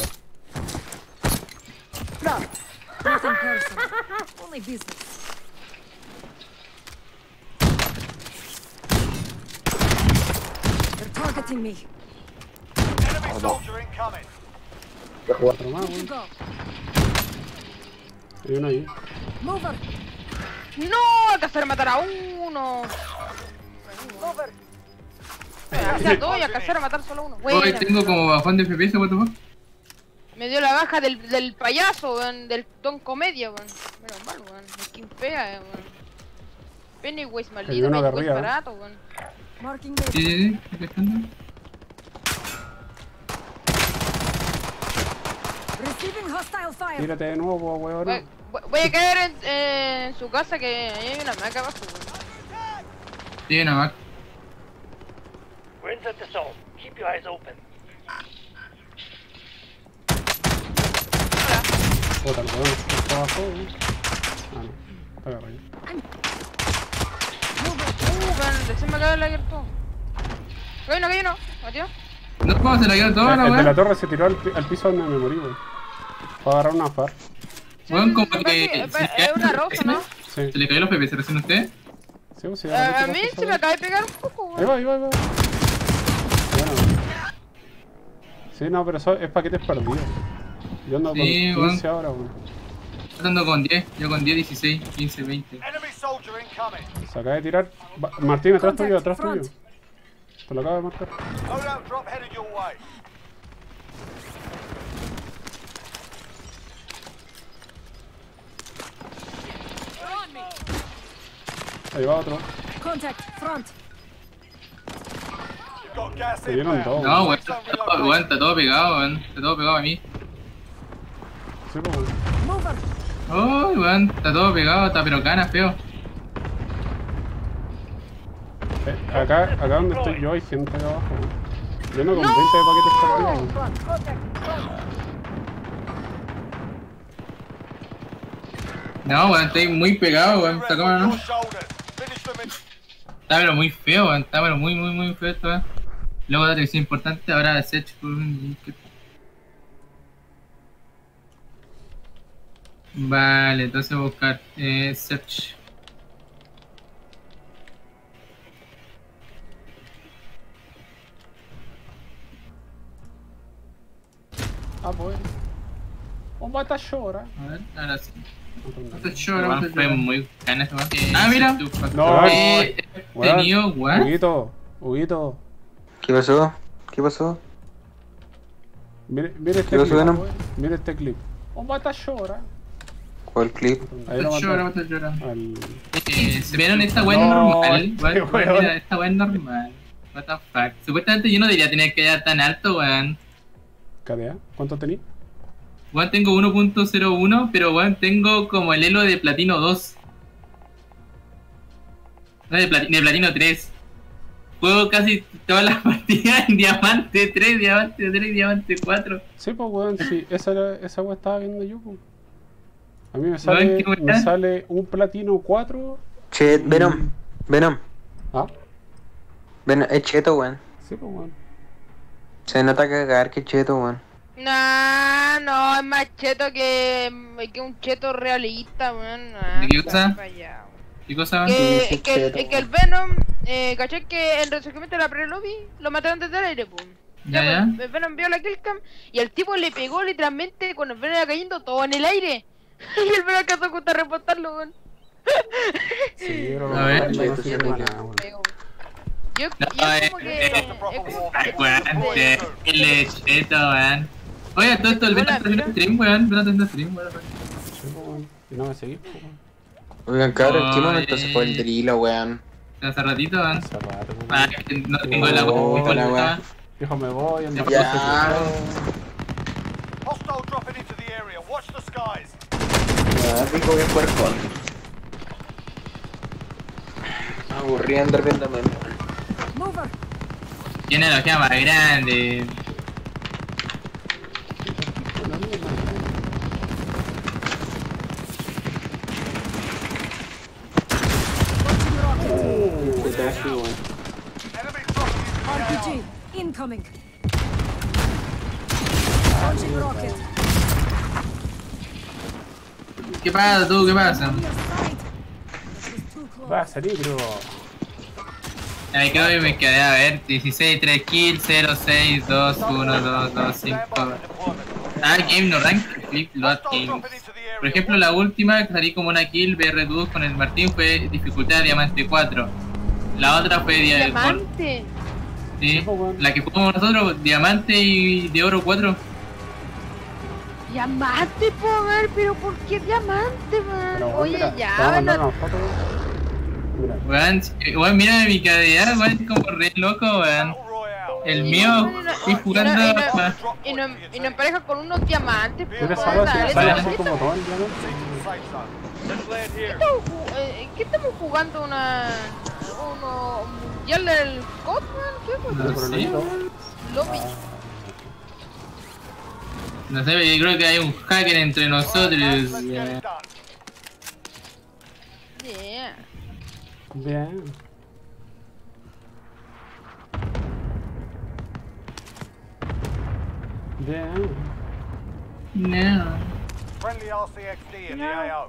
Speaker 6: Look, nothing personal. Only business. They're targeting me.
Speaker 8: Enemy soldier incoming.
Speaker 4: Otro más,
Speaker 6: Good to
Speaker 4: weón.
Speaker 6: go.
Speaker 4: Hay uno ahí.
Speaker 6: Mover.
Speaker 1: ¡No! Alcanzar a matar a uno. Alcanzar a dos y alcanzar a matar solo a uno.
Speaker 2: Hoy
Speaker 1: Buena.
Speaker 2: tengo como bajón de FPS, what the fuck.
Speaker 1: Me dio la baja del payaso, weón, del Don Comedia, weón. Menos mal, weón. Me quimpea, weón. Pennywise
Speaker 4: Hay
Speaker 1: maldito,
Speaker 4: uno acá
Speaker 1: Pennywise
Speaker 4: arriba.
Speaker 1: barato, weón.
Speaker 6: Marking
Speaker 2: Sí,
Speaker 6: waypoint.
Speaker 2: sí, aquí están.
Speaker 6: Receiving hostile fire.
Speaker 4: Tírate de nuevo, weón.
Speaker 1: Voy a caer en su casa, que ahí hay una maca abajo, weón.
Speaker 2: Sí, nada más.
Speaker 9: We're inside the zone. Keep your eyes open.
Speaker 4: Puta, el weón está abajo, weón. Ah, no. Está acá arriba.
Speaker 1: Weón, recién me acaba de laguear todo. Hay uno, Mateo.
Speaker 2: No puedo hacer la guerra toda la
Speaker 4: El de la
Speaker 2: weá.
Speaker 4: torre se tiró al piso donde me morí, weón. Fue a agarrar una FAR.
Speaker 2: Weón, como
Speaker 1: Sí,
Speaker 2: que.
Speaker 1: es una rosa, ¿no?
Speaker 4: Sí.
Speaker 2: ¿Se le cayó los FPS recién a usted?
Speaker 4: Sí, pues sí.
Speaker 1: A mí se me acaba de pegar un poco,
Speaker 4: Ahí
Speaker 1: weón.
Speaker 4: va, ahí va, ahí va. Bueno. Sí, no, pero eso es paquetes perdidos. Yo ando con
Speaker 2: Sí,
Speaker 4: 15
Speaker 2: weón.
Speaker 4: ahora, weón.
Speaker 2: Yo ando con 10, yo con 10, 16, 15, 20.
Speaker 8: Enemy soldier incoming.
Speaker 4: Se acaba de tirar. Martín, atrás tuyo,
Speaker 6: Contact,
Speaker 4: atrás
Speaker 6: front.
Speaker 4: tuyo. Te lo acabo de marcar.
Speaker 8: Loadout drop headed your way.
Speaker 4: Ahí va otro.
Speaker 6: Contact, front.
Speaker 8: You've got gas
Speaker 4: Se dieron
Speaker 8: inbound.
Speaker 4: dos.
Speaker 2: No, weón, está todo pegado, weón. Está todo pegado a mí.
Speaker 4: Sí, pues, weón.
Speaker 6: Mover.
Speaker 2: Uy, weón, está todo pegado, está pero cana, feo.
Speaker 4: Acá donde estoy yo hay gente acá abajo, weón. Yo no con 20 de paquetes perdidos, weón.
Speaker 6: Front, contact, front.
Speaker 2: No, weón, estoy muy pegado, weón. Está como, ¿no?
Speaker 8: Your shoulders. Finish them in.
Speaker 2: Está pero muy feo, weón. Está pero muy feo esto, weón. Luego otra que es importante, ahora search por un... Vale, entonces voy a buscar search.
Speaker 4: Ah, pues. O mata llora.
Speaker 2: A ver, ahora sí. Weón, fue muy cana esta weón. Ah, mira.
Speaker 4: No, weón.
Speaker 2: Tenido, weón.
Speaker 4: Huguito.
Speaker 3: ¿Qué pasó? ¿Qué pasó?
Speaker 4: Mire este
Speaker 3: ¿Qué pasó,
Speaker 4: clip,
Speaker 3: Venom?
Speaker 4: weón. Mire este clip. O mata llora.
Speaker 3: ¿Cuál clip?
Speaker 4: Ahí lo
Speaker 2: Mata llora.
Speaker 4: Al...
Speaker 2: ¿Se vieron esta weá
Speaker 4: No,
Speaker 2: normal?
Speaker 4: qué
Speaker 2: Weón,
Speaker 4: weón.
Speaker 2: mira, esta weá es normal. What the fuck. Supuestamente yo no debería tener que dar tan alto, weón.
Speaker 4: KDA, ¿cuánto tenés?
Speaker 2: Weón, tengo 1.01, pero weón, tengo como el elo de platino 2. No, de platino 3. Juego casi todas las partidas en diamante 3, diamante 3, diamante 4.
Speaker 4: Sí, pues weón, sí, esa weá estaba viendo yo, pues. A mí me
Speaker 2: Weón, ¿qué
Speaker 4: sale un platino 4.
Speaker 3: Che, Venom.
Speaker 4: Ah,
Speaker 3: Venom, es cheto, weón.
Speaker 4: sí, pues weón.
Speaker 3: Se nota cagar que es cheto, weón.
Speaker 1: Nah, no, es más cheto que un cheto realista, weón. Nah,
Speaker 2: ¿De qué cosa?
Speaker 1: está para allá, weón.
Speaker 2: ¿Qué cosa, weón?
Speaker 3: Sí,
Speaker 1: Que,
Speaker 3: sí,
Speaker 1: que,
Speaker 3: cheto,
Speaker 1: que el Venom, caché que en resurgimiento de la pre-lobby lo mataron desde el aire, pum.
Speaker 2: Ya.
Speaker 1: Pues, el Venom vio la killcam y el tipo le pegó literalmente cuando el Venom iba cayendo todo en el aire. Y el Venom alcanzó a reportarlo, weón.
Speaker 4: Sí, pero
Speaker 2: A ver.
Speaker 4: no sirve para nada, weón.
Speaker 1: Yo,
Speaker 2: No,
Speaker 1: y es como que...
Speaker 2: Ay, weón, el cheto, weón. Oye, todo esto, el Venom está haciendo stream, weón. Venom está haciendo stream, weón.
Speaker 4: Sí, pues weón. Y no me seguís, pues weón.
Speaker 3: Oigan, cabrón, ¿en qué
Speaker 2: Oye.
Speaker 3: momento se fue el drilo, weón?
Speaker 2: Hace ratito, weón.
Speaker 4: Hace rato, pues,
Speaker 2: Ah,
Speaker 4: weón.
Speaker 2: que no tengo la
Speaker 3: Oh,
Speaker 2: weón.
Speaker 3: la weá.
Speaker 4: Viejo, me voy, ando
Speaker 3: Ya.
Speaker 8: Hostile dropping into the area. Watch the skies.
Speaker 3: Ya, rico bien puerco. Aburrido andar viendo memes.
Speaker 6: Mover.
Speaker 2: Tiene la ojea más grande.
Speaker 6: Launching rocket.
Speaker 8: Enemy dropping into the AO.
Speaker 6: RPG. Incoming. Launching rocket.
Speaker 2: ¿Qué pasa tú? ¿Qué pasa?
Speaker 6: On your side. This was too close.
Speaker 4: Va a salir, bro.
Speaker 2: Ahí quedó y me quedé a ver. 16, 3 kills, 0, 6, 2, 1, 2, 2, 5.
Speaker 8: Stand by for deployment.
Speaker 2: Ah, game no rank, flip, load
Speaker 8: Hostile
Speaker 2: games.
Speaker 8: dropping into the area.
Speaker 2: Por ejemplo, la última que salí como una kill BR2 con el Martín fue dificultad diamante 4. La otra fue
Speaker 1: Diamante.
Speaker 2: sí, la que jugamos nosotros, diamante y de oro 4.
Speaker 1: Diamante, poder, pero ¿por qué diamante, man?
Speaker 4: Pero, weón,
Speaker 1: Oye,
Speaker 4: mira, te voy a
Speaker 1: ya,
Speaker 4: mandar
Speaker 1: no.
Speaker 4: una foto, weón. Mira.
Speaker 2: Weón, mira mi calidad, weón, es como re loco, weón.
Speaker 8: Battle Royale.
Speaker 2: El mío, estoy jugando.
Speaker 1: Y no empareja con unos diamantes,
Speaker 4: Pero
Speaker 1: pues,
Speaker 4: esa weá
Speaker 1: dale,
Speaker 4: sale
Speaker 1: dale.
Speaker 4: así como todo el diamante.
Speaker 8: Safe zone. Let's land here.
Speaker 1: ¿Qué estamos jugando? ¿Uno mundial del COD, man? ¿Qué fue?
Speaker 2: No sé,
Speaker 1: Lobby.
Speaker 2: no sé, yo creo que hay un hacker entre nosotros.
Speaker 8: Let's get
Speaker 2: ya.
Speaker 8: it done.
Speaker 1: Yeah.
Speaker 4: Bien. Bien.
Speaker 2: No.
Speaker 8: Friendly RCXD in the AO.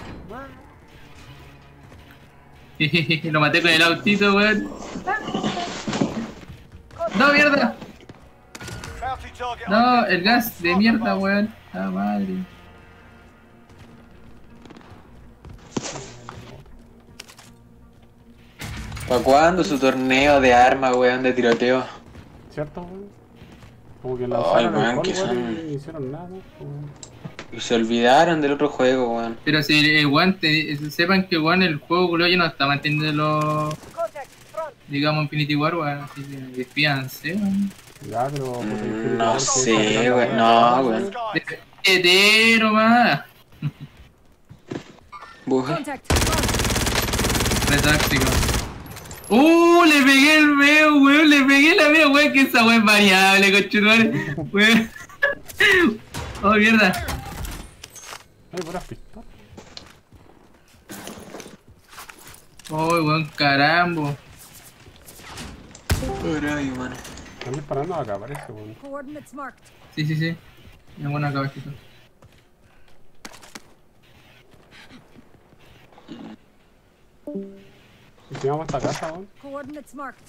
Speaker 2: Lo maté con el autito, weón. No, mierda.
Speaker 8: Bounty target
Speaker 2: No, el gas de mierda, weón. Ah, madre.
Speaker 3: ¿Para cuándo su torneo de armas, weón, de tiroteo?
Speaker 4: ¿Cierto, weón? Como que
Speaker 3: Ay,
Speaker 4: lanzaron
Speaker 3: man,
Speaker 4: el
Speaker 3: que
Speaker 4: gol, weón,
Speaker 3: son-
Speaker 4: y no hicieron nada, weón.
Speaker 3: Y se olvidaron del otro juego, weón.
Speaker 2: Pero si el weón, sepan que weón, el juego culo ya no está manteniendo los, digamos, Infinity War, weón, así que despídanse, weón.
Speaker 4: Ya, pero...
Speaker 3: No sé, weón. No, weón.
Speaker 2: Hetero, más.
Speaker 3: Buja.
Speaker 6: Contact. Front.
Speaker 2: Re tóxico. Le pegué el veo, weón, le pegué la veo, weón, que esa weón es variable, conchetumare, weón. Oh, mierda.
Speaker 4: Hay buenas pistolas.
Speaker 2: Weón, carambo.
Speaker 3: Ay, mano.
Speaker 4: Están disparando acá, parece, weón.
Speaker 6: Coordinates marked.
Speaker 2: Sí. Es buena cabecita.
Speaker 4: ¿Y si vamos a esta casa, weón?
Speaker 6: Coordinates marked.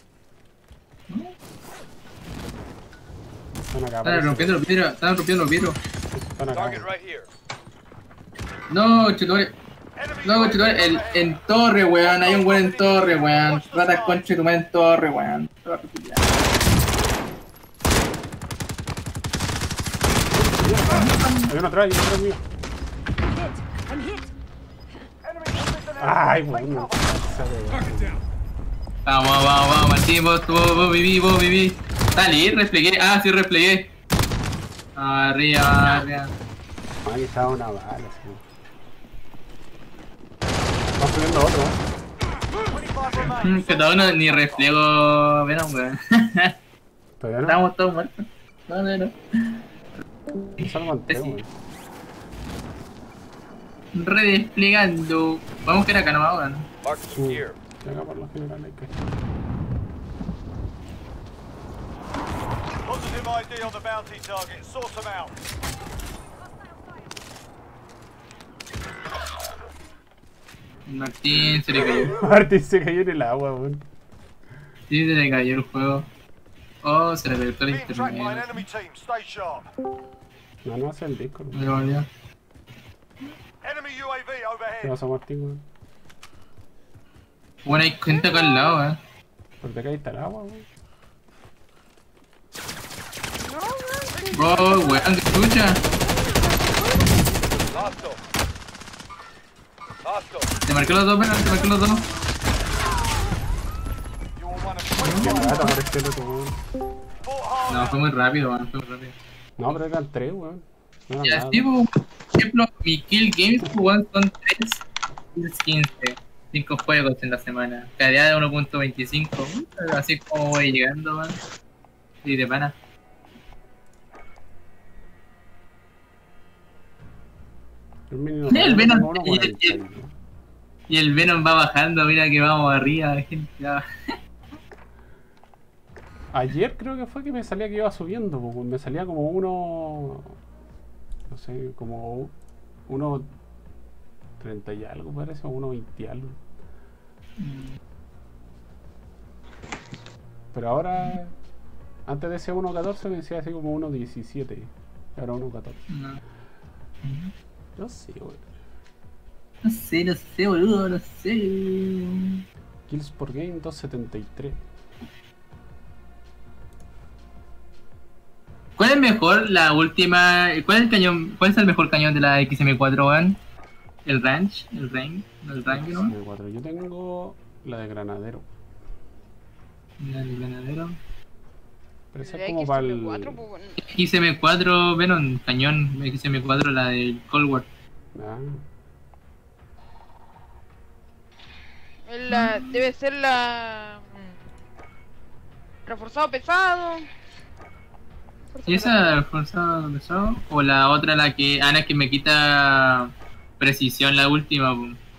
Speaker 4: Están acá,
Speaker 2: Están
Speaker 4: parece.
Speaker 2: rompiendo los vidrios,
Speaker 4: Están acá, weón.
Speaker 8: right here.
Speaker 2: No, conchetumare. No, conchetumare, en torre, weón, hay un weón en torre, weón. Ratas conchetumare en torre, weón.
Speaker 4: Hay uno atrás mío.
Speaker 6: Hit. I'm hit.
Speaker 4: Ay, bueno.
Speaker 2: Vamos, Martín, vos viví. Dale, replegué. Sí, replegué. Arriba.
Speaker 4: Ahí estaba una bala, sí. Va subiendo otro,
Speaker 2: Que todavía ni reflego Venom, weón.
Speaker 4: Todavía no.
Speaker 2: Estamos todos muertos. No.
Speaker 4: Solo manté, weón.
Speaker 2: Redesplegando. Vamos que era acá nomás, weón.
Speaker 4: Sí. Acá por lo general hay que...
Speaker 8: Positive ID on the bounty target. Sort them out.
Speaker 2: Martín se le cayó.
Speaker 4: Martín se cayó en el agua, weón.
Speaker 2: Sí, se le cayó el juego. Se le cayó todo el
Speaker 8: Being tracked by an
Speaker 2: internet.
Speaker 8: enemy team. Stay sharp.
Speaker 4: No hace el disco, weón.
Speaker 2: Me lo volvió.
Speaker 8: Enemy UAV
Speaker 4: ¿Qué
Speaker 8: overhead.
Speaker 4: pasa, Martín, weón?
Speaker 2: Bueno, hay gente acá al lado, weón.
Speaker 4: ¿Por qué caíste al agua, weón?
Speaker 2: Weón, que escucha. Te marqué los dos, Venom, te marqué los dos.
Speaker 8: You will run a
Speaker 4: Qué rata apareció el otro, weón.
Speaker 2: No, fue muy rápido, weón,
Speaker 4: No, pero eran tres, weón. No era
Speaker 2: Ya,
Speaker 4: nada.
Speaker 2: sí, por ejemplo, mi Kill Games, weón, son 3 kills 15. 5 juegos en la semana. Cada día de 1.25. Así como voy llegando, weón. Y de pana. El Venom, y el Venom va bajando, mira que vamos arriba, gente.
Speaker 4: Ayer creo que fue que me salía que iba subiendo, po, me salía como uno... No sé, como 1.30 y algo parece, o 1.20 y algo. Pero ahora, antes de ese 1.14 me decía así como 1.17, ahora 1.14.
Speaker 2: No.
Speaker 4: No sé, weón.
Speaker 2: No sé, boludo, no sé.
Speaker 4: Kills por game 273.
Speaker 2: ¿Cuál es mejor la última? ¿Cuál es el cañón? ¿Cuál es el mejor cañón de la XM4, weón? ¿El range? ¿El range? ¿No?
Speaker 4: Yo tengo la de granadero.
Speaker 2: La de granadero.
Speaker 4: Pero esa es como para el...
Speaker 2: XM4, Venom, cañón. XM4, la del Cold War.
Speaker 1: Debe ser la... reforzado pesado.
Speaker 2: ¿Y esa reforzado pesado? O la otra, la que... la que me quita precisión, la última.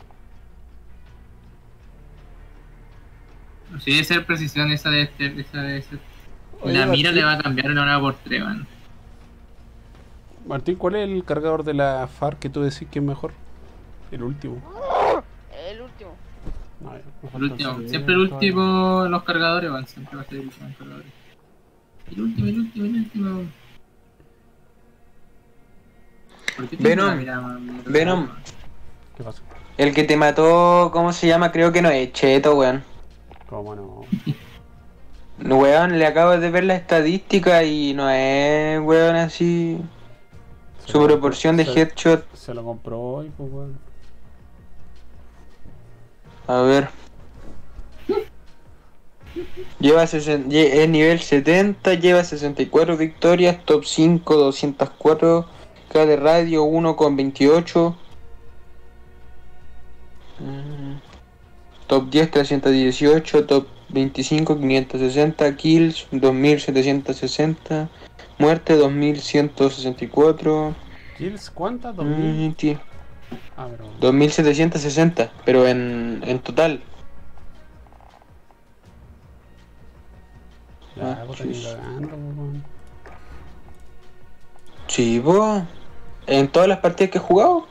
Speaker 2: Si debe ser precisión, esa debe ser.
Speaker 4: Oye,
Speaker 2: La mira
Speaker 4: Martín,
Speaker 2: le va a cambiar una hora por 3, man.
Speaker 4: Martín, ¿cuál es el cargador de la FARC que tú decís que es mejor? El último.
Speaker 1: El último.
Speaker 4: No,
Speaker 2: El último. Siempre el último, los cargadores van. Siempre va a ser el último cargador. El último. ¿Por qué tengo la mirada más-
Speaker 3: Venom.
Speaker 4: ¿Qué pasó?
Speaker 3: El que te mató, ¿cómo se llama? Creo que no es Cheto, weón.
Speaker 4: ¿Cómo no?
Speaker 3: Weón, le acabo de ver la estadística y no es, weón, así... Su proporción de headshot.
Speaker 4: Se lo compró hoy, pues weón.
Speaker 3: A ver. Es nivel 70, lleva 64 victorias, top 5, 204, K de radio 1,28. Top 10, 318, top 25, 560, kills, 2760, muerte, 2164.
Speaker 4: ¿Kills cuántas? 2000. Ah, pero...
Speaker 3: 2760, pero en total.
Speaker 4: Ya, pues te cagando, weón.
Speaker 3: Sí, vos. En todas las partidas que he jugado.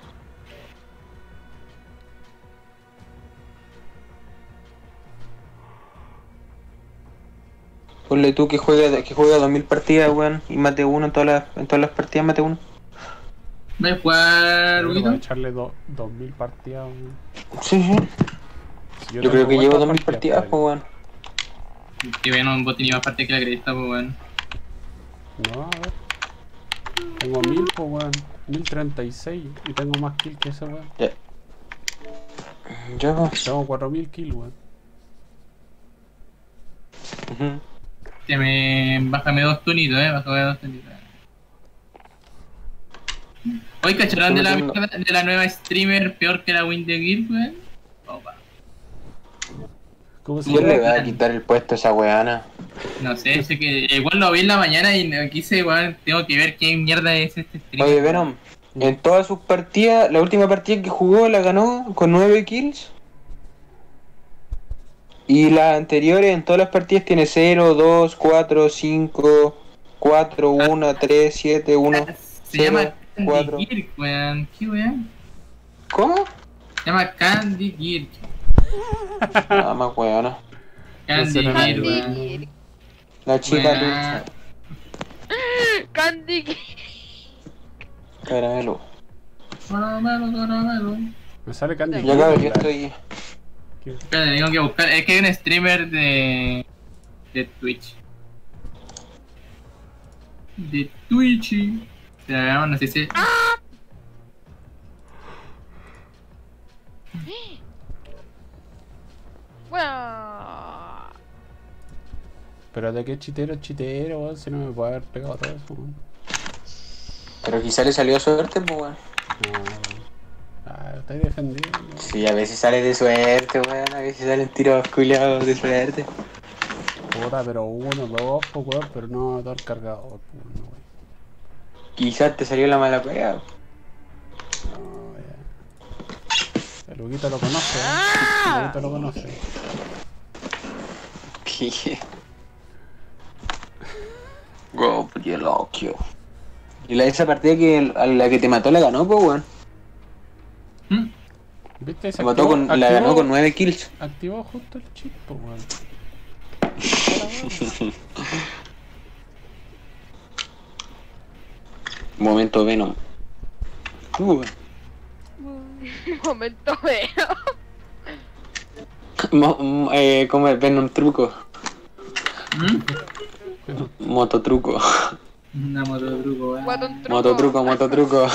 Speaker 3: Ponle tú que juega 2000 partidas, weón, y mate uno en todas las partidas, mate uno.
Speaker 2: ¿Voy a jugar,
Speaker 4: Voy a
Speaker 2: Huguito?
Speaker 4: echarle 2000 partidas, weón.
Speaker 3: Sí, sí.
Speaker 4: Si
Speaker 3: Yo creo que llevo 2000
Speaker 4: partidas,
Speaker 3: partidas, pues, weón.
Speaker 2: Que bueno, vos tenías más partidas que la cresta, pues bueno.
Speaker 4: No, a ver. Tengo 1000, pues weón. 1036 y tengo más kills que ese weón.
Speaker 3: Ya, pues.
Speaker 4: Tengo 4000 kills, weón.
Speaker 2: Bájame 2 tunitos, bájame 2 tunitos. Hoy cacharán de la nueva streamer peor que la Win the Gear, weón. Opa.
Speaker 4: ¿Cómo se
Speaker 3: ¿Quién le va a
Speaker 2: llama?
Speaker 3: quitar el puesto a esa weana?
Speaker 2: No sé, sé que igual lo vi en la mañana y quise, weón, tengo que ver qué mierda es este streamer.
Speaker 3: Oye, Venom, en todas sus partidas, la última partida que jugó la ganó con 9 kills. Y las anteriores en todas las partidas tiene 0, 2, 4, 5, 4, 1, 3, 7, 1,
Speaker 2: Se llama
Speaker 3: 0,
Speaker 2: Candy
Speaker 3: 4.
Speaker 2: Gear, weón. ¿Qué weón?
Speaker 3: ¿Cómo?
Speaker 2: Se llama Candy Gear.
Speaker 3: Nada más weona.
Speaker 2: Candy
Speaker 4: será
Speaker 2: Gear,
Speaker 1: Candy
Speaker 2: weón.
Speaker 1: Gear.
Speaker 3: La chica
Speaker 2: Weón.
Speaker 3: dulce.
Speaker 1: Candy Gear.
Speaker 3: Caramelo.
Speaker 2: Caramelo.
Speaker 4: Me sale Candy.
Speaker 3: Ya cabrón, yo estoy.
Speaker 2: Espérate, tengo que buscar. Es que hay un streamer de Twitch. De Twitchy. Se la llaman, no sé si.
Speaker 1: Bueno.
Speaker 4: Pero de qué chitero, weón, si no me puede haber pegado todo eso, weón.
Speaker 3: Pero quizá le salió suerte, pues weón.
Speaker 4: No, weón. Ah, estáis defendiendo.
Speaker 3: Sí, a veces sale de suerte, weón. A veces salen tiros culiados de suerte.
Speaker 4: Puta, pero 1, 2, pues weón, pero no todo el cargador, pues no, weón.
Speaker 3: Quizás te salió la mala pega.
Speaker 4: No, ya. El Huguito lo conoce, el Huguito lo conoce.
Speaker 3: Go, pretty loquio. Y esa partida a la que te mató la ganó, pues weón.
Speaker 4: ¿Viste?
Speaker 3: Se mató la ganó con 9 kills.
Speaker 4: Activó justo el chip, pues weón.
Speaker 3: Momento Venom.
Speaker 1: Momento veo.
Speaker 3: ¿Cómo es Venom truco? Mototruco.
Speaker 2: Una mototruco, weón.
Speaker 1: Guatón truco.
Speaker 3: Mototruco.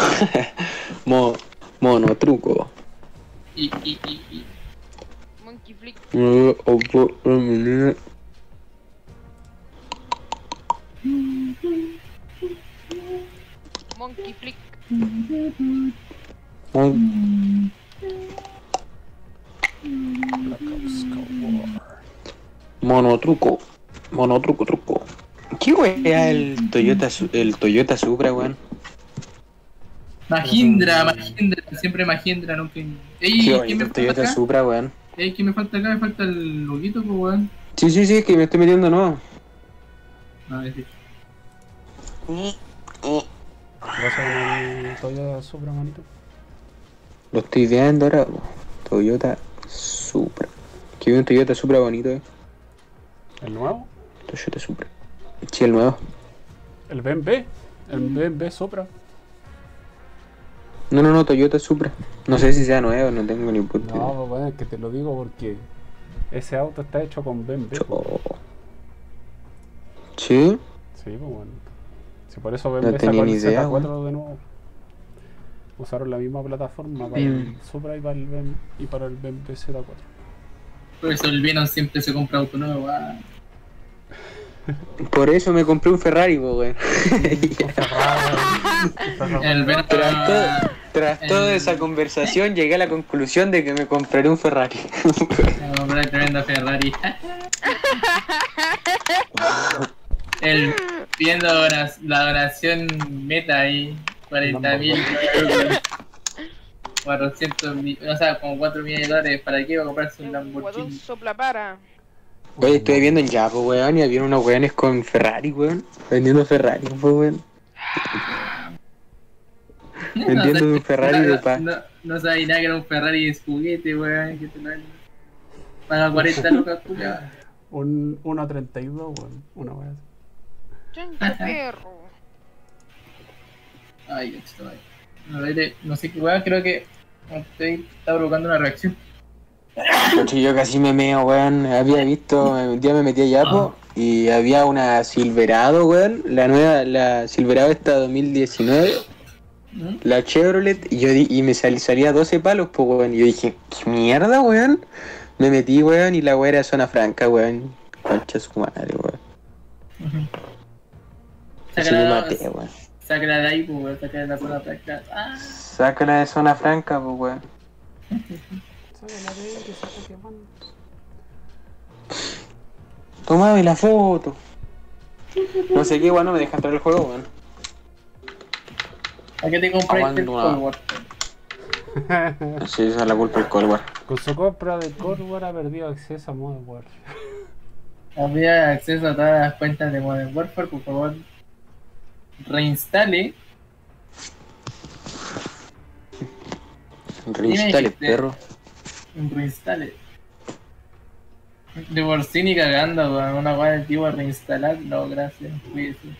Speaker 3: Monotruco.
Speaker 2: Y.
Speaker 1: Monkey flick. Monkey flick.
Speaker 3: Monotruco. Truco. ¿Qué wea el Toyota Supra, weón?
Speaker 2: Mahindra, siempre Mahindra, nunca. Ey,
Speaker 3: Qué
Speaker 2: ¿quién me
Speaker 3: bonito el
Speaker 2: falta
Speaker 3: Toyota
Speaker 2: acá?
Speaker 3: Supra, weón.
Speaker 2: Ey, ¿quién me falta acá? Me falta el loguito, pues weón.
Speaker 3: Sí, es que me estoy metiendo nuevo.
Speaker 2: A ver, sí.
Speaker 4: ¿Vas a ganar el Toyota Supra, manito?
Speaker 3: Lo estoy viendo ahora, po. Toyota Supra. Que un Toyota Supra bonito,
Speaker 4: ¿El nuevo?
Speaker 3: Toyota Supra. Sí, el nuevo.
Speaker 4: ¿El BMW? ¿El BMW Supra?
Speaker 3: No, Toyota Supra. No sé si sea nuevo, no tengo ni puta idea.
Speaker 4: No, pues bueno, es que te lo digo porque ese auto está hecho con BMW.
Speaker 3: ¿Sí?
Speaker 4: Sí, pues bueno. Si por eso
Speaker 3: No
Speaker 4: BMW
Speaker 3: tenía
Speaker 4: sacó
Speaker 3: ni
Speaker 4: el
Speaker 3: idea,
Speaker 4: Z4 de nuevo. Usaron la misma plataforma para el Supra y para el BMW Z4.
Speaker 2: Por eso el Venom siempre se compra auto nuevo.
Speaker 3: Por eso me compré un Ferrari, weón.
Speaker 2: El Venom.
Speaker 3: Tras toda esa conversación llegué a la conclusión de que me compraré un Ferrari.
Speaker 2: Me compré el tremendo Ferrari. El viendo la oración meta ahí, 40.000, 400.000, o sea, como 4 millones de dólares. ¿Para qué va a comprarse un Lamborghini?
Speaker 1: Sopla para.
Speaker 3: Oye, estoy viendo el Yapo, weón, y había unos weones con Ferrari, weón. Vendiendo Ferrari, weón. Vendiendo un Ferrari de paz.
Speaker 2: No sabía nada que era un Ferrari de juguete, weón. Que te lo paga 40 lucas, culiao.
Speaker 4: Un 1.32, weón. Una weá.
Speaker 1: Chancho perro.
Speaker 2: Ay, ya estoy. A ver, no sé qué weón, creo que está provocando una reacción.
Speaker 3: Porque yo casi me meo, weón. Había visto, un día me metí a Yapo y había una Silverado, weón. La Silverado esta 2019. La Chevrolet, y me salía 12 palos, pues, weón. Y yo dije, ¿qué mierda, weón? Me metí, weón, y la weá era zona franca, weón. Concha su madre, weón. Así me maté, weón.
Speaker 2: Sácala de ahí, pues, weón. Sácala de la zona franca.
Speaker 3: Sácala de zona franca, pues, weón.
Speaker 4: Sácala de ahí, que saca que van.
Speaker 3: Tomame la foto. No sé qué, weón, no me deja entrar el juego, weón.
Speaker 2: ¿A qué te compraste el Cold War?
Speaker 3: Sí, esa es la culpa del Cold War.
Speaker 4: Con su compra de Cold War ha perdido acceso a Modern Warfare.
Speaker 2: Había acceso a todas las cuentas de Modern Warfare, por favor. Reinstale.
Speaker 3: Reinstale, perro.
Speaker 2: Reinstale. De por sí ni cagando, con una guay antigua reinstalar. No, gracias. Cuídese.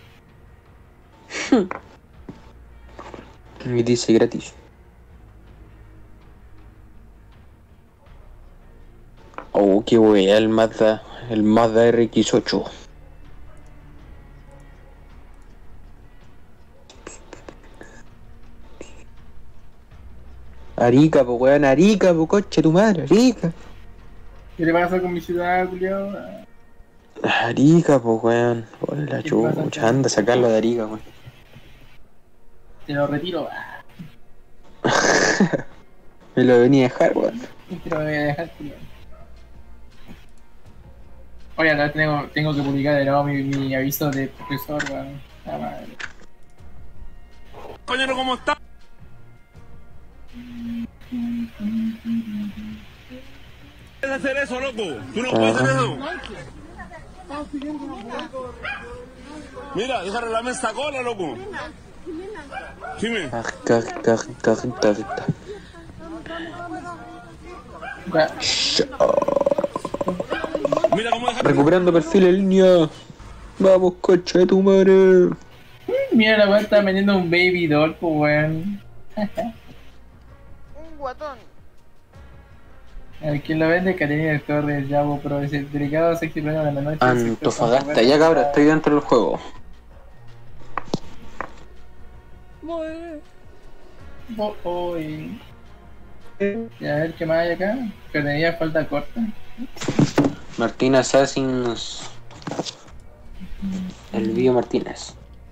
Speaker 3: Y dice gratis. Oh, qué wea, el Mazda RX8. Arica, po weón, Arica, po coche tu madre, Arica.
Speaker 2: ¿Qué le pasa con mi ciudad, Julio?
Speaker 3: Arica, po weón. Por la chucha, anda a sacarlo de Arica, weón.
Speaker 2: Te lo retiro.
Speaker 3: Me lo venía a dejar, weón.
Speaker 2: Te lo voy a dejar, Julio. Oye, ahora tengo que publicar de nuevo mi aviso de profesor, weón. La madre.
Speaker 10: Compañero, ¿cómo está? ¿Puedes hacer eso, loco? ¿Tú no puedes hacer eso? Mira, déjale la mesa cola, loco. Dime. Mira cómo deja...
Speaker 3: Recuperando perfil en línea. Vamos, coche de tu madre.
Speaker 2: Mira, la weón está vendiendo un baby doll, pues weón.
Speaker 1: Un guatón.
Speaker 2: El que lo vende, Karina del Torres, Yabo, pero es el delicado sexy pleno de la noche.
Speaker 3: Antofagasta, ya cabrón, estoy dentro del juego.
Speaker 2: Y a ver qué más hay acá. Que tenía falta corta.
Speaker 3: Martín Assassins. El Bio Martínez.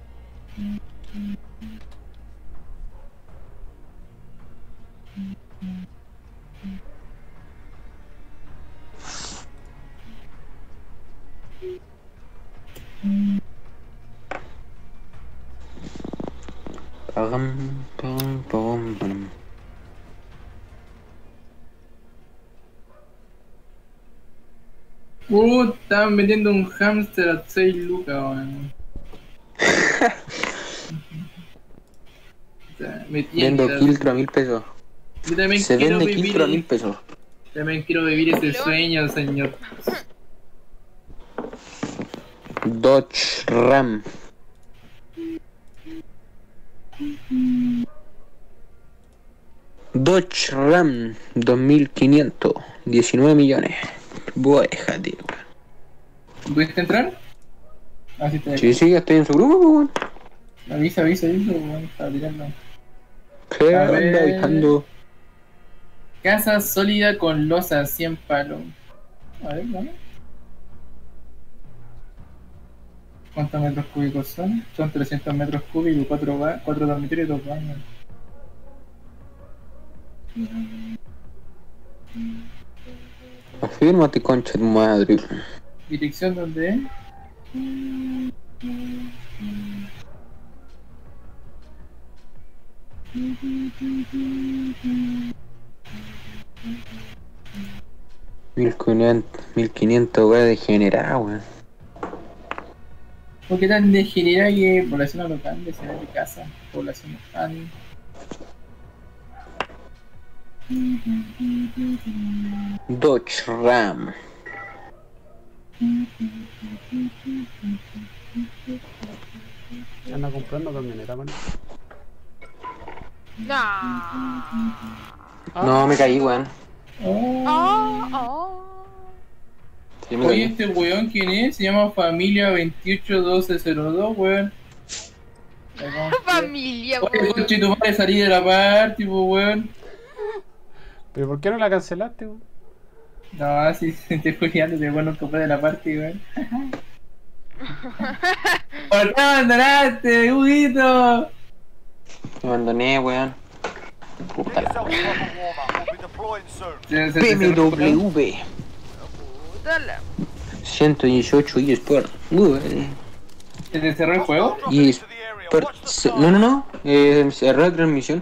Speaker 2: Estaban vendiendo un hamster a 6 lucas, weón.
Speaker 3: Vendo Kiltro a 1000 pesos.
Speaker 2: Yo también
Speaker 3: Se
Speaker 2: quiero
Speaker 3: vende
Speaker 2: vivir,
Speaker 3: Kiltro a 1000 pesos.
Speaker 2: También quiero vivir ese sueño, señor.
Speaker 3: Dodge Ram. Dodge Ram 2500, 19 millones. Buah, déjate.
Speaker 2: ¿Pudiste entrar? Ah, sí,
Speaker 3: Sí, estoy en su grupo, weón.
Speaker 2: Avisa, weón, para tirarlo.
Speaker 3: ¿Qué
Speaker 2: A
Speaker 3: anda
Speaker 2: ver.
Speaker 3: avisando?
Speaker 2: Casa sólida con losa 100 palos. A ver, ¿no? ¿Cuántos metros cúbicos son? Son 300 metros cúbicos, 4 dormitorios y 2 baños.
Speaker 3: Afírmate, concha de tu madre.
Speaker 2: ¿Dirección dónde es?
Speaker 3: 1500 weá degenerada, weón.
Speaker 2: ¿Por qué tan degenerada que población local de escenario de casa? Población local.
Speaker 3: Dodge Ram.
Speaker 4: Anda comprando camioneta, man.
Speaker 1: No.
Speaker 3: No, me caí, weón. Sí, me
Speaker 2: Oye,
Speaker 3: caí.
Speaker 2: este weón, ¿quién es? Se llama Familia 281202, weón.
Speaker 1: Familia,
Speaker 2: Oye,
Speaker 1: weón.
Speaker 2: coche, tu madre salí de la parte, tipo, weón.
Speaker 4: ¿Pero por qué no la cancelaste, weón?
Speaker 2: No, si te fui guiando, te bueno comprar de la parte, weón. ¿Por qué abandonaste, Huguito?
Speaker 3: Me abandoné, weón. Puta la
Speaker 8: Yourself a
Speaker 3: weá.
Speaker 8: proper warm-up. We'll be deploying soon.
Speaker 3: BMW
Speaker 1: Dale.
Speaker 3: 118 eSport.
Speaker 2: ¿Se te cerró el juego?
Speaker 3: eSport. No. Cerró la transmisión.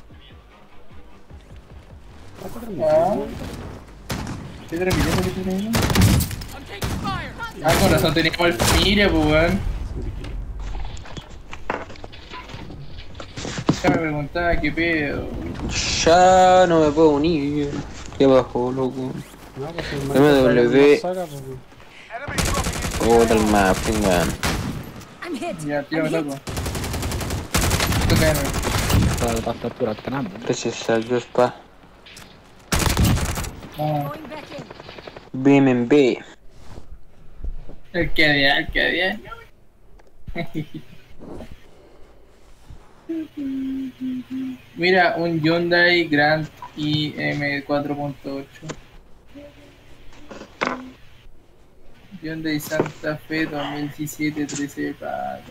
Speaker 2: Ah. ¿Qué transmitiendo? ¿Qué transmitiendo? Ah, con razón teníamos el familia, pues, weón. Ya me preguntaba qué pedo.
Speaker 3: Ya no me puedo unir. ¿Qué bajó, loco?
Speaker 4: No, pues si el
Speaker 3: MW.
Speaker 4: saca, pues, weón.
Speaker 3: Puta el mapa, weón.
Speaker 6: I'm hit.
Speaker 2: Ya, tío,
Speaker 6: I'm hit.
Speaker 2: loco. Tócame.
Speaker 3: Gracias a Dios, pa.
Speaker 2: Ah,
Speaker 6: Going back in.
Speaker 3: BMB.
Speaker 2: el que había. Mira, un Hyundai Grand IM 4.8. Hyundai Santa Fe 2017 13 palos.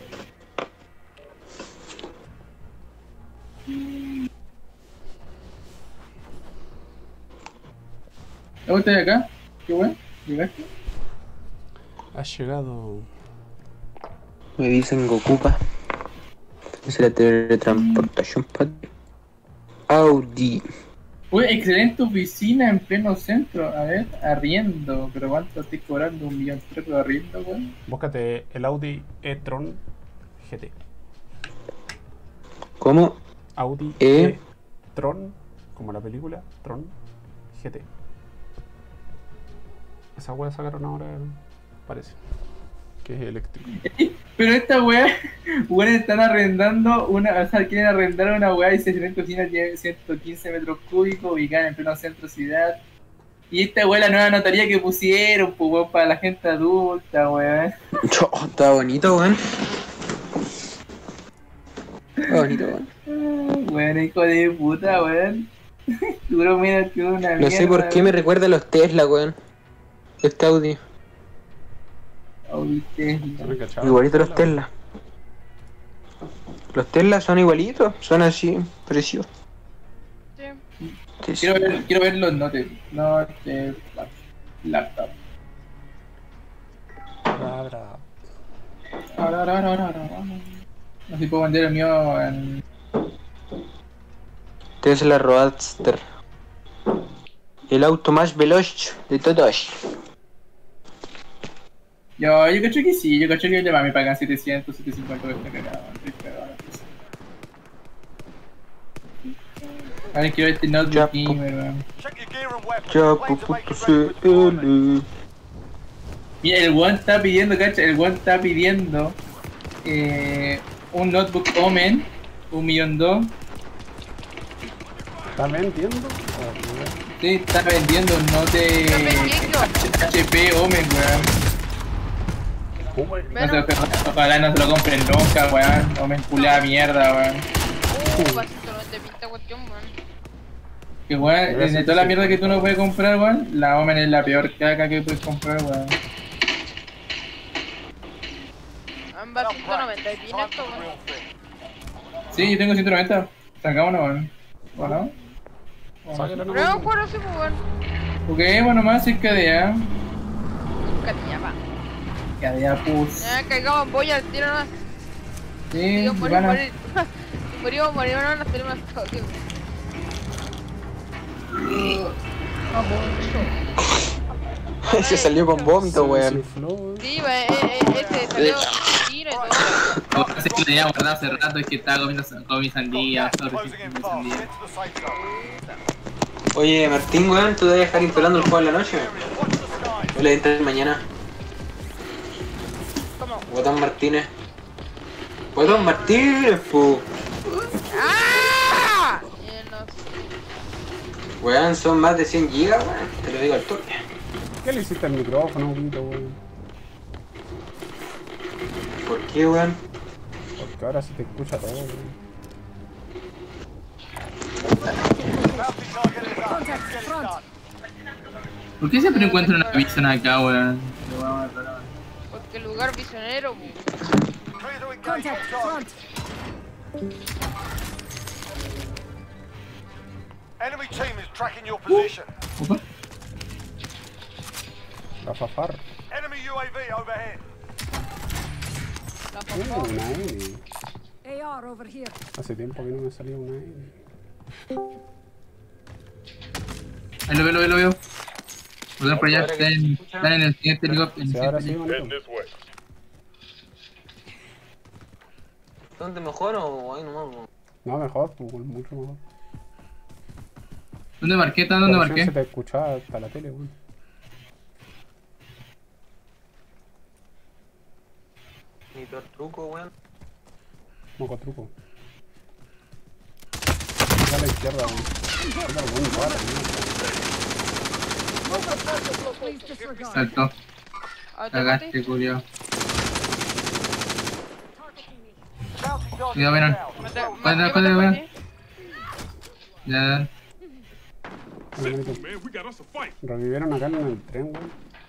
Speaker 2: ¿Te gusta de acá? ¿Qué bueno? ¿Llegaste?
Speaker 4: Has llegado.
Speaker 3: Me dicen Gokupa. Es la teletransportación, pat. Audi.
Speaker 2: Uy, excelente oficina en pleno centro. A ver, arriendo. ¿Pero cuánto estoy cobrando? ¿1.3 millón de arriendo, weón?
Speaker 4: Búscate el Audi e-tron GT.
Speaker 3: ¿Cómo?
Speaker 4: Audi
Speaker 3: E-
Speaker 4: e-tron, como la película, Tron GT. Esa wea sacaron ahora, parece. Que es eléctrico.
Speaker 2: Pero esta weá, weón, están arrendando una, o sea, quieren arrendar una weá de 600 cocinas de 115 metros cúbicos ubicada en pleno centro ciudad. Y esta weá la nueva notaría que pusieron, pues weón, para la gente adulta, weón.
Speaker 3: Está bonito, weón. Está bonito, weón.
Speaker 2: Weón, hijo de puta, weón. Duro menos que una mierda.
Speaker 3: No sé por qué me recuerda a los Tesla, weón. Este Audi.
Speaker 2: Audi Tesla.
Speaker 4: ¿No me cachaba?
Speaker 3: Igualito los Tesla. Los Tesla son igualitos, son así, parecidos.
Speaker 1: Sí.
Speaker 3: Sí,
Speaker 2: Quiero ver los notes laptop.
Speaker 4: Ahora.
Speaker 2: Ahora. No sé si puedo vender el mío en...
Speaker 3: Tesla Roadster. El auto más veloz de todos.
Speaker 2: Yo cacho que sí, yo cacho que le va, me pagan 700, 750 de esta cagada, estoy cagado. A ver, quiero este notebook
Speaker 3: Ya,
Speaker 2: gamer, weón.
Speaker 8: Check your gear and weapons.
Speaker 3: Ya,
Speaker 8: Plan to make it
Speaker 3: puto
Speaker 8: ready for deployment.
Speaker 3: CL.
Speaker 2: Mira, el one está pidiendo, cacha, el one está pidiendo un notebook Omen, 1.200.000.
Speaker 4: ¿Estás vendiendo?
Speaker 2: Sí, está vendiendo un note
Speaker 1: Está vendiendo.
Speaker 2: HP Omen, weón. No sé, ojalá no se lo compren nunca, weón. Omen culada mierda, weón.
Speaker 1: Vasito, no te pinta cuestión, weón.
Speaker 2: Que weón, de toda la mierda que tú no puedes comprar, weón, la Omen es la peor caca que puedes comprar, weón.
Speaker 1: Ambas 190 y tiene esto, weón.
Speaker 2: Sí, yo tengo 190. Sacámonos, weón. ¿O
Speaker 4: Sáquelo
Speaker 1: Pero vamos a jugar así, pues, weón.
Speaker 2: Juguemos nomás sin KDA.
Speaker 1: Catilla, va.
Speaker 2: KDA push.
Speaker 1: Ya, caigamos en boya al tiro nomás.
Speaker 2: Sí,
Speaker 1: Digo, morir,
Speaker 2: van a...
Speaker 1: morir. Morir, no nos tenemos toque, weón.
Speaker 3: Se salió con vómito, weón.
Speaker 1: Sí, ese salió tiro y todo.
Speaker 2: No, sé que lo tenía guardado hace rato, es que estaba comiendo con mi sandía, sorry, sí, con mi sandía.
Speaker 3: Oye, Martín, weón, ¿tú te vas a dejar instalando el juego en la noche? Yo le entrar mañana.
Speaker 1: ¿Cómo?
Speaker 3: Botón Martínez. Botón Martínez, pu.
Speaker 1: ¡Ah! No sé.
Speaker 3: Weón, son más de 100 gigas, weón. Te lo digo al toque.
Speaker 4: ¿Qué le hiciste al micrófono, Guito, weón?
Speaker 3: ¿Por qué, weón?
Speaker 4: Porque ahora sí te escucha todo, weón.
Speaker 2: ¿Por qué siempre encuentro una visión acá, weón?
Speaker 1: Porque el lugar visionero, weón.
Speaker 6: Contact front.
Speaker 8: Enemy team is tracking your position.
Speaker 2: Opa.
Speaker 4: La Fafar.
Speaker 8: Enemy UAV overhead.
Speaker 1: La papá.
Speaker 4: Una N.
Speaker 6: AR over here.
Speaker 4: Hace tiempo que no me salía una N.
Speaker 2: Ahí lo veo. Volver por allá, están en el siguiente helicóptero.
Speaker 4: Sí, ahora sí, bonito.
Speaker 3: ¿Dónde mejor o ahí nomás, weón?
Speaker 4: No, mejor, pues, mucho mejor.
Speaker 2: ¿Dónde marqué? ¿Dónde
Speaker 4: Pero
Speaker 2: marqué?
Speaker 4: se te escuchaba hasta la tele, weón.
Speaker 3: Ni peor truco, weón.
Speaker 4: Moco truco. A la izquierda, weón. Mira, weón, igual,
Speaker 6: Please disregard.
Speaker 2: Saltó. Cagaste,
Speaker 1: Autómate.
Speaker 2: culiao. Cuidado, Venom. Cuéntale, weón. Ya.
Speaker 4: bonito. Revivieron acá en el tren, weón.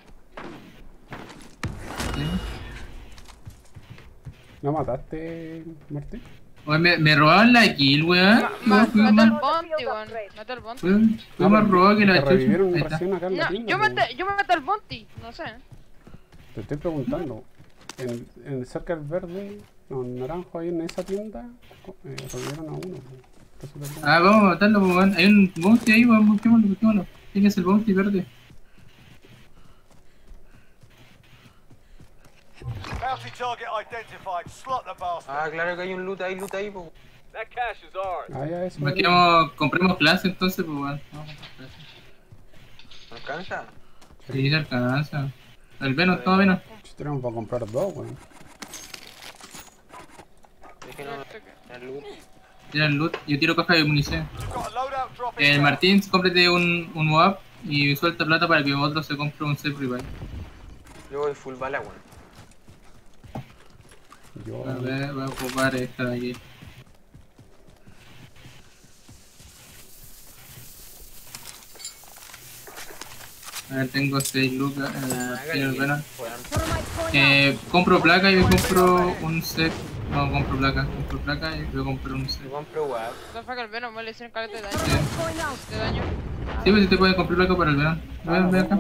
Speaker 4: ¿No mataste, Martín?
Speaker 2: Oye, me robaron la kill, weón.
Speaker 1: Mata el bounty, weón. Mata el bounty.
Speaker 2: Fue más robado que
Speaker 4: Te
Speaker 2: la chucha.
Speaker 4: revivieron
Speaker 2: Ahí está.
Speaker 4: recién acá en la
Speaker 1: No,
Speaker 4: tienda,
Speaker 1: yo
Speaker 4: weón.
Speaker 1: maté al bounty, no sé.
Speaker 4: Te estoy preguntando. En cerca del verde, no, naranjo ahí en esa tienda, revivieron a uno, weón.
Speaker 2: Ah, vamos a matarlo, weón. Hay un bounty ahí, weón. Busquémoslo. ¿Quién es el bounty verde?
Speaker 8: Bounty target identified. Slot the bastard.
Speaker 3: Ah, claro que hay un loot ahí, po.
Speaker 10: That cash is ours.
Speaker 4: Ah, ya, eso.
Speaker 2: Compremos clase entonces, pues, weón. Vamos a comprar clase.
Speaker 3: ¿No alcanza?
Speaker 2: Sí, se alcanza. El Venom, todo Venom.
Speaker 4: Si tenemos para comprar dos, weón.
Speaker 3: Es que no, el loot.
Speaker 2: Tira el loot. Yo tiro caja de munición.
Speaker 8: You've got a loadout drop
Speaker 2: El
Speaker 8: in.
Speaker 2: Martín, cómprate un WAP y suelta plata para que otro se compre un self revive.
Speaker 3: Yo voy full bala, weón.
Speaker 4: Yo,
Speaker 2: A ver, voy a ocupar esta de aquí. A ver, tengo 6 lucas. El Venom. Compro placa y me compro un set. No, compro placa y me compro un set.
Speaker 3: Yo compro weón.
Speaker 1: No fue que el Venom me le hicieron caleta de daño.
Speaker 2: Sí.
Speaker 1: De daño.
Speaker 2: Sí, pues si te pueden comprar placa para el Venom. Ven acá.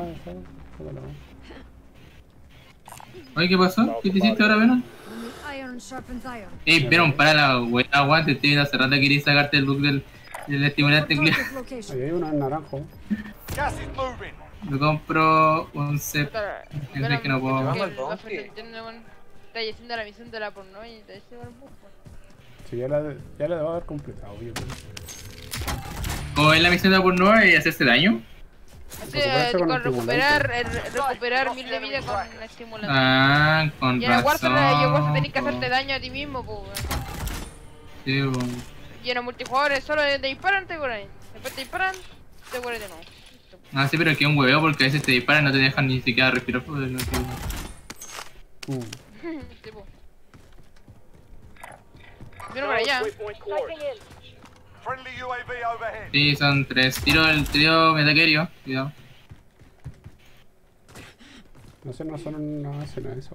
Speaker 2: Oye, ¿qué pasó? ¿Qué te hiciste ahora, Venom?
Speaker 6: Iron sharpens iron.
Speaker 2: Ey, Venom, para la wea, aguante, estoy viendo hace rato que querías sacarte el look del estimulante nuclear.
Speaker 6: Target location.
Speaker 4: ahí hay uno en naranjo.
Speaker 8: Gas is moving.
Speaker 2: Me compro un set. Es que no puedo.
Speaker 3: Vamos al
Speaker 1: Que el
Speaker 3: bounty.
Speaker 1: Buffett entiende, weón. Está haciendo la misión de la porno y te dice, weón, weón.
Speaker 4: Sí, ya la debo haber completado, yo creo.
Speaker 2: ¿Cómo es la misión de la porno y hacerse daño?
Speaker 1: Así,
Speaker 4: Recuperarse con
Speaker 1: con
Speaker 4: estimulante.
Speaker 1: recuperar 1000 de vida con estimulante.
Speaker 2: Ah, con
Speaker 1: Y en el Warzone
Speaker 2: razón.
Speaker 1: tenés que hacerte daño a ti mismo, pues, weón.
Speaker 2: Sí, bueno.
Speaker 1: Y en el multijugador es solo te disparan, te curan. Después te disparan, te curan de nuevo. Listo.
Speaker 2: Ah, sí, pero es que es un hueveo porque a veces te disparan y no te dejan ni siquiera respirar. Pues, no, sí.
Speaker 1: Tipo. Vieron para allá.
Speaker 9: Waypoint course.
Speaker 8: Friendly UAV overhead.
Speaker 2: Sí, son 3. Tiro metaquerio. Cuidado.
Speaker 4: No sé, no son no hacen eso.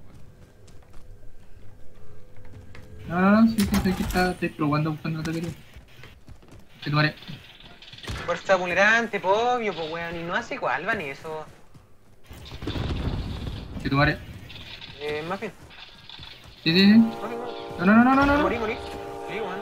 Speaker 2: No, sí, aquí estoy probando buscando metaquerio. Que tomaré.
Speaker 3: Fuerza vulnerante, po, obvio, pues weón. Y no hace igual, van eso.
Speaker 2: Que tomaré.
Speaker 3: Más bien.
Speaker 2: Sí. No.
Speaker 3: Morí. Sí, weón.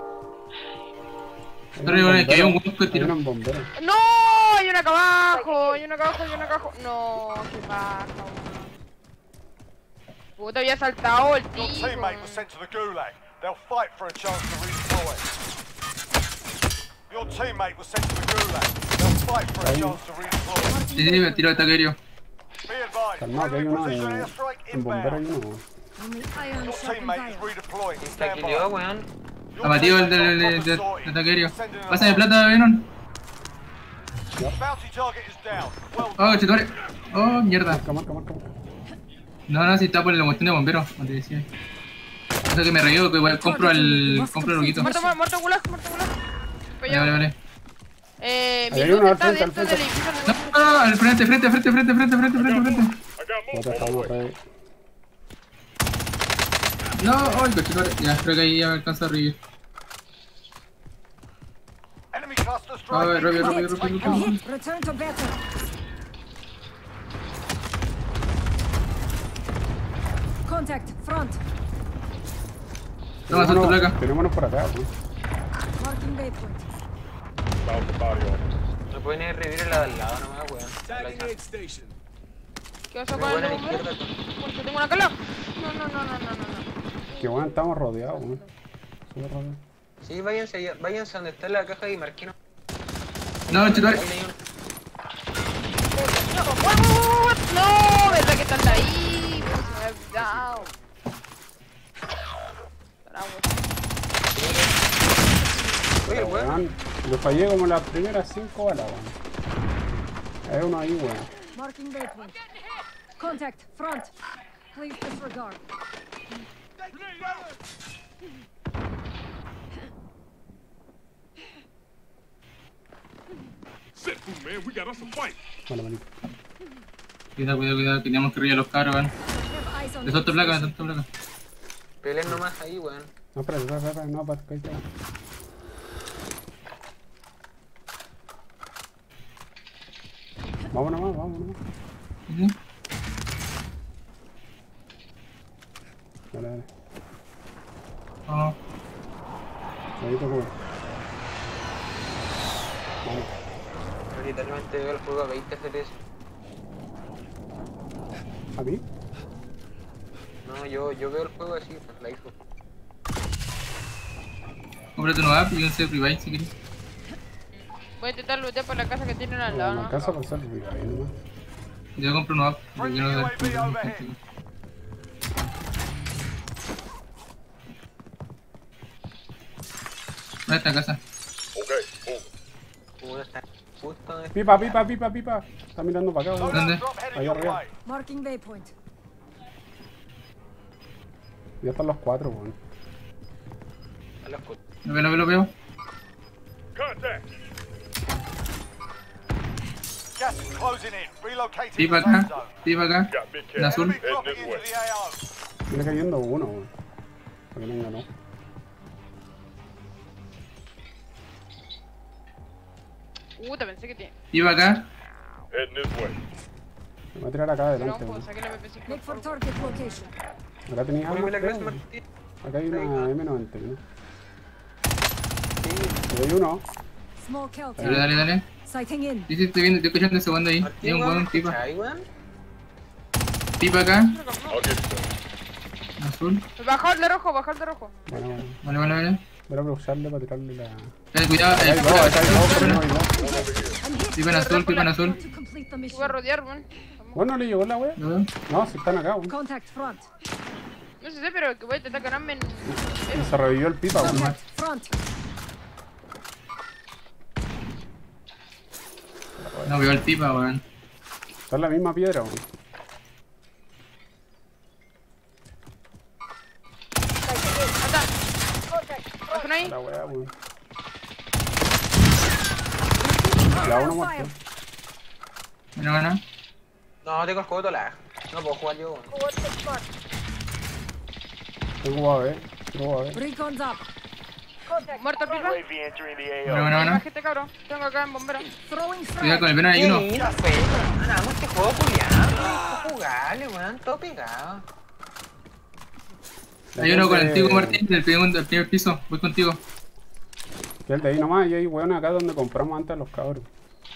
Speaker 2: Sorry, que hay un hueco que
Speaker 4: Hay
Speaker 2: tiro.
Speaker 4: un bombero.
Speaker 1: ¡No! Hay una acá abajo. No, qué paja, weón. Puta, había saltado el
Speaker 8: Your
Speaker 1: tío.
Speaker 8: teammate was sent to the gulag. They'll fight for a chance to redeploy. Your teammate was sent to the gulag. They'll fight for a chance to redeploy.
Speaker 2: Sí, me tiro metaquerio.
Speaker 8: Be advised,
Speaker 4: Calmado, que hay
Speaker 8: friendly
Speaker 4: uno
Speaker 8: precision
Speaker 4: en
Speaker 8: airstrike
Speaker 4: bombero, hay
Speaker 8: inbound.
Speaker 4: uno.
Speaker 6: Only iron
Speaker 8: Your
Speaker 6: sharpened
Speaker 8: teammate is
Speaker 6: iron.
Speaker 8: redeploying.
Speaker 3: Está
Speaker 8: Stand
Speaker 3: aquí yo,
Speaker 8: by.
Speaker 3: weón.
Speaker 8: Your
Speaker 2: Abatido el
Speaker 8: teammate's got
Speaker 2: de
Speaker 8: proper sorting.
Speaker 2: metaquerio.
Speaker 8: Sending an
Speaker 2: Pasa de
Speaker 8: alarm.
Speaker 2: plata, ¿vieron?
Speaker 8: Bounty target is down. Well
Speaker 2: Oh, chetumare. Oh, mierda.
Speaker 4: Marca.
Speaker 2: No, si está por la cuestión de bomberos, como te decía. O sea que me reído, que igual compro el loquito.
Speaker 1: Muerto gulag.
Speaker 2: Vale.
Speaker 1: Mi
Speaker 4: hay
Speaker 1: luz
Speaker 4: uno al
Speaker 1: está
Speaker 4: frente,
Speaker 1: dentro
Speaker 4: al
Speaker 1: del
Speaker 4: frente.
Speaker 1: edificio.
Speaker 2: No, al frente.
Speaker 4: Otra estamos re.
Speaker 2: No, ay, cochetumare. Ya, creo que ahí ya me alcanza a reír.
Speaker 8: enemy cluster
Speaker 2: A ver,
Speaker 8: strike.
Speaker 2: rápido.
Speaker 6: I'm hit. Return to battle. Contact. Front.
Speaker 2: Toma, suelta placa.
Speaker 4: Tenémonos por acá, weón.
Speaker 6: Marking waypoint.
Speaker 3: No pueden revivir el al lado nomás, weón.
Speaker 1: ¿Qué vas a
Speaker 3: Pero
Speaker 1: poner
Speaker 3: bueno, a la
Speaker 1: el bombero?
Speaker 3: izquierda.
Speaker 1: Porque tengo una cala. No.
Speaker 4: Que weón, estamos rodeados, weón. Súper rodeados.
Speaker 3: Sí, váyanse allá, váyanse donde está la caja y marquino.
Speaker 2: No, chetumare.
Speaker 3: Ahí hay uno.
Speaker 1: No, verdad que están ahí. Pero se me había olvidado.
Speaker 3: Oye, weón.
Speaker 4: Weón, lo fallé como las primeras 5 balas, weón. Hay uno ahí, weón.
Speaker 6: Marking waypoint. Contact. Front. Please disregard.
Speaker 4: Vale, manito.
Speaker 2: Cuidado, que tenemos que reír a los carros, weón.
Speaker 6: Have eyes on
Speaker 2: Le suelto placa.
Speaker 3: Peleen nomás ahí, weón.
Speaker 4: No, espera, no, para que Vámonos más.
Speaker 2: ¿Sí?
Speaker 4: Dale.
Speaker 2: Vamos.
Speaker 4: Ahí tocó. Vamos.
Speaker 3: Yo literalmente veo el juego a 20 FPS.
Speaker 4: ¿A mí?
Speaker 3: No, yo veo el juego así, pues la Xbox.
Speaker 2: Cómprate una app y un save revive si querés.
Speaker 1: Voy a intentar lootear por la casa que tienen al lado,
Speaker 4: No
Speaker 1: ¿no?
Speaker 4: alcanza por ser revive nomás.
Speaker 2: Yo compro una app. Porque no da ¿dónde está casa?
Speaker 3: Uno está justo donde
Speaker 4: Pipa. Está mirando para acá, weón.
Speaker 2: ¿Dónde?
Speaker 8: Drop heading
Speaker 4: Ahí
Speaker 8: your
Speaker 4: arriba.
Speaker 8: way.
Speaker 6: Marking waypoint.
Speaker 4: Ya están los 4, weón.
Speaker 3: a los coches.
Speaker 2: Lo veo.
Speaker 8: Gas is closing in. Relocating
Speaker 2: Pipa
Speaker 8: the safe
Speaker 2: acá.
Speaker 8: zone.
Speaker 2: Pipa acá. En azul.
Speaker 8: Enemy dropping into the AO.
Speaker 4: Viene cayendo uno, weón. Para que no ganó.
Speaker 1: Te pensé que tiene.
Speaker 2: Pipa acá.
Speaker 4: Me voy a tirar acá
Speaker 1: No,
Speaker 4: adelante,
Speaker 1: pues
Speaker 4: weón.
Speaker 1: saqué la MP5.
Speaker 6: Look for target location.
Speaker 4: Acá tenías algo,
Speaker 3: Ponme la
Speaker 4: creo,
Speaker 3: clase,
Speaker 4: weón.
Speaker 3: Martín.
Speaker 4: Acá hay una M90, ¿no?
Speaker 3: Sí,
Speaker 4: Ahí hay uno.
Speaker 6: Small kill.
Speaker 2: Dale.
Speaker 6: Sighting in.
Speaker 2: Sí, estoy viendo, estoy escuchando ese segundo ahí. Hay
Speaker 3: Martín,
Speaker 2: un
Speaker 3: weón,
Speaker 2: weón, pipa.
Speaker 3: ¿cachai, weón?
Speaker 2: Pipa acá. Azul.
Speaker 1: Baja el de rojo.
Speaker 4: Bueno.
Speaker 2: Vale.
Speaker 4: Voy a aprovecharle para tirarle la...
Speaker 2: Cuidado.
Speaker 4: Ahí hay dos, acá hay dos, pero no hay dos.
Speaker 6: I'm hit.
Speaker 2: Pipa en azul.
Speaker 6: To complete the mission.
Speaker 1: Voy a rodear, man.
Speaker 4: Bueno, le llegó la wea.
Speaker 2: ¿Lo veo?
Speaker 4: No, si están acá, weón.
Speaker 6: Contact front.
Speaker 1: No sé, pero que voy a intentar ganarme en...
Speaker 4: Y se revivió el pipa, weón.
Speaker 6: Contact front.
Speaker 2: No veo el pipa, weón.
Speaker 4: Está en la misma piedra, weón.
Speaker 1: ¿Bajan ahí?
Speaker 4: La wea, weón. La uno muerto.
Speaker 2: Bueno.
Speaker 3: No, tengo el juego toda la. No puedo jugar yo, weón.
Speaker 4: Tengo UAV. Tengo UAV.
Speaker 6: Recon's up.
Speaker 1: Muerto el pipa.
Speaker 8: UAV entering the AO.
Speaker 2: Bueno.
Speaker 1: Bajete, cabrón. Tengo acá en bombero.
Speaker 6: Throwing
Speaker 2: Cuidado con
Speaker 6: frag.
Speaker 2: el Venom, hay uno.
Speaker 3: No fue. Ganamos este juego culiado. Jugable, weón. Todo pegado.
Speaker 2: Hay uno contigo, Martín, del primer piso. Voy contigo.
Speaker 4: Que el de ahí nomás. Y hay weones acá donde compramos antes los cabros.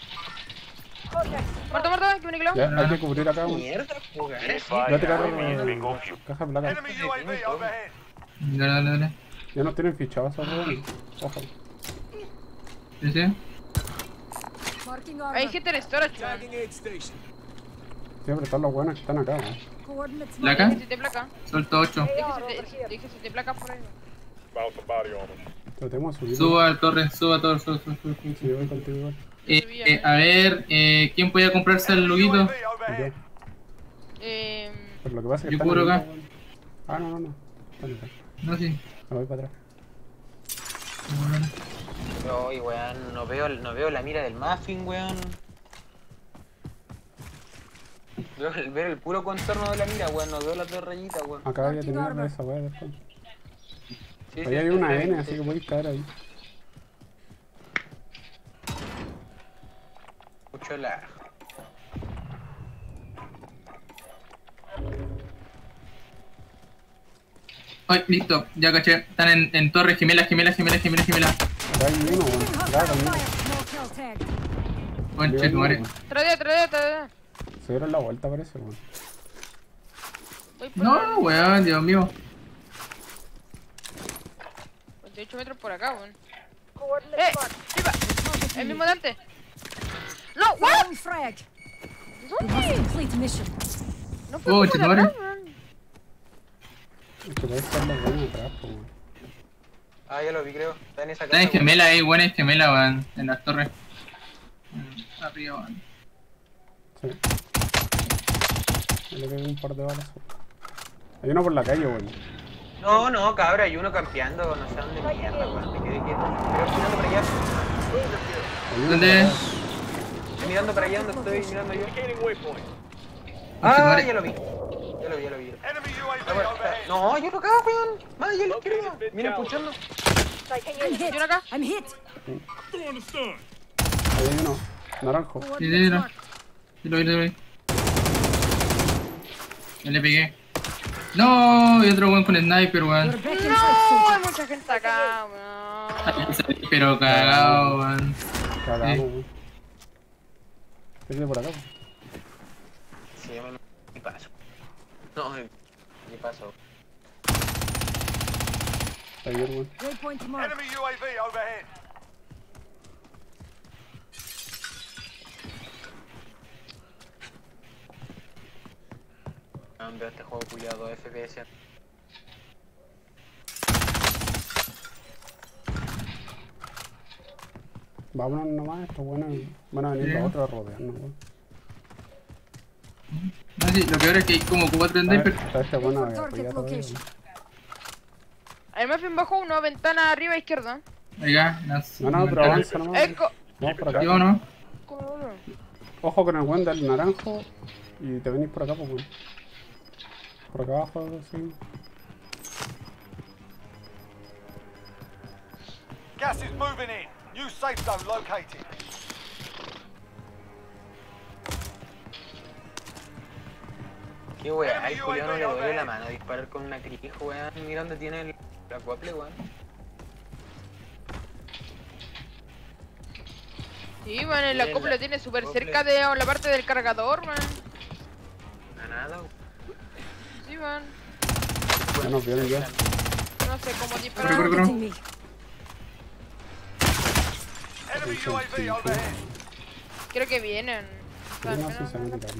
Speaker 1: Muerto, que me niqueló.
Speaker 4: Ya, hay que cubrir acá, weón.
Speaker 3: Mierda, jugable.
Speaker 4: Voy a tirar
Speaker 8: Enemy is bingo fuel.
Speaker 4: caja de placa.
Speaker 8: Enemy UAV overhead.
Speaker 2: Dale.
Speaker 4: Ya nos tienen fichados esos weones. Ojo.
Speaker 2: ¿Sí?
Speaker 6: Marking
Speaker 1: Hay
Speaker 6: armor.
Speaker 1: gente en storage, weón.
Speaker 4: Siempre están los buenos que están acá, weón.
Speaker 6: Coordinates
Speaker 2: ¿Placa?
Speaker 6: marked.
Speaker 1: Si te placa.
Speaker 2: Suelto 8.
Speaker 1: Dije si te placa por ahí.
Speaker 8: Found some body armor.
Speaker 4: Tratemos de subir.
Speaker 2: Suba al torre, suba.
Speaker 4: Sí, yo voy contigo igual.
Speaker 2: A ver, ¿quién podía comprarse el luguito?
Speaker 8: UAV
Speaker 4: Yo.
Speaker 8: overhead.
Speaker 4: Pero lo que pasa es que
Speaker 2: Yo
Speaker 4: están
Speaker 2: cubro
Speaker 4: ahí,
Speaker 2: acá.
Speaker 4: weón. Ah, no. Están acá.
Speaker 2: No, sí.
Speaker 4: Me voy para atrás.
Speaker 3: Oye, weón, no veo la mira del muffin, weón. Veo el puro contorno de la mira, weón, no veo las dos rayitas, weón.
Speaker 4: Acá voy a tener de esa weá después.
Speaker 3: Sí,
Speaker 4: Ahí hay una N,
Speaker 3: sí,
Speaker 4: así
Speaker 3: sí.
Speaker 4: que podéis caer ahí.
Speaker 3: Mucho la.
Speaker 2: Ay, listo, ya caché. Están en torre, gemelas.
Speaker 4: Acá hay uno, weón. Acá también.
Speaker 6: Small kill tag.
Speaker 2: Conche, tu madre.
Speaker 1: Tradea.
Speaker 4: Se dieron la vuelta, parece, weón.
Speaker 1: Voy por
Speaker 2: No, weón, Dios mío.
Speaker 1: 28 metros por acá, weón. ¡Pipa! El mismo de antes. ¡No! ¿What?
Speaker 6: Throwing frag. We must complete mission.
Speaker 1: No fue
Speaker 2: Oh,
Speaker 1: como de
Speaker 2: chetumare.
Speaker 1: atrás, weón.
Speaker 4: Es que podéis estar los buenos atrás, po, weón.
Speaker 3: Ah, ya lo vi, creo. Está en esa
Speaker 2: Están en
Speaker 3: casa,
Speaker 2: gemela ahí, weón, en gemela, weón. En las torres. Arriba, weón.
Speaker 4: Sí. Le pegué un par de balas. Hay uno por la calle, weón.
Speaker 3: No, cabra, hay uno campeando, no sé dónde mierda, weón. Me quedé quieto. Pero mirando para allá.
Speaker 4: Hay uno
Speaker 2: ¿Dónde?
Speaker 4: por acá.
Speaker 3: Estoy mirando para allá donde estoy mirando yo.
Speaker 8: Indicating waypoint.
Speaker 3: Ah,
Speaker 2: Chetumare.
Speaker 3: ya lo vi.
Speaker 8: Enemy UAV
Speaker 3: Ah,
Speaker 8: overhead.
Speaker 3: no, yo lo acá, weón. Más allá a la izquierda. Viene puchando.
Speaker 6: I'm hit.
Speaker 1: ¿Y acá?
Speaker 6: I'm hit.
Speaker 4: Ahí hay uno. Naranjo.
Speaker 6: Coordinates
Speaker 2: no.
Speaker 6: marked.
Speaker 2: Yo lo vi. Ya le pegué. No, y otro weón con sniper,
Speaker 6: You're
Speaker 2: weón.
Speaker 6: back inside,
Speaker 1: No, hay
Speaker 6: soldier.
Speaker 1: mucha gente acá, weón.
Speaker 2: Pero cagado, weón.
Speaker 4: Cagamos,
Speaker 2: Sí.
Speaker 4: weón. ¿Qué por acá, po?
Speaker 3: Sí, me paso. No, me paso.
Speaker 4: Está bien, weón.
Speaker 6: Waypoint marked.
Speaker 8: Enemy UAV overhead.
Speaker 3: Veo este juego culiado 2 FPS.
Speaker 4: Vámonos nomás, estos buenos van a venir
Speaker 2: Sí.
Speaker 4: para otro a rodearnos, weón.
Speaker 2: No, sí, lo peor es que hay como 4 sniper.
Speaker 4: Está este bueno
Speaker 6: Target
Speaker 4: arriba todavía,
Speaker 6: location.
Speaker 4: weón.
Speaker 1: El muffin bajó una ventana arriba izquierda.
Speaker 2: Oiga,
Speaker 4: No, pero avanza nomás.
Speaker 1: Eco.
Speaker 4: Vamos por acá.
Speaker 2: Yo no.
Speaker 4: Ojo con el buen del naranjo y te venís por acá, pues, weón. Por acá abajo, sí.
Speaker 8: Gas is moving in. New safe zone located.
Speaker 3: Qué weá, al culiao no le duele la mano disparar con una crijo, weón. Mira dónde tiene el acople, weón.
Speaker 1: Sí, man, el acople lo tiene súper cerca de la parte del cargador, man.
Speaker 3: Nada, weón.
Speaker 1: Sí, man.
Speaker 4: Ya nos vieron ya.
Speaker 1: No sé cómo disparar.
Speaker 6: Targeting me.
Speaker 8: Enemy UAV overhead.
Speaker 1: Creo que vienen.
Speaker 4: Sí, no, sí, se van a quitar.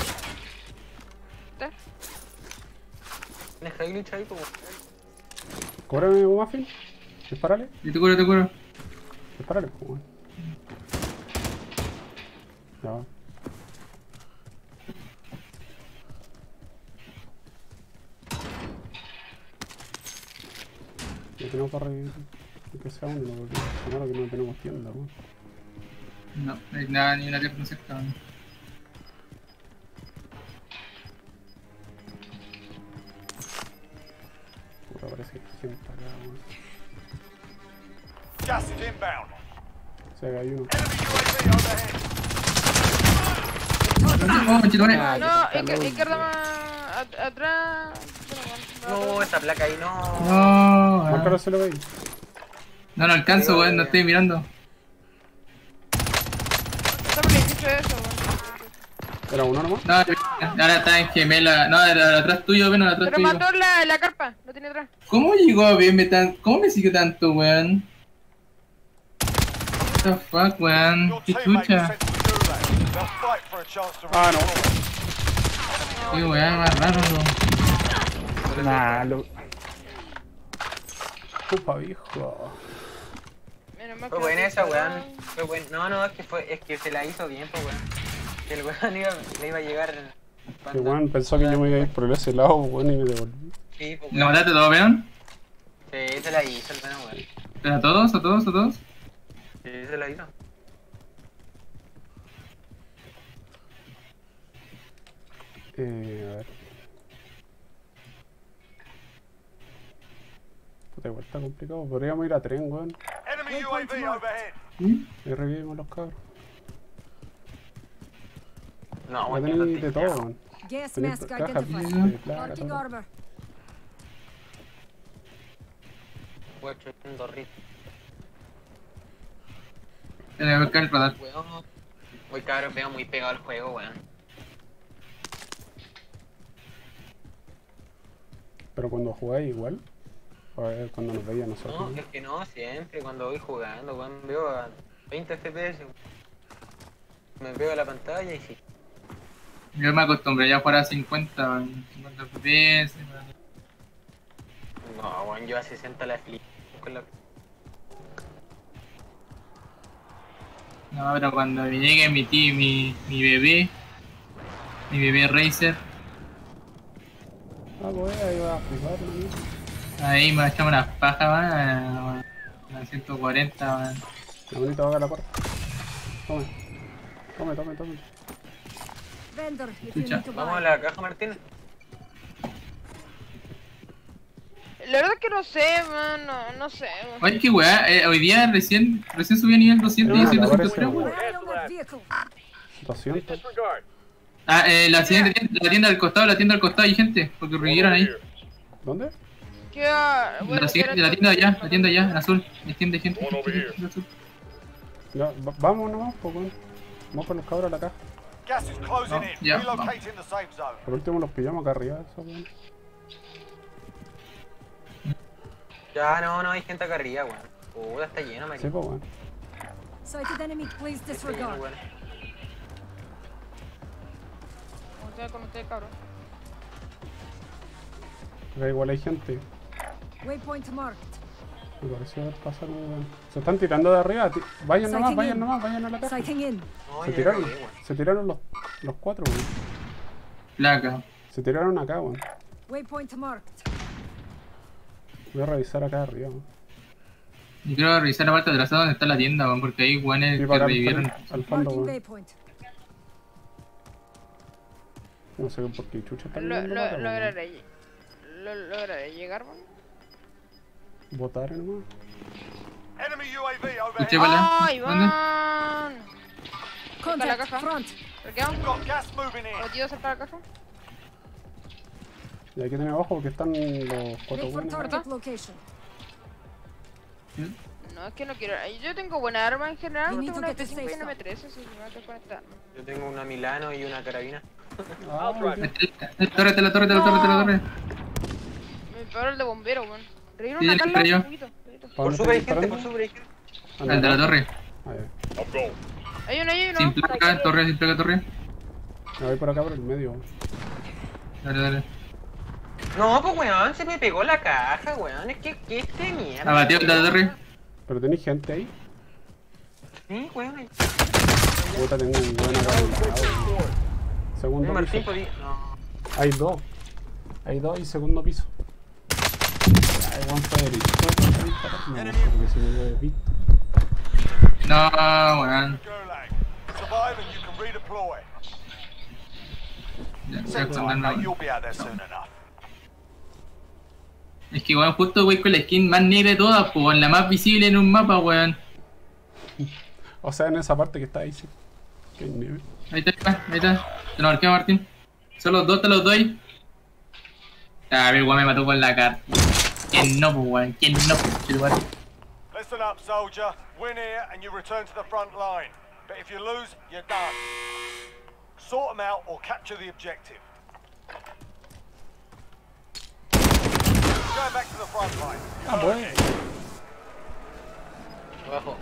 Speaker 3: ¿Tienes high glitch ahí, como?
Speaker 4: Cóbrame, Muffin. Dispárale.
Speaker 2: Yo te curo.
Speaker 4: Dispárale, pues, weón. Ya va. Ya tenemos para revivir. Que sea uno, porque primero que no tenemos tienda, weón.
Speaker 2: No, no hay nada, ni una pierna cerca. ¿No?
Speaker 4: Puta, parece que hay gente acá, weón.
Speaker 8: Gas is inbound.
Speaker 4: Se hay uno.
Speaker 8: Enemy UAV overhead.
Speaker 2: Oh, conchetumare.
Speaker 1: No, izquierda más atrás.
Speaker 5: No, esa placa ahí no.
Speaker 2: No,
Speaker 4: Márcalo, se lo veis.
Speaker 2: no alcanzo, weón, no estoy mirando.
Speaker 1: Está por el edificio de eso, weón.
Speaker 4: ¿Era uno nomás?
Speaker 2: No, ahora está en gemela. No, era atrás tuyo, ven, atrás
Speaker 1: Pero
Speaker 2: tuyo.
Speaker 1: mató la carpa, lo tiene atrás.
Speaker 2: ¿Cómo llegó a verme tan... ¿Cómo me siguió tanto, weón? What the fuck, weón?
Speaker 8: Your
Speaker 2: ¿Qué
Speaker 8: teammate was
Speaker 2: chucha?
Speaker 8: sent to the gulag. They'll fight for a chance to
Speaker 4: Ah, no.
Speaker 8: redeploy.
Speaker 2: Qué weón más raro, weón.
Speaker 4: Nah, lo... Upa, viejo.
Speaker 1: Menos mal
Speaker 5: Fue
Speaker 1: que
Speaker 5: buena
Speaker 1: no
Speaker 5: esa,
Speaker 1: se
Speaker 5: weón.
Speaker 1: pararon.
Speaker 5: Fue buena. No, es que se la hizo bien, pues, weón. Que el weón le iba a llegar.
Speaker 4: Que weón, pensó que yo me iba a ir por ese lado, weón, y me devolví.
Speaker 5: Sí, pues,
Speaker 2: ¿Lo
Speaker 5: weón.
Speaker 2: mataste todo, weón?
Speaker 5: Sí, se la hizo el weón, weón.
Speaker 2: ¿Pero a todos? ¿A todos? ¿A todos?
Speaker 5: Sí, se la hizo.
Speaker 4: A ver. Puta, igual está complicado. Podríamos ir a tren, weón.
Speaker 8: Enemy UAV overhead.
Speaker 4: Y revivimos los cabros.
Speaker 5: No,
Speaker 4: Ya
Speaker 5: weón,
Speaker 4: tenéis de todo, weón.
Speaker 6: Gas
Speaker 4: Tenéis
Speaker 6: mask
Speaker 4: cajas
Speaker 6: identified.
Speaker 4: de placa,
Speaker 6: Marking
Speaker 4: todo.
Speaker 6: armor.
Speaker 5: weón, un dorrito.
Speaker 2: Tiene que buscar el radar.
Speaker 5: Weón. Muy cabrón, veo muy pegado al juego, weón.
Speaker 4: Pero cuando jugáis igual. A ver, cuando nos veía nosotros.
Speaker 5: No, es que no, siempre cuando voy jugando, weón, veo a 20 FPS. Me veo la pantalla y sí.
Speaker 2: Yo me acostumbré ya a jugar a 50, weón. 50 FPS.
Speaker 5: No, weón, yo a 60 la flip con la...
Speaker 2: No, pero cuando me llegue mi bebé Razer,
Speaker 4: Ah, pues ahí va a flipar, ¿no?
Speaker 2: ahí me echamos unas pajas, weón. A 140, weón.
Speaker 4: La bonita va a la puerta. Tome. Tome.
Speaker 6: Vendor, if you
Speaker 2: Chucha.
Speaker 6: need to
Speaker 5: Vamos a
Speaker 6: buy.
Speaker 5: la caja, Martín.
Speaker 1: La verdad es que no sé, man, no sé, man.
Speaker 2: Oye, qué weá, hoy día recién subí a nivel 200 y
Speaker 4: Ah,
Speaker 2: 203,
Speaker 4: parece,
Speaker 2: weón.
Speaker 6: Rally on that vehicle.
Speaker 4: 200.
Speaker 2: Ah, la siguiente tienda, la tienda al costado hay gente, porque revivieron ahí.
Speaker 4: ¿Dónde?
Speaker 1: ¿Qué va?
Speaker 2: La siguiente, la tienda allá, en azul. Hay gente, gente en azul.
Speaker 4: Ya, vamos nomás, pues, weón. Vamos con los cabros a la caja.
Speaker 8: Gas is closing
Speaker 2: No,
Speaker 8: in.
Speaker 2: ya,
Speaker 8: Relocating the safe zone.
Speaker 4: Por último los pillamos acá arriba, eso, weón.
Speaker 5: Ya, no, hay gente acá arriba, weón. Puta, está lleno,
Speaker 4: Sí,
Speaker 5: marico.
Speaker 4: pues, weón.
Speaker 6: Sighted enemy, please
Speaker 5: Está lleno,
Speaker 6: disregard.
Speaker 5: weón.
Speaker 1: ¿Cómo está con usted, cabrón?
Speaker 4: Acá igual hay gente.
Speaker 6: Waypoint marked.
Speaker 4: Me pareció ver pasar, weón. Se están tirando de arriba. Vayan nomás, vayan a la caja.
Speaker 6: Sighting in.
Speaker 5: No,
Speaker 4: Se
Speaker 5: ya
Speaker 4: tiraron,
Speaker 5: cagué, weón.
Speaker 4: se tiraron los cuatro, weón.
Speaker 2: Placa.
Speaker 4: Se tiraron acá, weón.
Speaker 6: Waypoint marked.
Speaker 4: Voy a revisar acá arriba, weón.
Speaker 2: Yo quiero revisar la parte de atrás donde está la tienda, weón, porque ahí weones
Speaker 4: Sí,
Speaker 2: que
Speaker 4: para acá
Speaker 2: revivieron.
Speaker 4: al fondo,
Speaker 6: Marking
Speaker 4: weón.
Speaker 6: waypoint.
Speaker 4: No sé por qué chucha está
Speaker 1: Lograré llegar, man.
Speaker 4: Votar nomás.
Speaker 8: Enemy UAV
Speaker 2: Escuché,
Speaker 8: overhead.
Speaker 2: ¿vale?
Speaker 1: ¡Ay,
Speaker 2: ¿Dónde?
Speaker 1: man! Para la
Speaker 6: Contact,
Speaker 1: caja.
Speaker 6: front.
Speaker 1: ¿Por qué vamos?
Speaker 8: Got gas moving in.
Speaker 1: ¿Metidos para la caja?
Speaker 4: Y hay que tener ojo porque están los cuatro
Speaker 6: Wait for
Speaker 4: buenos.
Speaker 6: target location.
Speaker 1: No, es que no quiero. Yo tengo buena arma en general.
Speaker 6: You
Speaker 1: Tengo
Speaker 6: need to
Speaker 1: una
Speaker 6: get the
Speaker 1: MP5 y
Speaker 6: safe
Speaker 1: una
Speaker 6: zone.
Speaker 1: M13, así que me voy a tener con esta arma.
Speaker 5: Yo tengo una Milano y una carabina.
Speaker 4: Ah, ok.
Speaker 2: La torre.
Speaker 1: Me pegó el de bombero, weón. Reír
Speaker 2: Sí,
Speaker 1: una
Speaker 2: ya
Speaker 1: cala,
Speaker 2: entré yo.
Speaker 1: un poquito.
Speaker 4: ¿Para
Speaker 5: Por
Speaker 4: dónde
Speaker 5: sobre hay
Speaker 4: están
Speaker 5: gente,
Speaker 4: disparando?
Speaker 5: por sobre hay gente.
Speaker 4: Ah,
Speaker 2: El de la
Speaker 4: no.
Speaker 2: torre.
Speaker 4: Ah, ya.
Speaker 1: Hay uno.
Speaker 2: Sin placa, torre.
Speaker 4: Me voy por acá por el medio.
Speaker 2: Dale.
Speaker 5: No, pues weón, se me pegó la caja, weón. Es que este mierda.
Speaker 2: Abatió el de la torre.
Speaker 4: Pero tenéis gente ahí.
Speaker 5: Sí, weón.
Speaker 4: Puta, tengo un buen acá al lado. Segundo
Speaker 5: Martín,
Speaker 4: piso.
Speaker 5: podía. No.
Speaker 4: Hay dos. Hay dos y segundo piso. Ay, Juan Federico. No, porque si me lo he visto.
Speaker 2: No, weón.
Speaker 8: Gulag. survive and you can redeploy.
Speaker 2: Ya,
Speaker 8: Sit
Speaker 2: ya,
Speaker 8: tight, mate.
Speaker 2: ya.
Speaker 8: You'll be out there soon enough.
Speaker 2: Es que weón, justo voy con la skin más negra de todas, pues weón, la más visible en un mapa, weón.
Speaker 4: O sea, en esa parte que está ahí, sí. Que hay nieve.
Speaker 2: Ahí está. Te lo marqué, Martín. Son los dos, te los doy. A ver, weón, me mató con la cara. ¿Quién no, pues weón? ¿Quién no, pues weón?
Speaker 8: Listen up, soldier. Win here and you return to the front line. But if you lose, you're done. Sort them out or capture the objective. Go back to the front line.
Speaker 4: Ah, bueno.
Speaker 3: Abajo.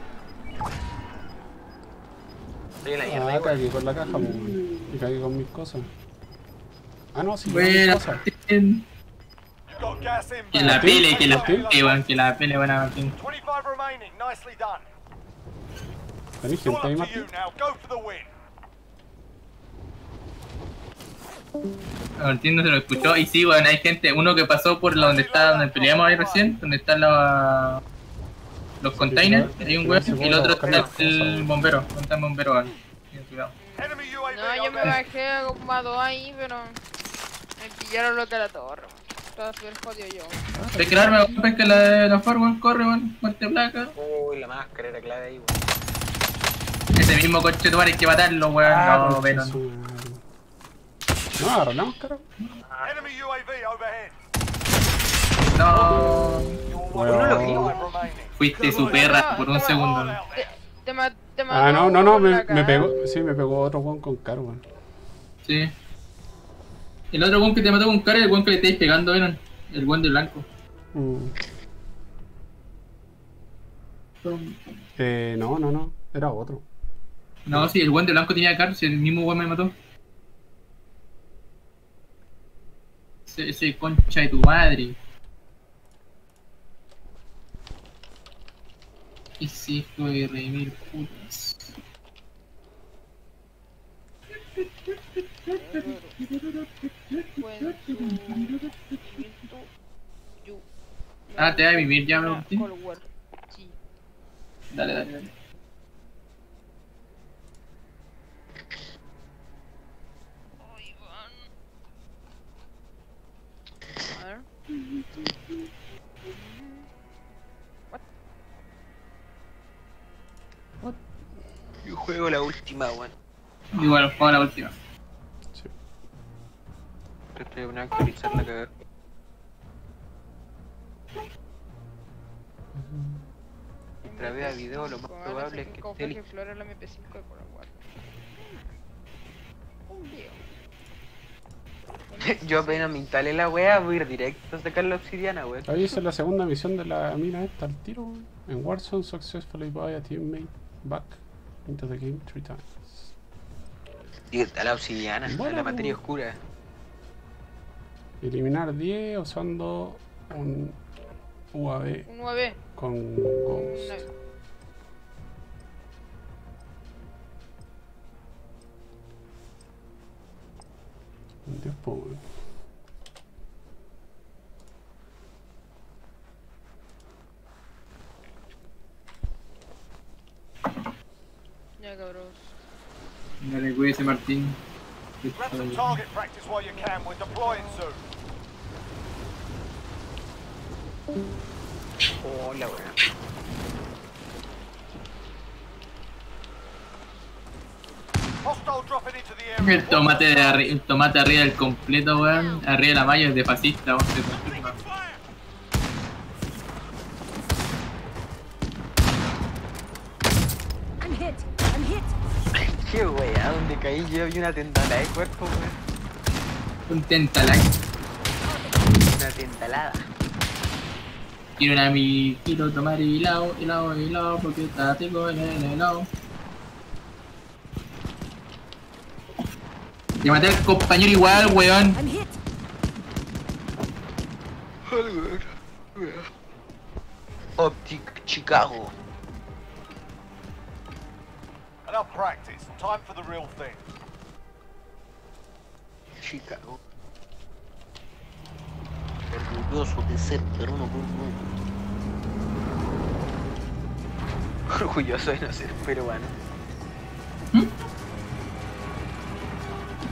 Speaker 3: Estoy en la mierda,
Speaker 4: Ah,
Speaker 3: igual.
Speaker 4: cagué con la caja, pues, weón. Y cagué con mis cosas. Ah, no, sí, con mis
Speaker 2: Bueno,
Speaker 4: cosas.
Speaker 8: You've got gas inbound.
Speaker 2: que la pele, weón, que la pele, buena, Martín.
Speaker 8: 25 remaining. Nicely done.
Speaker 4: ¿Tenéis
Speaker 8: It's all
Speaker 4: gente ahí,
Speaker 8: up to you
Speaker 4: Martín?
Speaker 8: now. Go for the win.
Speaker 2: Martín no se lo escuchó. Y sí, weón, hay gente, uno que pasó por donde peleamos ahí recién, donde están los containers, hay un weón, y el otro está el bombero, donde está el bombero, weón. Ten cuidado.
Speaker 8: Enemy UAV
Speaker 1: No, yo me
Speaker 8: overhead.
Speaker 1: bajé como a 2 ahí, pero me pillaron los de la torre. Estaba súper jodido yo.
Speaker 2: Pesca el arma, weón, pesca la far, weón, corre, weón, muerte placa.
Speaker 3: Uy, la máscara era clave ahí, weón.
Speaker 2: Ese mismo coche de hay que matarlo, weón, no, pero no.
Speaker 4: No, agarra la máscara.
Speaker 8: Enemy UAV overhead.
Speaker 2: No,
Speaker 4: Weón.
Speaker 2: fuiste su perra por un segundo. ¿No?
Speaker 1: Te mató
Speaker 4: Ah, no,
Speaker 1: con la
Speaker 4: me
Speaker 1: cara.
Speaker 4: pegó. Sí, me pegó otro weón con caro, weón.
Speaker 2: Sí. El otro weón que te mató con cara es el weón que le estáis pegando, ¿vieron? El weón de blanco.
Speaker 4: No. Era otro.
Speaker 2: No, sí, el weón de blanco tenía cara, si el mismo weón me mató. Ese concha de tu madre. Ese hijo de remil putas. Ah, te va a vivir ya, bro.
Speaker 1: Sí.
Speaker 2: Dale.
Speaker 1: A ver.
Speaker 3: Yo juego la última, weón.
Speaker 2: Igual, juego la última.
Speaker 3: Estoy a actualizar la cagada. Mientras vea video, lo más probable es que esté listo.
Speaker 1: Flora la MP5 de Coraguar. Un video.
Speaker 3: Yo apenas me instalé la wea, voy a ir directo a sacar la obsidiana, weón.
Speaker 4: Ahí hice la segunda misión de la mina esta al tiro, weón. En Warzone, successfully buy a teammate back into the game 3 times.
Speaker 3: Y está la obsidiana,
Speaker 4: Bueno,
Speaker 3: la materia oscura.
Speaker 4: Eliminar 10 usando un UAV
Speaker 1: Un UAV.
Speaker 4: con Ghost.
Speaker 1: No.
Speaker 4: Dios, po, weón.
Speaker 1: Ya, cabros.
Speaker 2: Dale, cuídese, Martín.
Speaker 8: Grab some target practice while you can. We're deploying soon.
Speaker 3: Hola, weón.
Speaker 8: Hostile dropping into the area.
Speaker 2: El tomate arriba del completo, weón. Arriba de la malla es de fascista, weón. Se confirma.
Speaker 6: I'm hit. I'm hit.
Speaker 3: Qué wea, donde caí yo vi una tentalada de cuerpo, weón.
Speaker 2: Un tentalay.
Speaker 3: Una tentalada.
Speaker 2: Quiero tomar helado, porque está rico en el helado. Te maté al compañero igual, weón.
Speaker 6: I'm hit.
Speaker 3: Optic Chicago.
Speaker 8: Enough practice. Time for the real thing.
Speaker 3: Chicago. Orgulloso de ser peruano por Orgulloso de no ser peruano.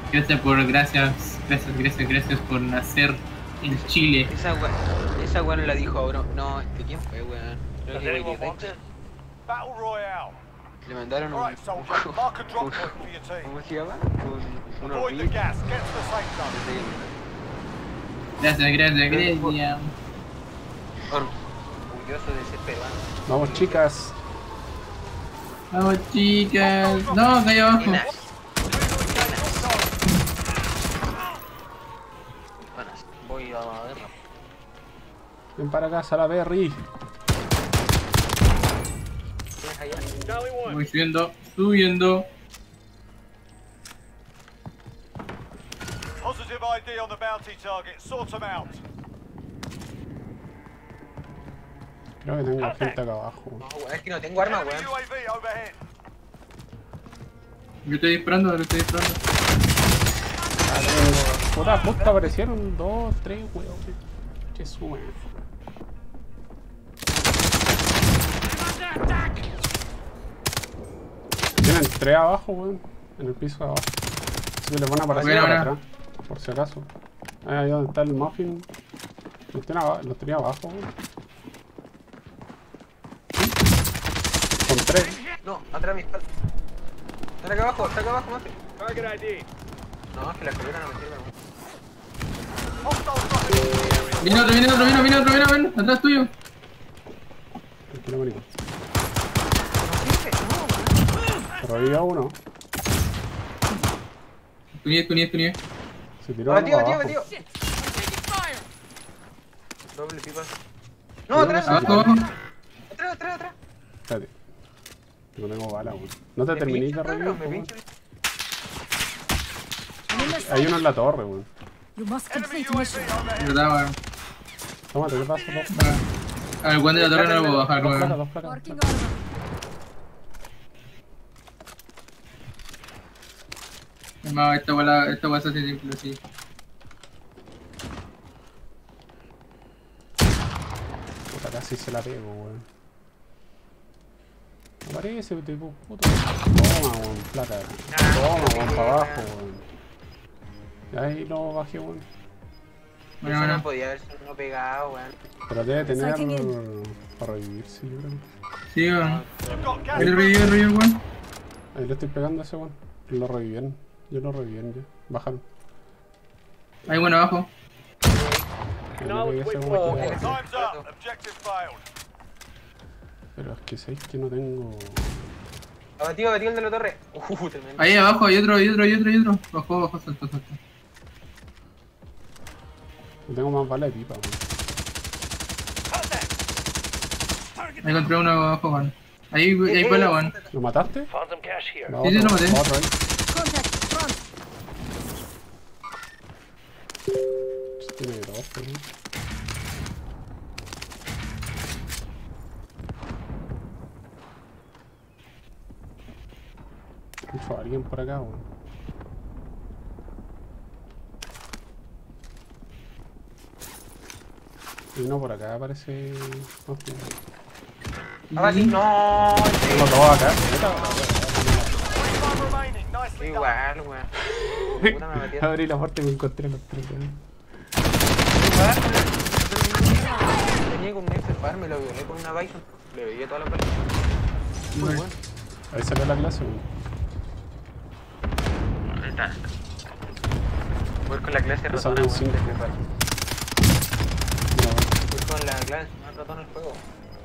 Speaker 2: Gracias por nacer en Chile.
Speaker 11: Esa weá no la dijo ahora. No, ¿quién fue, weón? Creo
Speaker 8: Does
Speaker 11: que
Speaker 8: anyone
Speaker 11: Willy
Speaker 8: want
Speaker 11: Rex.
Speaker 8: this? Battle Royale.
Speaker 11: Le mandaron un...
Speaker 8: Right, soldier, mark a drop point for your team.
Speaker 11: ¿Cómo se llama? Unos
Speaker 8: Avoid the
Speaker 11: reels.
Speaker 8: gas, get to the safe zone.
Speaker 2: Gracias.
Speaker 11: Orgulloso de ser peruano.
Speaker 4: Vamos, chicas.
Speaker 2: Vamos, chicas. No, cayó abajo.
Speaker 11: Buenas. Voy a verla.
Speaker 4: Ven para acá, Salaberry.
Speaker 2: Voy subiendo.
Speaker 8: Positive ID on the bounty target. Sort them out.
Speaker 4: Creo que tengo gente acá abajo.
Speaker 11: No, weón, es que no tengo arma,
Speaker 8: Enemy
Speaker 11: weón.
Speaker 8: UAV overhead.
Speaker 2: Yo estoy disparando.
Speaker 4: Puta, justo aparecieron 2, 3, weón. Che suma. Tienen 3 abajo, weón. En el piso de abajo. Así que les van a aparecer por atrás. Por si acaso. Ahí donde está el muffin. Los tenía abajo, weón. Con 3.
Speaker 11: No, atrás de mi espalda. Está acá abajo, Mafia. No, es que la escalera no me sirve, weón.
Speaker 2: Viene otro, atrás tuyo.
Speaker 4: Tranquilo, bonito. Revivió uno.
Speaker 2: Tunie.
Speaker 4: Se tiró uno para abajo.
Speaker 11: Batido. Doble pipa. No, atrás.
Speaker 2: Abajo.
Speaker 11: Atrás.
Speaker 4: Espérate. No tengo bala, weón. No te terminé de revivir, weón. Hay uno en la torre, weón.
Speaker 6: You must
Speaker 8: Enemy
Speaker 6: complete mission.
Speaker 8: UAV overhead.
Speaker 2: ¿Verdad, weón?
Speaker 4: Tómate, ¿qué pasa?
Speaker 2: A ver, el guante de la torre no lo puedo bajar,
Speaker 4: Dos placas,
Speaker 2: weón.
Speaker 4: dos placas.
Speaker 6: Marking armor.
Speaker 2: No, esta weá se hace simple así.
Speaker 4: Puta, casi se la pego, weón. Aparece, tipo, puto. Toma, weón, placa. Toma, weón, para abajo, weón. Y ahí lo bajé, weón.
Speaker 11: Eso no podía haberse uno pegado, weón.
Speaker 4: Pero debe tener
Speaker 6: Sighting
Speaker 4: para revivirse, yo creo.
Speaker 2: Sí, weón.
Speaker 8: You've got gas.
Speaker 2: El revivió, weón.
Speaker 4: Ahí le estoy pegando a ese, weón. Lo revivieron. Yo lo revivieron ya. Bájalo.
Speaker 2: Ahí, bueno, abajo.
Speaker 4: Ahí le pegué a ese, weón.
Speaker 8: Time's up. Objective failed.
Speaker 4: Pero es que sabéis que no tengo.
Speaker 11: Abatido el de la torre. Tremendo.
Speaker 2: Ahí abajo hay otro. Bajo, salto.
Speaker 4: No tengo más bala de pipa, weón.
Speaker 2: Ahí encontré uno abajo, weón. Ahí bala, weón.
Speaker 4: ¿Lo mataste?
Speaker 9: Found some cash here.
Speaker 4: No,
Speaker 2: Sí, lo maté.
Speaker 4: otro ahí.
Speaker 6: Contact front.
Speaker 4: Tiene dos, weón. Escucho a alguien por acá, weón. Y no, por acá parece. Hostia.
Speaker 11: Abatido. No,
Speaker 4: Tengo dos acá. Neta,
Speaker 8: 25 remaining. Nicely done.
Speaker 11: igual, weón. Puta, me batieron.
Speaker 4: abrí la puerta y me encontré a los tres, weón.
Speaker 11: Tenía con un F-Far, me lo violé con una Bison. Le veía toda la pelea. Muy bueno.
Speaker 4: Ahí salió la clase, weón.
Speaker 11: Ahí está. Voy con la clase
Speaker 4: Me
Speaker 11: ratona,
Speaker 4: salió
Speaker 11: weón.
Speaker 4: un 5.
Speaker 11: de F-Far.
Speaker 4: No,
Speaker 11: Voy con la clase más ratona del juego.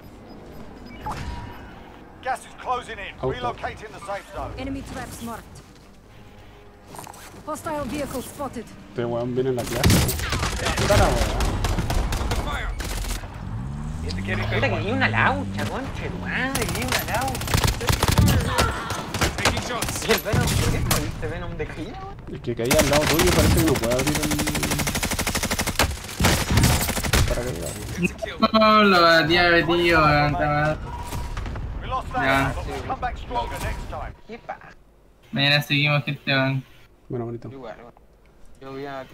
Speaker 8: Gas is closing in.
Speaker 4: Auto.
Speaker 8: Relocating the safe zone.
Speaker 6: Enemy traps marked. Hostile vehicle spotted.
Speaker 4: este weón viene en la clase, weón. Puta la weón.
Speaker 11: Puta que ni una laucha, conche, madre, ni una laucha. ¿Y el Venom? ¿Por qué no viste Venom de caída, weón?
Speaker 4: El que caía al lado tuyo parece que no puede abrir el. Paracaídas, weón.
Speaker 2: No, lo batía metido, weón.
Speaker 8: We lost
Speaker 2: Yeah.
Speaker 8: that, but we'll come back stronger next time.
Speaker 11: ¿Qué pasa?
Speaker 2: Mañana seguimos, gente, weón.
Speaker 4: Bueno, bonito.
Speaker 11: Igual, weón. Yo voy a...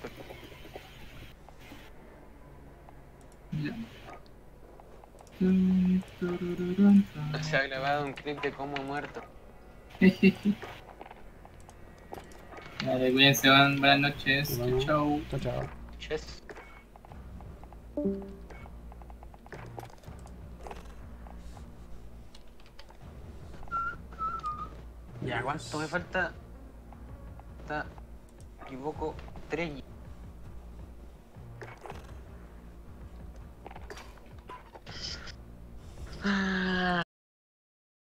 Speaker 11: Se ha grabado un clip de cómo he muerto.
Speaker 2: Dale, cuídense, buenas noches.
Speaker 4: Bueno,
Speaker 2: Chau.
Speaker 4: Chao, chao.
Speaker 11: Ches. Ya, ¿cuánto me falta? Me equivoco, 3.
Speaker 1: Ah.